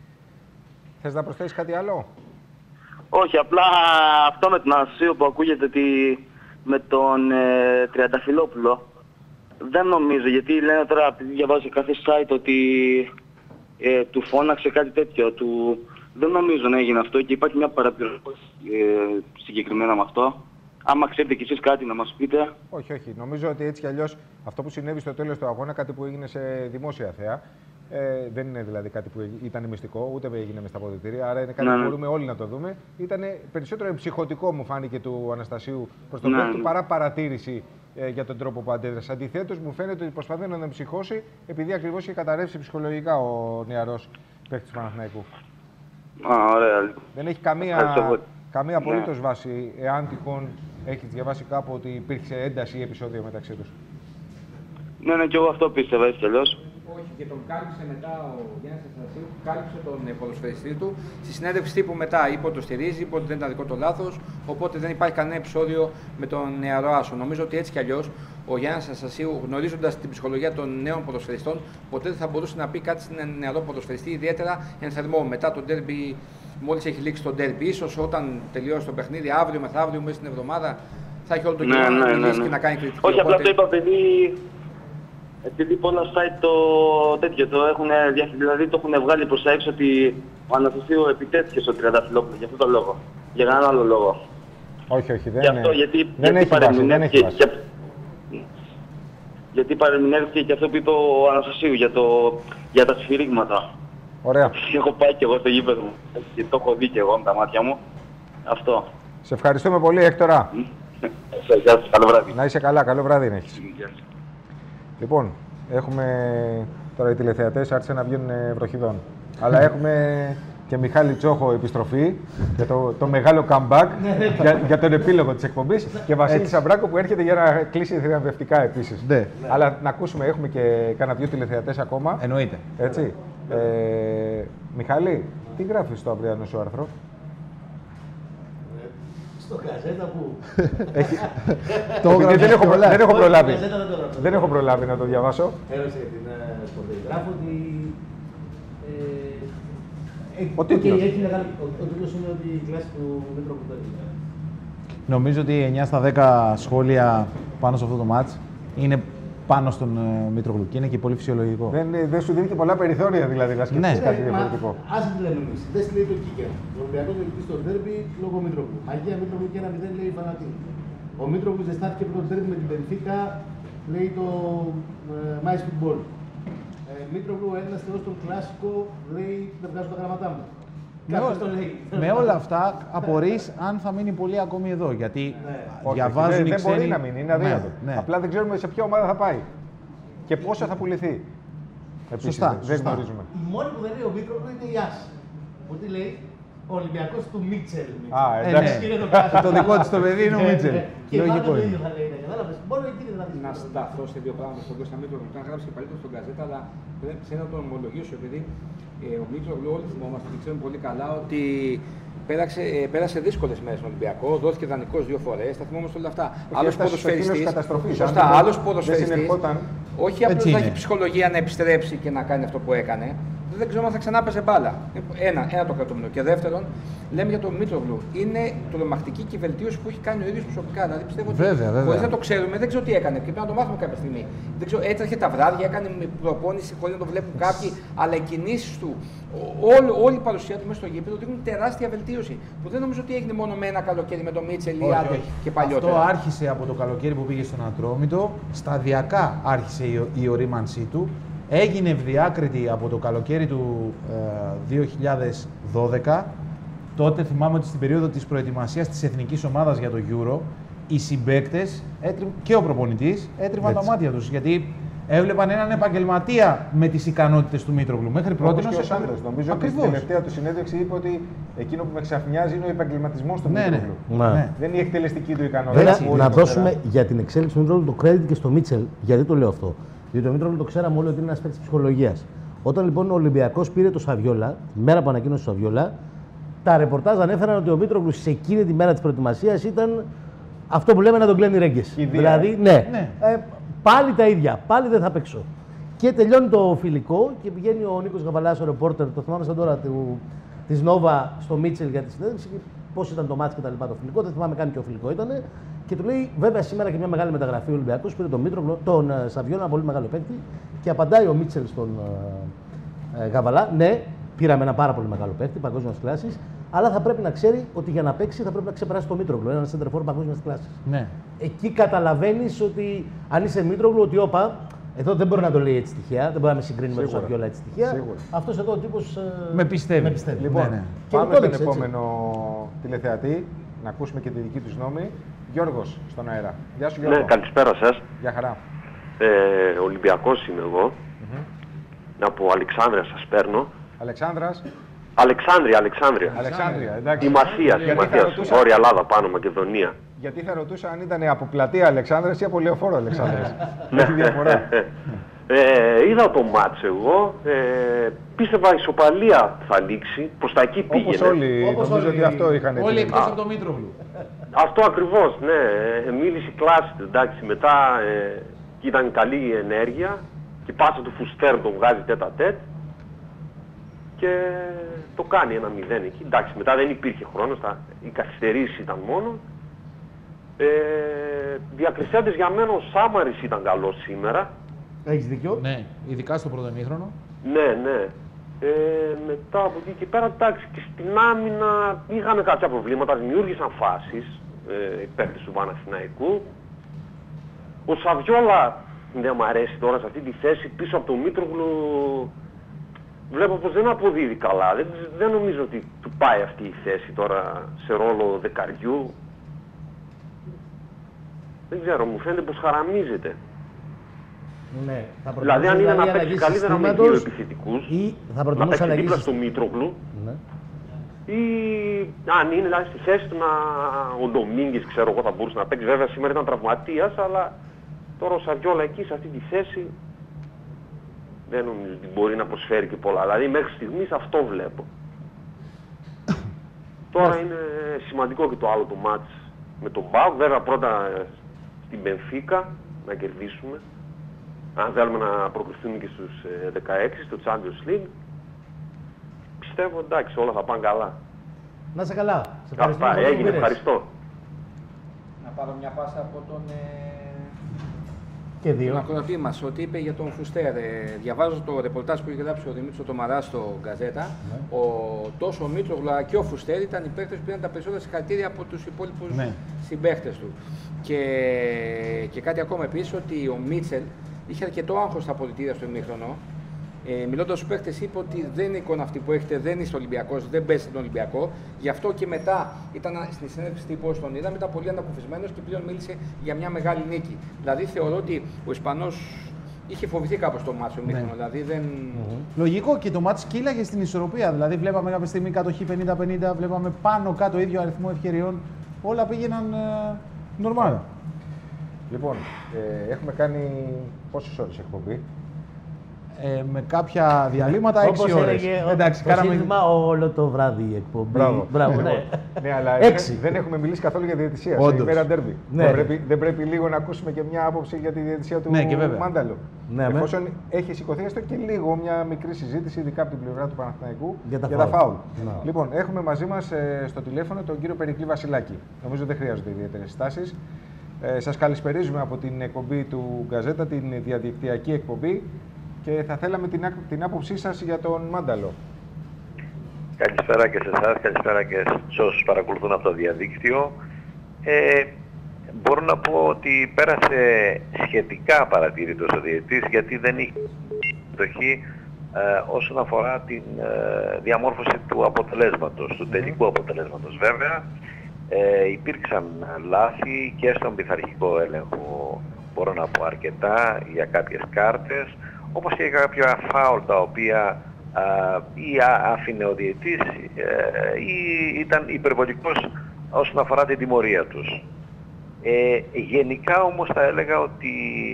Θες να προσθέσεις κάτι άλλο? Όχι, απλά αυτό με την Αναστασίου που ακούγεται ότι με τον ε, Τριανταφυλόπουλο δεν νομίζω, γιατί λένε τώρα, επειδή διαβάζω σε κάθε site ότι ε, του φώναξε κάτι τέτοιο, του... δεν νομίζω να έγινε αυτό και υπάρχει μια παραπληροφόρηση ε, συγκεκριμένα με αυτό. Άμα ξέρετε κι εσείς κάτι να μας πείτε. Όχι, όχι. Νομίζω ότι έτσι κι αλλιώς αυτό που συνέβη στο τέλος του αγώνα, κάτι που έγινε σε δημόσια θέα, ε, δεν είναι δηλαδή κάτι που ήταν μυστικό, ούτε έγινε μες στα αποδυτήρια, άρα είναι κάτι ναι, που μπορούμε όλοι να το δούμε. Ήταν περισσότερο ψυχοτικό, μου φάνηκε, του Αναστασίου προς τον ναι, παίκτη του, παρά παρατήρηση ε, για τον τρόπο που αντέδρασε. Αντιθέτως, μου φαίνεται ότι προσπαθεί να τον ψυχώσει, επειδή ακριβώς είχε καταρρεύσει ψυχολογικά ο νεαρός παίκτης του Παναθηναϊκού. Α, ωραία. Δεν έχει καμία, καμία απολύτως ναι. βάση, εάν τυχόν έχεις διαβάσει κάπου ότι υπήρξε ένταση ή επεισόδιο μεταξύ τους. Ναι, ναι, και εγώ αυτό πίστευα, έτσι κι αλλιώς. Όχι, και τον κάλυψε μετά ο Γιάννης Αναστασίου, κάλυψε τον ποδοσφαιριστή του. Στη συνέντευξη τύπου μετά είπε ότι το στηρίζει, είπε ότι δεν ήταν δικό το λάθος, οπότε δεν υπάρχει κανένα επεισόδιο με τον νεαρό άσο. Νομίζω ότι έτσι κι αλλιώς ο Γιάννης Αναστασίου, γνωρίζοντας την ψυχολογία των νέων ποδοσφαιριστών, ποτέ δεν θα μπορούσε να πει κάτι στην νεαρό ποδοσφαιριστή, ιδιαίτερα εν θερμό. Μετά τον ντέρμπι, μόλις έχει λήξει τον ντέρμπι, ίσως όταν τελειώσει το παιχνίδι, αύριο μεθαύριο, μέσα στην εβδομάδα, θα έχει όλο τον καιρό να μιλήσει και να κάνει κριτική. Όχι, απλά το είπα, παιδί. Επειδή πολλά site το τέτοιο το έχουν, δηλαδή το έχουν βγάλει προς τα έξω ότι ο Αναστασίου επιτέθηκε στο Τριανταφυλόπουλο, για αυτόν τον λόγο. Για κανέναν άλλο λόγο. Όχι, όχι, δεν, αυτό, γιατί, δεν γιατί έχει βάση, δεν έχει βάση. Και, γιατί παρεμηνεύτηκε και αυτό που είπε ο Αναστασίου για, το, για τα σφυρίγματα. Ωραία. Έχω πάει και εγώ στο γήπεδο μου και το έχω δει και εγώ με τα μάτια μου. Αυτό. Σε ευχαριστούμε πολύ, Έκτορα. Γεια σας, καλό βράδυ. Να είσαι καλά, καλό βράδυ να έχεις. Λοιπόν, έχουμε τώρα οι τηλεθεατές άρχισαν να βγαίνουν βροχιδών. Αλλά έχουμε και Μιχάλη Τσόχο επιστροφή για το, το μεγάλο comeback για, για τον επίλογο της εκπομπής και Βασίλη Σαμπράκο που έρχεται για να κλείσει θριαμβευτικά επίσης. Ναι. Αλλά να ακούσουμε, έχουμε και κανένα δύο τηλεθεατές ακόμα. Εννοείται. Έτσι. Ε, Μιχάλη, τι γράφεις στο αυριανό σου άρθρο? Στο Γαζέτα που... το δεν, δεν, έχω, δεν, έχω προλάβει. δεν έχω προλάβει να το διαβάσω. Έρωξε για την φωτογράφο ότι... Ο τίτλος. Ο τίτλος είναι ότι η κλάση του Μήτρογλου. Νομίζω ότι εννιά στα δέκα σχόλια πάνω σε αυτό το μάτς είναι πάνω στον uh, Μήτρογλου και είναι και πολύ φυσιολογικό. Δεν, δεν σου δίνει και πολλά περιθώρια δηλαδή να σκεφτείς ναι. κάτι διαφορετικό. Ας το λέμε εμείς. Δεν λέει το Κίκερ. Ο Ολυμπιακός νικητής στο ντέρμπι λόγω Μήτρογλου. Μαγεία Μήτρογλου και ένα μηδέν λέει η Φανατίνη. Ο Μήτρογλου ζεστάθηκε από το ντέρμπι με την Μπενφίκα, λέει το uh, My Football. Ε, Μήτρογλου, ένας θεός στον κλασικό, λέει δεν βγάζω τα γραμματά μου. με, ό, με όλα αυτά απορείς αν θα μείνει πολύ ακόμη εδώ. Γιατί ναι. διαβάζουν δεν, οι δεν ξένοι... μπορεί να μείνει, είναι αδύνατο. Ναι, ναι. Απλά δεν ξέρουμε σε ποια ομάδα θα πάει και πόσο θα πουληθεί. Επίσης, σωστά, δεν σωστά. γνωρίζουμε. Η μόνη που δεν λέει ο Μήτρογλου είναι η Άση. Ότι λέει ο Ολυμπιακός του Μίτσελ. Α, εντάξει. Ε, το δικό της το παιδί είναι ο Μίτσελ. Και λογικό είναι. Μόνο εκείνη θα πει. Να σταθώ σε δύο πράγματα στον Κώστα Μήτρογλου. Τον γράψει και παλιότερα στον Γκαζέτα, αλλά πρέπει να τον ομολογήσω επειδή ε, ο Μήτρογλου, όλοι θυμόμαστε και ξέρουμε πολύ καλά ότι πέρασε, ε, πέρασε δύσκολες μέρες στον Ολυμπιακό, δόθηκε δανεικός δύο φορές, τα θυμόμαστε όλα αυτά. Άλλος ποδοσφαιριστής. Σωστά, άλλος ποδοσφαιριστής. Όχι απλώς να έχει ψυχολογία να επιστρέψει και να κάνει αυτό που έκανε. Δεν ξέρω αν θα ξανά παίζει μπάλα. Ένα, ένα το κρατούμενο. Και δεύτερον, λέμε για τον Μήτρογλου. Είναι τρομακτική και η βελτίωση που έχει κάνει ο ίδιος προσωπικά. Δηλαδή πιστεύω ότι χωρίς να το ξέρουμε, δεν ξέρω τι έκανε και πρέπει να το μάθουμε κάποια στιγμή. Δεν ξέρω, έτρεχε τα βράδια, έκανε προπόνηση χωρίς να το βλέπουν κάποιοι, αλλά οι κινήσεις του, όλη, όλη η παρουσία του μέσα στο γήπεδο δείχνουν τεράστια βελτίωση. Που δεν νομίζω ότι έγινε μόνο με ένα καλοκαίρι με τον Μίτσελ ή άντε και παλιότερα. Αυτό άρχισε από το καλοκαίρι που πήγε στον Ατρόμητο. Σταδιακά άρχισε η ορίμανσή του. Έγινε ευδιάκριτη από το καλοκαίρι του ε, δύο χιλιάδες δώδεκα. Τότε θυμάμαι ότι στην περίοδο της προετοιμασίας της εθνικής ομάδας για το Euro, οι συμπαίκτες και ο προπονητής έτριβαν τα μάτια τους. Γιατί έβλεπαν έναν επαγγελματία με τις ικανότητες του Μήτρογλου. Μέχρι πρώτη και ο Σάντρος. Νομίζω ότι στην τελευταία του συνέντευξη είπε ότι εκείνο που με ξαφνιάζει είναι ο επαγγελματισμός του ναι, Μήτρογλου. Ναι. Ναι. Δεν είναι η εκτελεστική του ικανότητα. Βέβαια, να δώσουμε για την εξέλιξη του Μήτρογλου το credit και στο Μίτσελ. Γιατί το λέω αυτό. Διότι το Μήτρογλου το ξέραμε όλοι ότι είναι ένα παίκτης ψυχολογίας. Όταν λοιπόν ο Ολυμπιακός πήρε το Σαβιόλα, τη μέρα που ανακοίνωσε το Σαβιόλα, τα ρεπορτάζ ανέφεραν ότι ο Μήτρογλου σε εκείνη τη μέρα της προετοιμασίας ήταν αυτό που λέμε να τον κλαίνει ρέγγες. Δηλαδή, ναι, ναι. Ε, πάλι τα ίδια, πάλι δεν θα παίξω. Και τελειώνει το φιλικό και πηγαίνει ο Νίκος Γαβαλάς, ο ρεπόρτερ, το θυμάμαι σαν τώρα του, της Νόβα στο Μίτσελ για τη συνέντευξη, πώς ήταν το μάτς και τα λοιπά το φιλικό. Δεν θυμάμαι καν ποιο φιλικό ήταν. Και του λέει, βέβαια σήμερα και μια μεγάλη μεταγραφή ο Ολυμπιακός πήρε τον Μήτρογλου, τον uh, Σαβιόλα, ένα πολύ μεγάλο παίκτη. Και απαντάει ο Μίτσελ στον uh, uh, Γαβαλά, ναι, πήραμε ένα πάρα πολύ μεγάλο παίκτη παγκόσμιας κλάσης, αλλά θα πρέπει να ξέρει ότι για να παίξει θα πρέπει να ξεπεράσει τον Μήτρογλου, έναν σεντερφόρ παγκόσμιας κλάσης. Ναι. Εκεί καταλαβαίνεις ότι αν είσαι Μήτρογλου, ότι όπα, εδώ δεν μπορεί να το λέει έτσι τυχαία, δεν μπορεί να με συγκρίνει με τον Σαβιόλα έτσι τυχαία. Αυτός εδώ ο τύπος uh, με πιστεύει. Με πιστεύει. Λοιπόν, ναι, ναι. Πάμε στον επόμενο τηλεθεατή, να ακούσουμε και τη δική του γνώμη. Γιώργος στον αέρα. Γεια σου Γιώργο. Ναι, καλησπέρα σας. Γεια χαρά. Ε, Ολυμπιακός είμαι εγώ. Mm-hmm. Από Αλεξάνδρεια σας παίρνω. Αλεξάνδρας. Αλεξάνδρεια, Αλεξάνδρεια. Αλεξάνδρεια, εντάξει. Η Μαθίας, η Μαθίας. Βόρεια Ελλάδα, πάνω Μακεδονία. Γιατί θα ρωτούσα αν ήταν από πλατεία Αλεξάνδρας ή από λεωφόρο Αλεξάνδρας. Έχει διαφορά. Ε, είδα το μάτς εγώ, ε, πίστευα ισοπαλία θα λήξει, προς τα εκεί πήγαινε. Όπως όλοι, Όπως νομίζω όλοι, ότι αυτό είχαν πει. Όλοι εκτός από το Μήτρογλου. Αυτό ακριβώς, ναι. Ε, μίλησε η κλάση, εντάξει, μετά ε, ήταν καλή η ενέργεια και πάσα του Φουστέρ τον βγάζει τέτα τέτ και το κάνει ένα μηδέν εκεί. Εντάξει, μετά δεν υπήρχε χρόνος, τα, οι καθυστερήσεις ήταν μόνο. Ε, διακρισέντες για μένα ο Σάμαρης ήταν καλός σήμερα. Έχεις δίκιο. Ναι, ειδικά στο πρώτο ημίχρονο. Ναι, ναι. Ε, μετά από εκεί και πέρα, εντάξει, και στην άμυνα είχαμε κάποια προβλήματα, δημιούργησαν φάσεις ε, οι παίκτες του Παναθηναϊκού. Ο Σαβιόλα δεν μου αρέσει τώρα σε αυτή τη θέση πίσω από τον Μήτρογλου. Βλέπω πως δεν αποδίδει καλά. Δεν, δεν νομίζω ότι του πάει αυτή η θέση τώρα σε ρόλο δεκαριού. Δεν ξέρω, μου φαίνεται πως χαραμίζεται. Ναι, θα δηλαδή αν είναι να παίξει καλύτερα με δύο επιθετικούς, ή θα να παίξει δίπλα στο Μήτρογλου, ναι. Ή αν είναι δηλαδή στη θέση του να ο Ντομίνγκης, ξέρω εγώ, θα μπορούσε να παίξει. Βέβαια σήμερα ήταν τραυματίας, αλλά τώρα ο Σαβιόλα εκεί σε αυτή τη θέση δεν νομίζω ότι μπορεί να προσφέρει και πολλά. Δηλαδή μέχρι στιγμής αυτό βλέπω. Τώρα είναι σημαντικό και το άλλο το μάτς με τον ΠΑΟΚ. Βέβαια πρώτα στην Μπενφίκα να κερδίσουμε. Αν θέλουμε να προκριθούμε και στους δεκαέξι, στο Champions League, πιστεύω εντάξει όλα θα πάνε καλά. Να είσαι καλά. Σε Αυτά, έγινε, ευχαριστώ. Να πάρω μια πάσα από τον, ε... και δύο. τον ακροατή μας, ότι είπε για τον Φουστέρ. Ε, διαβάζω το ρεπορτάζ που είχε γράψει ο Δημήτρης Τομαράς στο Γκαζέτα. Ναι. Ο, τόσο ο Μήτρογλου αλλά και ο Φουστέρ ήταν οι παίκτες που πήραν τα περισσότερα συγχαρητήρια από τους υπόλοιπους ναι. συμπαίκτες του. Και, και κάτι ακόμα επίσης, ότι ο Μίτσελ είχε αρκετό άγχος στα αποδυτήρια στο ημίχρονο Ε, Μιλώντας στους παίχτες, είπε ότι δεν είναι η εικόνα αυτή που έχετε, δεν είστε Ολυμπιακός, δεν παίζετε τον Ολυμπιακό. Γι' αυτό και μετά ήταν στη συνέντευξη τύπου όσοι τον είδαμε, ήταν πολύ ανακουφισμένος και πλέον μίλησε για μια μεγάλη νίκη. Δηλαδή θεωρώ ότι ο Ισπανός είχε φοβηθεί κάπως το μάτσο, ναι. δηλαδή δεν... Mm-hmm. Λογικό, και το μάτσο κύλαγε στην ισορροπία. Δηλαδή βλέπαμε κάποια στιγμή κατοχή πενήντα πενήντα, βλέπαμε πάνω κάτω ίδιο αριθμό ευκαιριών. Όλα πήγαιναν νορμάλ. Ε, λοιπόν, ε, έχουμε κάνει πόσες ώρες εκπομπή? Ε, με κάποια διαλύματα έξι ώρες. Εντάξει, κάναμε σύνθημα όλο το βράδυ η εκπομπή. Μπράβο, Μπράβο ναι. ναι, αλλά έξι. Δεν έχουμε μιλήσει καθόλου για διαιτησία. Σε ημέρα ντέρμπι. Ναι. Δεν, πρέπει, δεν πρέπει λίγο να ακούσουμε και μια άποψη για τη διαιτησία του ναι, Μάνταλο. Ναι, εφόσον με. έχει σηκωθεί έστω και λίγο μια μικρή συζήτηση, ειδικά από την πλευρά του Παναθηναϊκού, για τα, για τα φάουλ. No. Λοιπόν, έχουμε μαζί μας ε, στο τηλέφωνο τον κύριο Περικλή Βασιλάκη. Νομίζω δεν χρειάζονται ιδιαίτερες στάσεις. Ε, σας καλησπερίζουμε από την εκπομπή του Γκαζέτα, την διαδικτυακή εκπομπή. Και θα θέλαμε την, την άποψή σας για τον Μάνταλο. Καλησπέρα και σε εσάς, καλησπέρα και σε όσους παρακολουθούν από το διαδίκτυο. Ε, μπορώ να πω ότι πέρασε σχετικά παρατήρητος ο διαιτητής, γιατί δεν είχε συμμετοχή ε, όσον αφορά την ε, διαμόρφωση του αποτελέσματος, του τελικού αποτελέσματος. Βέβαια, ε, υπήρξαν λάθη και στον πειθαρχικό έλεγχο, μπορώ να πω αρκετά, για κάποιες κάρτες, όπως και κάποια φάουλ τα οποία α, ή άφηνε ο διαιτής ε, ή ήταν υπερβολικός όσον αφορά την τιμωρία τους. Ε, γενικά όμως θα έλεγα ότι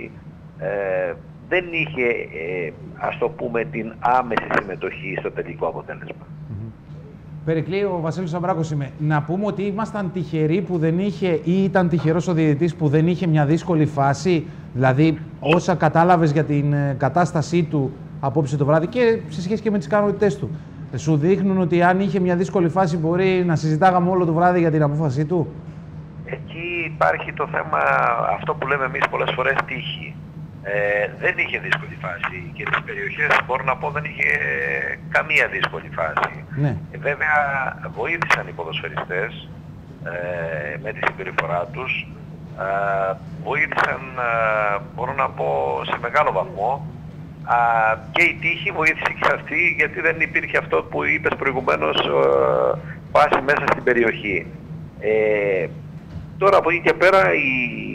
ε, δεν είχε, ε, ας το πούμε, την άμεση συμμετοχή στο τελικό αποτέλεσμα. Περικλή, ο Βασίλης Σαμπράκος είμαι. Να πούμε ότι ήμασταν τυχεροί που δεν είχε, ή ήταν τυχερός ο διαιτητής που δεν είχε μια δύσκολη φάση. Δηλαδή, όσα κατάλαβες για την κατάστασή του απόψε το βράδυ και σε σχέση και με τις ικανότητές του, σου δείχνουν ότι αν είχε μια δύσκολη φάση μπορεί να συζητάγαμε όλο το βράδυ για την απόφασή του. Εκεί υπάρχει το θέμα, αυτό που λέμε εμείς πολλές φορές, τύχη. Ε, δεν είχε δύσκολη φάση και τις περιοχές, μπορώ να πω, δεν είχε καμία δύσκολη φάση. Ναι. Ε, βέβαια βοήθησαν οι ποδοσφαιριστές ε, με τη συμπεριφορά τους, ε, βοήθησαν, ε, μπορώ να πω, σε μεγάλο βαθμό, ε, και η τύχη βοήθησε και αυτή, γιατί δεν υπήρχε αυτό που είπες προηγουμένως, ε, πάση μέσα στην περιοχή. Ε, τώρα από εκεί και πέρα η,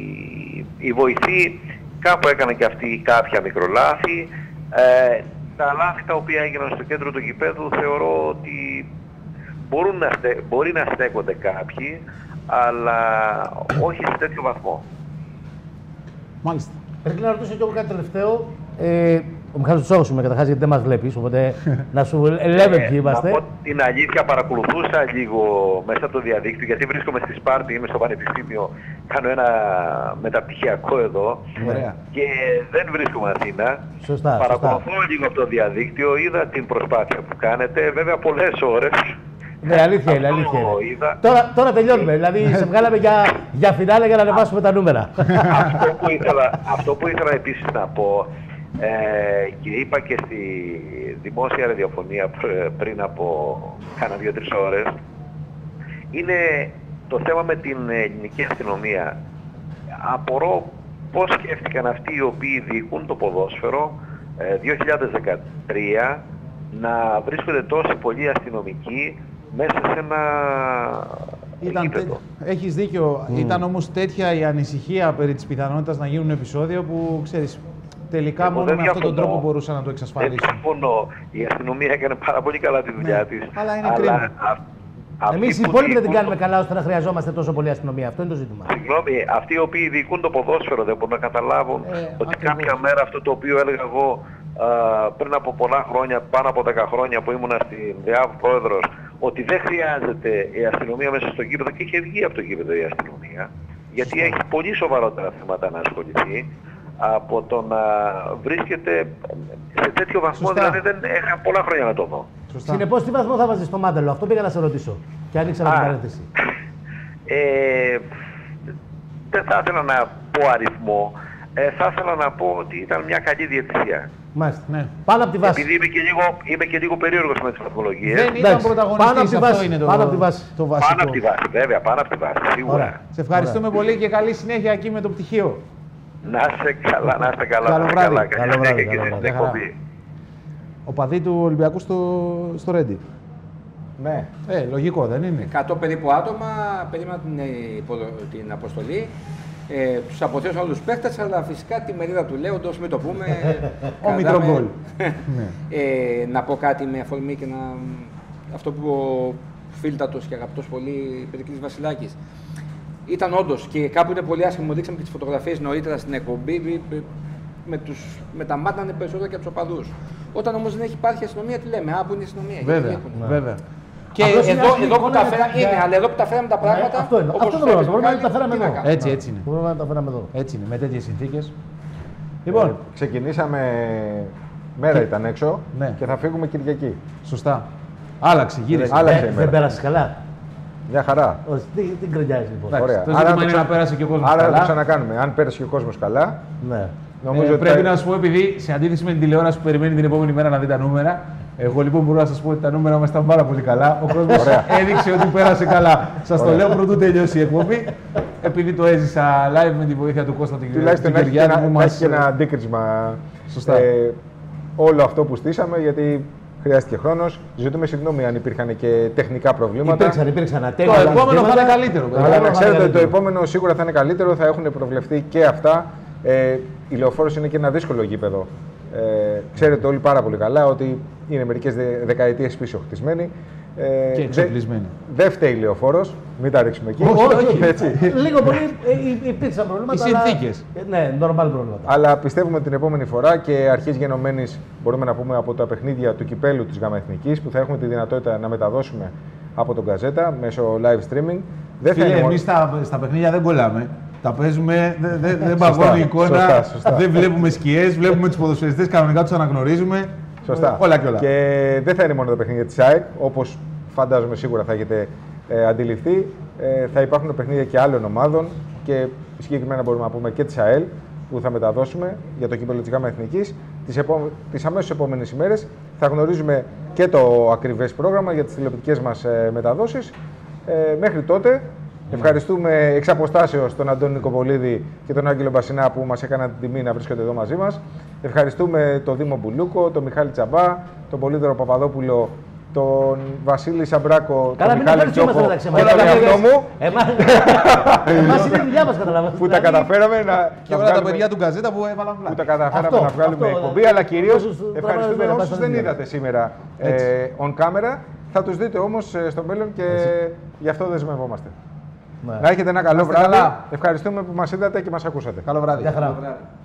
η βοηθή κάπου έκανε και αυτή κάποια μικρολάθη. Ε, τα λάθη τα οποία έγιναν στο κέντρο του γηπέδου θεωρώ ότι μπορούν να στε, μπορεί να στέκονται κάποιοι, αλλά όχι σε τέτοιο βαθμό. Μάλιστα. Πρέπει να ρωτήσω και εγώ κάτι τελευταίο. Ε, ο Μιχάλης Τσόγος είμαι καταρχάς, γιατί δεν μας βλέπεις, οπότε να σου λέμε ποιοι είμαστε. Να πω την αλήθεια, παρακολουθούσα λίγο μέσα από το διαδίκτυο, γιατί βρίσκομαι στη Σπάρτη, είμαι στο Πανεπιστήμιο, κάνω ένα μεταπτυχιακό εδώ. Ωραία. Και δεν βρίσκομαι Αθήνα. Σωστά, Παρακολουθώ σωστά. λίγο από το διαδίκτυο, είδα την προσπάθεια που κάνετε, βέβαια πολλές ώρες. Ναι, αλήθεια είναι, αλήθεια είναι. Τώρα, τώρα τελειώνουμε, δηλαδή σε βγάλαμε για, για φινάλε για να ανεβάσουμε τα νούμερα. αυτό, που ήθελα, αυτό που ήθελα επίσης να πω, ε, και είπα και στη δημόσια ραδιοφωνία πριν από κάνα δύο-τρεις ώρες, είναι το θέμα με την ελληνική αστυνομία. Απορώ πώς σκέφτηκαν αυτοί οι οποίοι διοικούν το ποδόσφαιρο ε, δύο χιλιάδες δεκατρία να βρίσκονται τόσοι πολλοί αστυνομικοί μέσα σε ένα Ήταν τε... Έχεις δίκιο. Mm. Ήταν όμως τέτοια η ανησυχία περί της πιθανότητας να γίνουν επεισόδιο που, ξέρεις, τελικά Εγώ μόνο με αυτόν τον τρόπο μπορούσαν να το εξασφαλίσουν. Δεν συμφωνώ. Η αστυνομία έκανε πάρα πολύ καλά τη δουλειά ναι. της. Αλλά είναι κρίμα. Εμείς οι υπόλοιποι δεν την κάνουμε καλά ώστε να χρειαζόμαστε τόσο πολύ αστυνομία. Αυτό είναι το ζήτημα. Συγγνώμη, αυτοί οι οποίοι διοικούν το ποδόσφαιρο δεν μπορούν να καταλάβουν ε, ότι ακριβώς. Κάποια μέρα αυτό το οποίο έλεγα εγώ α, πριν από πολλά χρόνια, πάνω από δέκα χρόνια που ήμουνα στην ΔΕΑΒ πρόεδρος, ότι δεν χρειάζεται η αστυνομία μέσα στο γήπεδο, και είχε βγει από το γήπεδο η αστυνομία, γιατί έχει πολύ σοβαρότερα θέματα να ασχοληθεί από το να βρίσκεται σε τέτοιο βαθμό. Σωστά. Δηλαδή δεν είχα πολλά χρόνια να το δω. Συνεπώς, τι βαθμό θα βάζεις στο Μάνταλο? Αυτό πήγα να σε ρωτήσω. Και άνοιξα την παρένθεση. Ε, δεν θα ήθελα να πω αριθμό. Ε, θα ήθελα να πω ότι ήταν μια καλή διαιτησία. Μάλιστα, ναι. Πάνω από τη βάση. Επειδή είμαι και λίγο, είμαι και λίγο περίεργος με τις βαθμολογίες. Δεν ήταν πρωταγωνιστής, αυτό είναι το, πάνω από τη βάση. το βασικό. Πάνω από τη βάση, βέβαια, πάνω από τη βάση, σίγουρα. Ωραία. Σε ευχαριστούμε Ωραία. πολύ και καλή συνέχεια εκεί με το πτυχίο. Να είστε καλά, να είστε καλά. Καλό βράδυ. Καλή συνέχεια και στην εκπομπή. οπαδοί του Ολυμπιακού στο, στο Ρέντι. Ναι. Ε, λογικό δεν είναι. εκατό περίπου άτομα περίμεναν την, την αποστολή. Ε, τους αποθέωσαν όλους τους παίχτες, αλλά φυσικά τη μερίδα του Λέοντος, μην το πούμε. Ο Μητρογκόλ. ε, να πω κάτι με αφορμή και να... αυτό που είπε ο φίλτατος και αγαπητός πολύ Περικλής Βασιλάκης. Ήταν όντως και κάπου είναι πολύ άσχημο, δείξαμε και τις φωτογραφίες νωρίτερα στην εκπομπή. Με, τους, με τα μάτια είναι περισσότερο και από τους οπαδούς. Όταν όμως δεν έχει υπάρχει αστυνομία, τι λέμε, α, που είναι η αστυνομία. Βέβαια, ναι. Βέβαια. Και εδώ, εδώ που τα φέραμε, είναι, αλλά εδώ που τα φέραμε τα πράγματα. Ναι, αυτό είναι. Αυτό το πρόβλημα. Μπορούμε να τα φέραμε εδώ. Έτσι, έτσι είναι. Μπορούμε να τα φέραμε εδώ. Έτσι είναι, με τέτοιες συνθήκες. Λοιπόν, ε, ξεκινήσαμε. Μέρα και... ήταν έξω ναι. και θα φύγουμε Κυριακή. Σωστά. Άλλαξε, γύρισε. Άλλαξε ε, δεν πέρασε καλά. Μια χαρά. Όχι, τι, τι γκρινιάζει λοιπόν. Ωραία. Το ζήτημα είναι να πέρασε και ο κόσμος καλά. Άρα να το ξανακάνουμε. Αν πέρασε και ο κόσμος καλά. Ναι. Νομίζω ε, ότι πρέπει θα... να σου πω, επειδή σε αντίθεση με την τηλεόραση που περιμένει την επόμενη μέρα να δει τα νούμερα, εγώ λοιπόν μπορώ να σας πω ότι τα νούμερα μας ήταν πάρα πολύ καλά. Ο κόσμος έδειξε ότι πέρασε καλά. Σας το λέω πρωτού τελειώσει η εκπομπή. Επειδή το έζησα live με τη βοήθεια του Κώστα την Τουλάχιστον να έχει και, μας... και ένα αντίκρισμα. Σωστά. Ε, όλο αυτό που στήσαμε, γιατί χρειάστηκε χρόνος. Ζητούμε συγγνώμη αν υπήρχαν και τεχνικά προβλήματα. Υπήρξαν, υπήρξαν ατέλεια. Το επόμενο θα είναι καλύτερο. Αλλά να ξέρετε ότι το επόμενο σίγουρα θα είναι καλύτερο, θα έχουν προβλεφθεί και αυτά. Ε, η Λεωφόρος είναι και ένα δύσκολο γήπεδο. Ε, ξέρετε όλοι πάρα πολύ καλά ότι είναι μερικές δε, δεκαετίες πίσω χτισμένοι. Ε, και εξοπλισμένοι. Δεν δε φταίει η Λεωφόρος, μην τα ρίξουμε εκεί. Όχι, όχι. Έτσι. Λίγο πολύ υπήρξαν προβλήματα. Οι συνθήκες. Ναι, normal προβλήματα. Αλλά πιστεύουμε την επόμενη φορά και αρχής γενομένης, μπορούμε να πούμε από τα παιχνίδια του κυπέλου της ΓΑΜΑ Εθνικής, που θα έχουμε τη δυνατότητα να μεταδώσουμε από τον Γκαζέτα μέσω live streaming. Δεν Φίλε, εμείς μόνο... στα, στα παιχνίδια δεν κολλάμε. Τα παίζουμε, δεν δε, δε παγώνει η εικόνα, σωστά, σωστά. Δεν βλέπουμε σκιές, βλέπουμε τους ποδοσφαιριστές, κανονικά τους αναγνωρίζουμε. Σωστά. Όλα και όλα. Και δεν θα είναι μόνο τα παιχνίδια της ΑΕΚ, όπως φαντάζομαι σίγουρα θα έχετε ε, αντιληφθεί. Ε, θα υπάρχουν παιχνίδια και άλλων ομάδων και συγκεκριμένα μπορούμε να πούμε και της ΑΕΛ που θα μεταδώσουμε για το κύπελλο της ΓΑΜΑ Εθνικής. Τις, επό... τις αμέσως επόμενες ημέρες θα γνωρίζουμε και το ακριβές πρόγραμμα για τις τηλεοπτικές μας ε, μεταδόσεις. Ε, μέχρι τότε, ευχαριστούμε εξ αποστάσεως τον Αντώνη Νικοπολίδη και τον Άγγελο Μπασινά που μας έκαναν την τιμή να βρίσκονται εδώ μαζί μας. Ευχαριστούμε τον Δήμο Μπουλούκο, τον Μιχάλη Τσαμπά, τον Πολύδωρο Παπαδόπουλο, τον Βασίλη Σαμπράκο, Καλά, τον Μιχάλη Τζόκο και τον εαυτό μου. Εμάς είναι η δουλειά μας, καταλαβαίνετε. Που τα καταφέραμε να... Και όλα τα παιδιά του Γκαζέτα που έβαλαν πλάτη. Που τα καταφέραμε να βγάλουμε εκπομπή, αλλά κυρίως ευχαριστούμε όσους δεν είδατε σήμερα on camera. Θα τους δείτε όμως στο μέλλον και γι' αυτό δεσμευόμαστε. Να έχετε ένα καλό βράδυ. Ευχαριστούμε που μας είδατε και μας ακούσατε. Καλό βράδυ.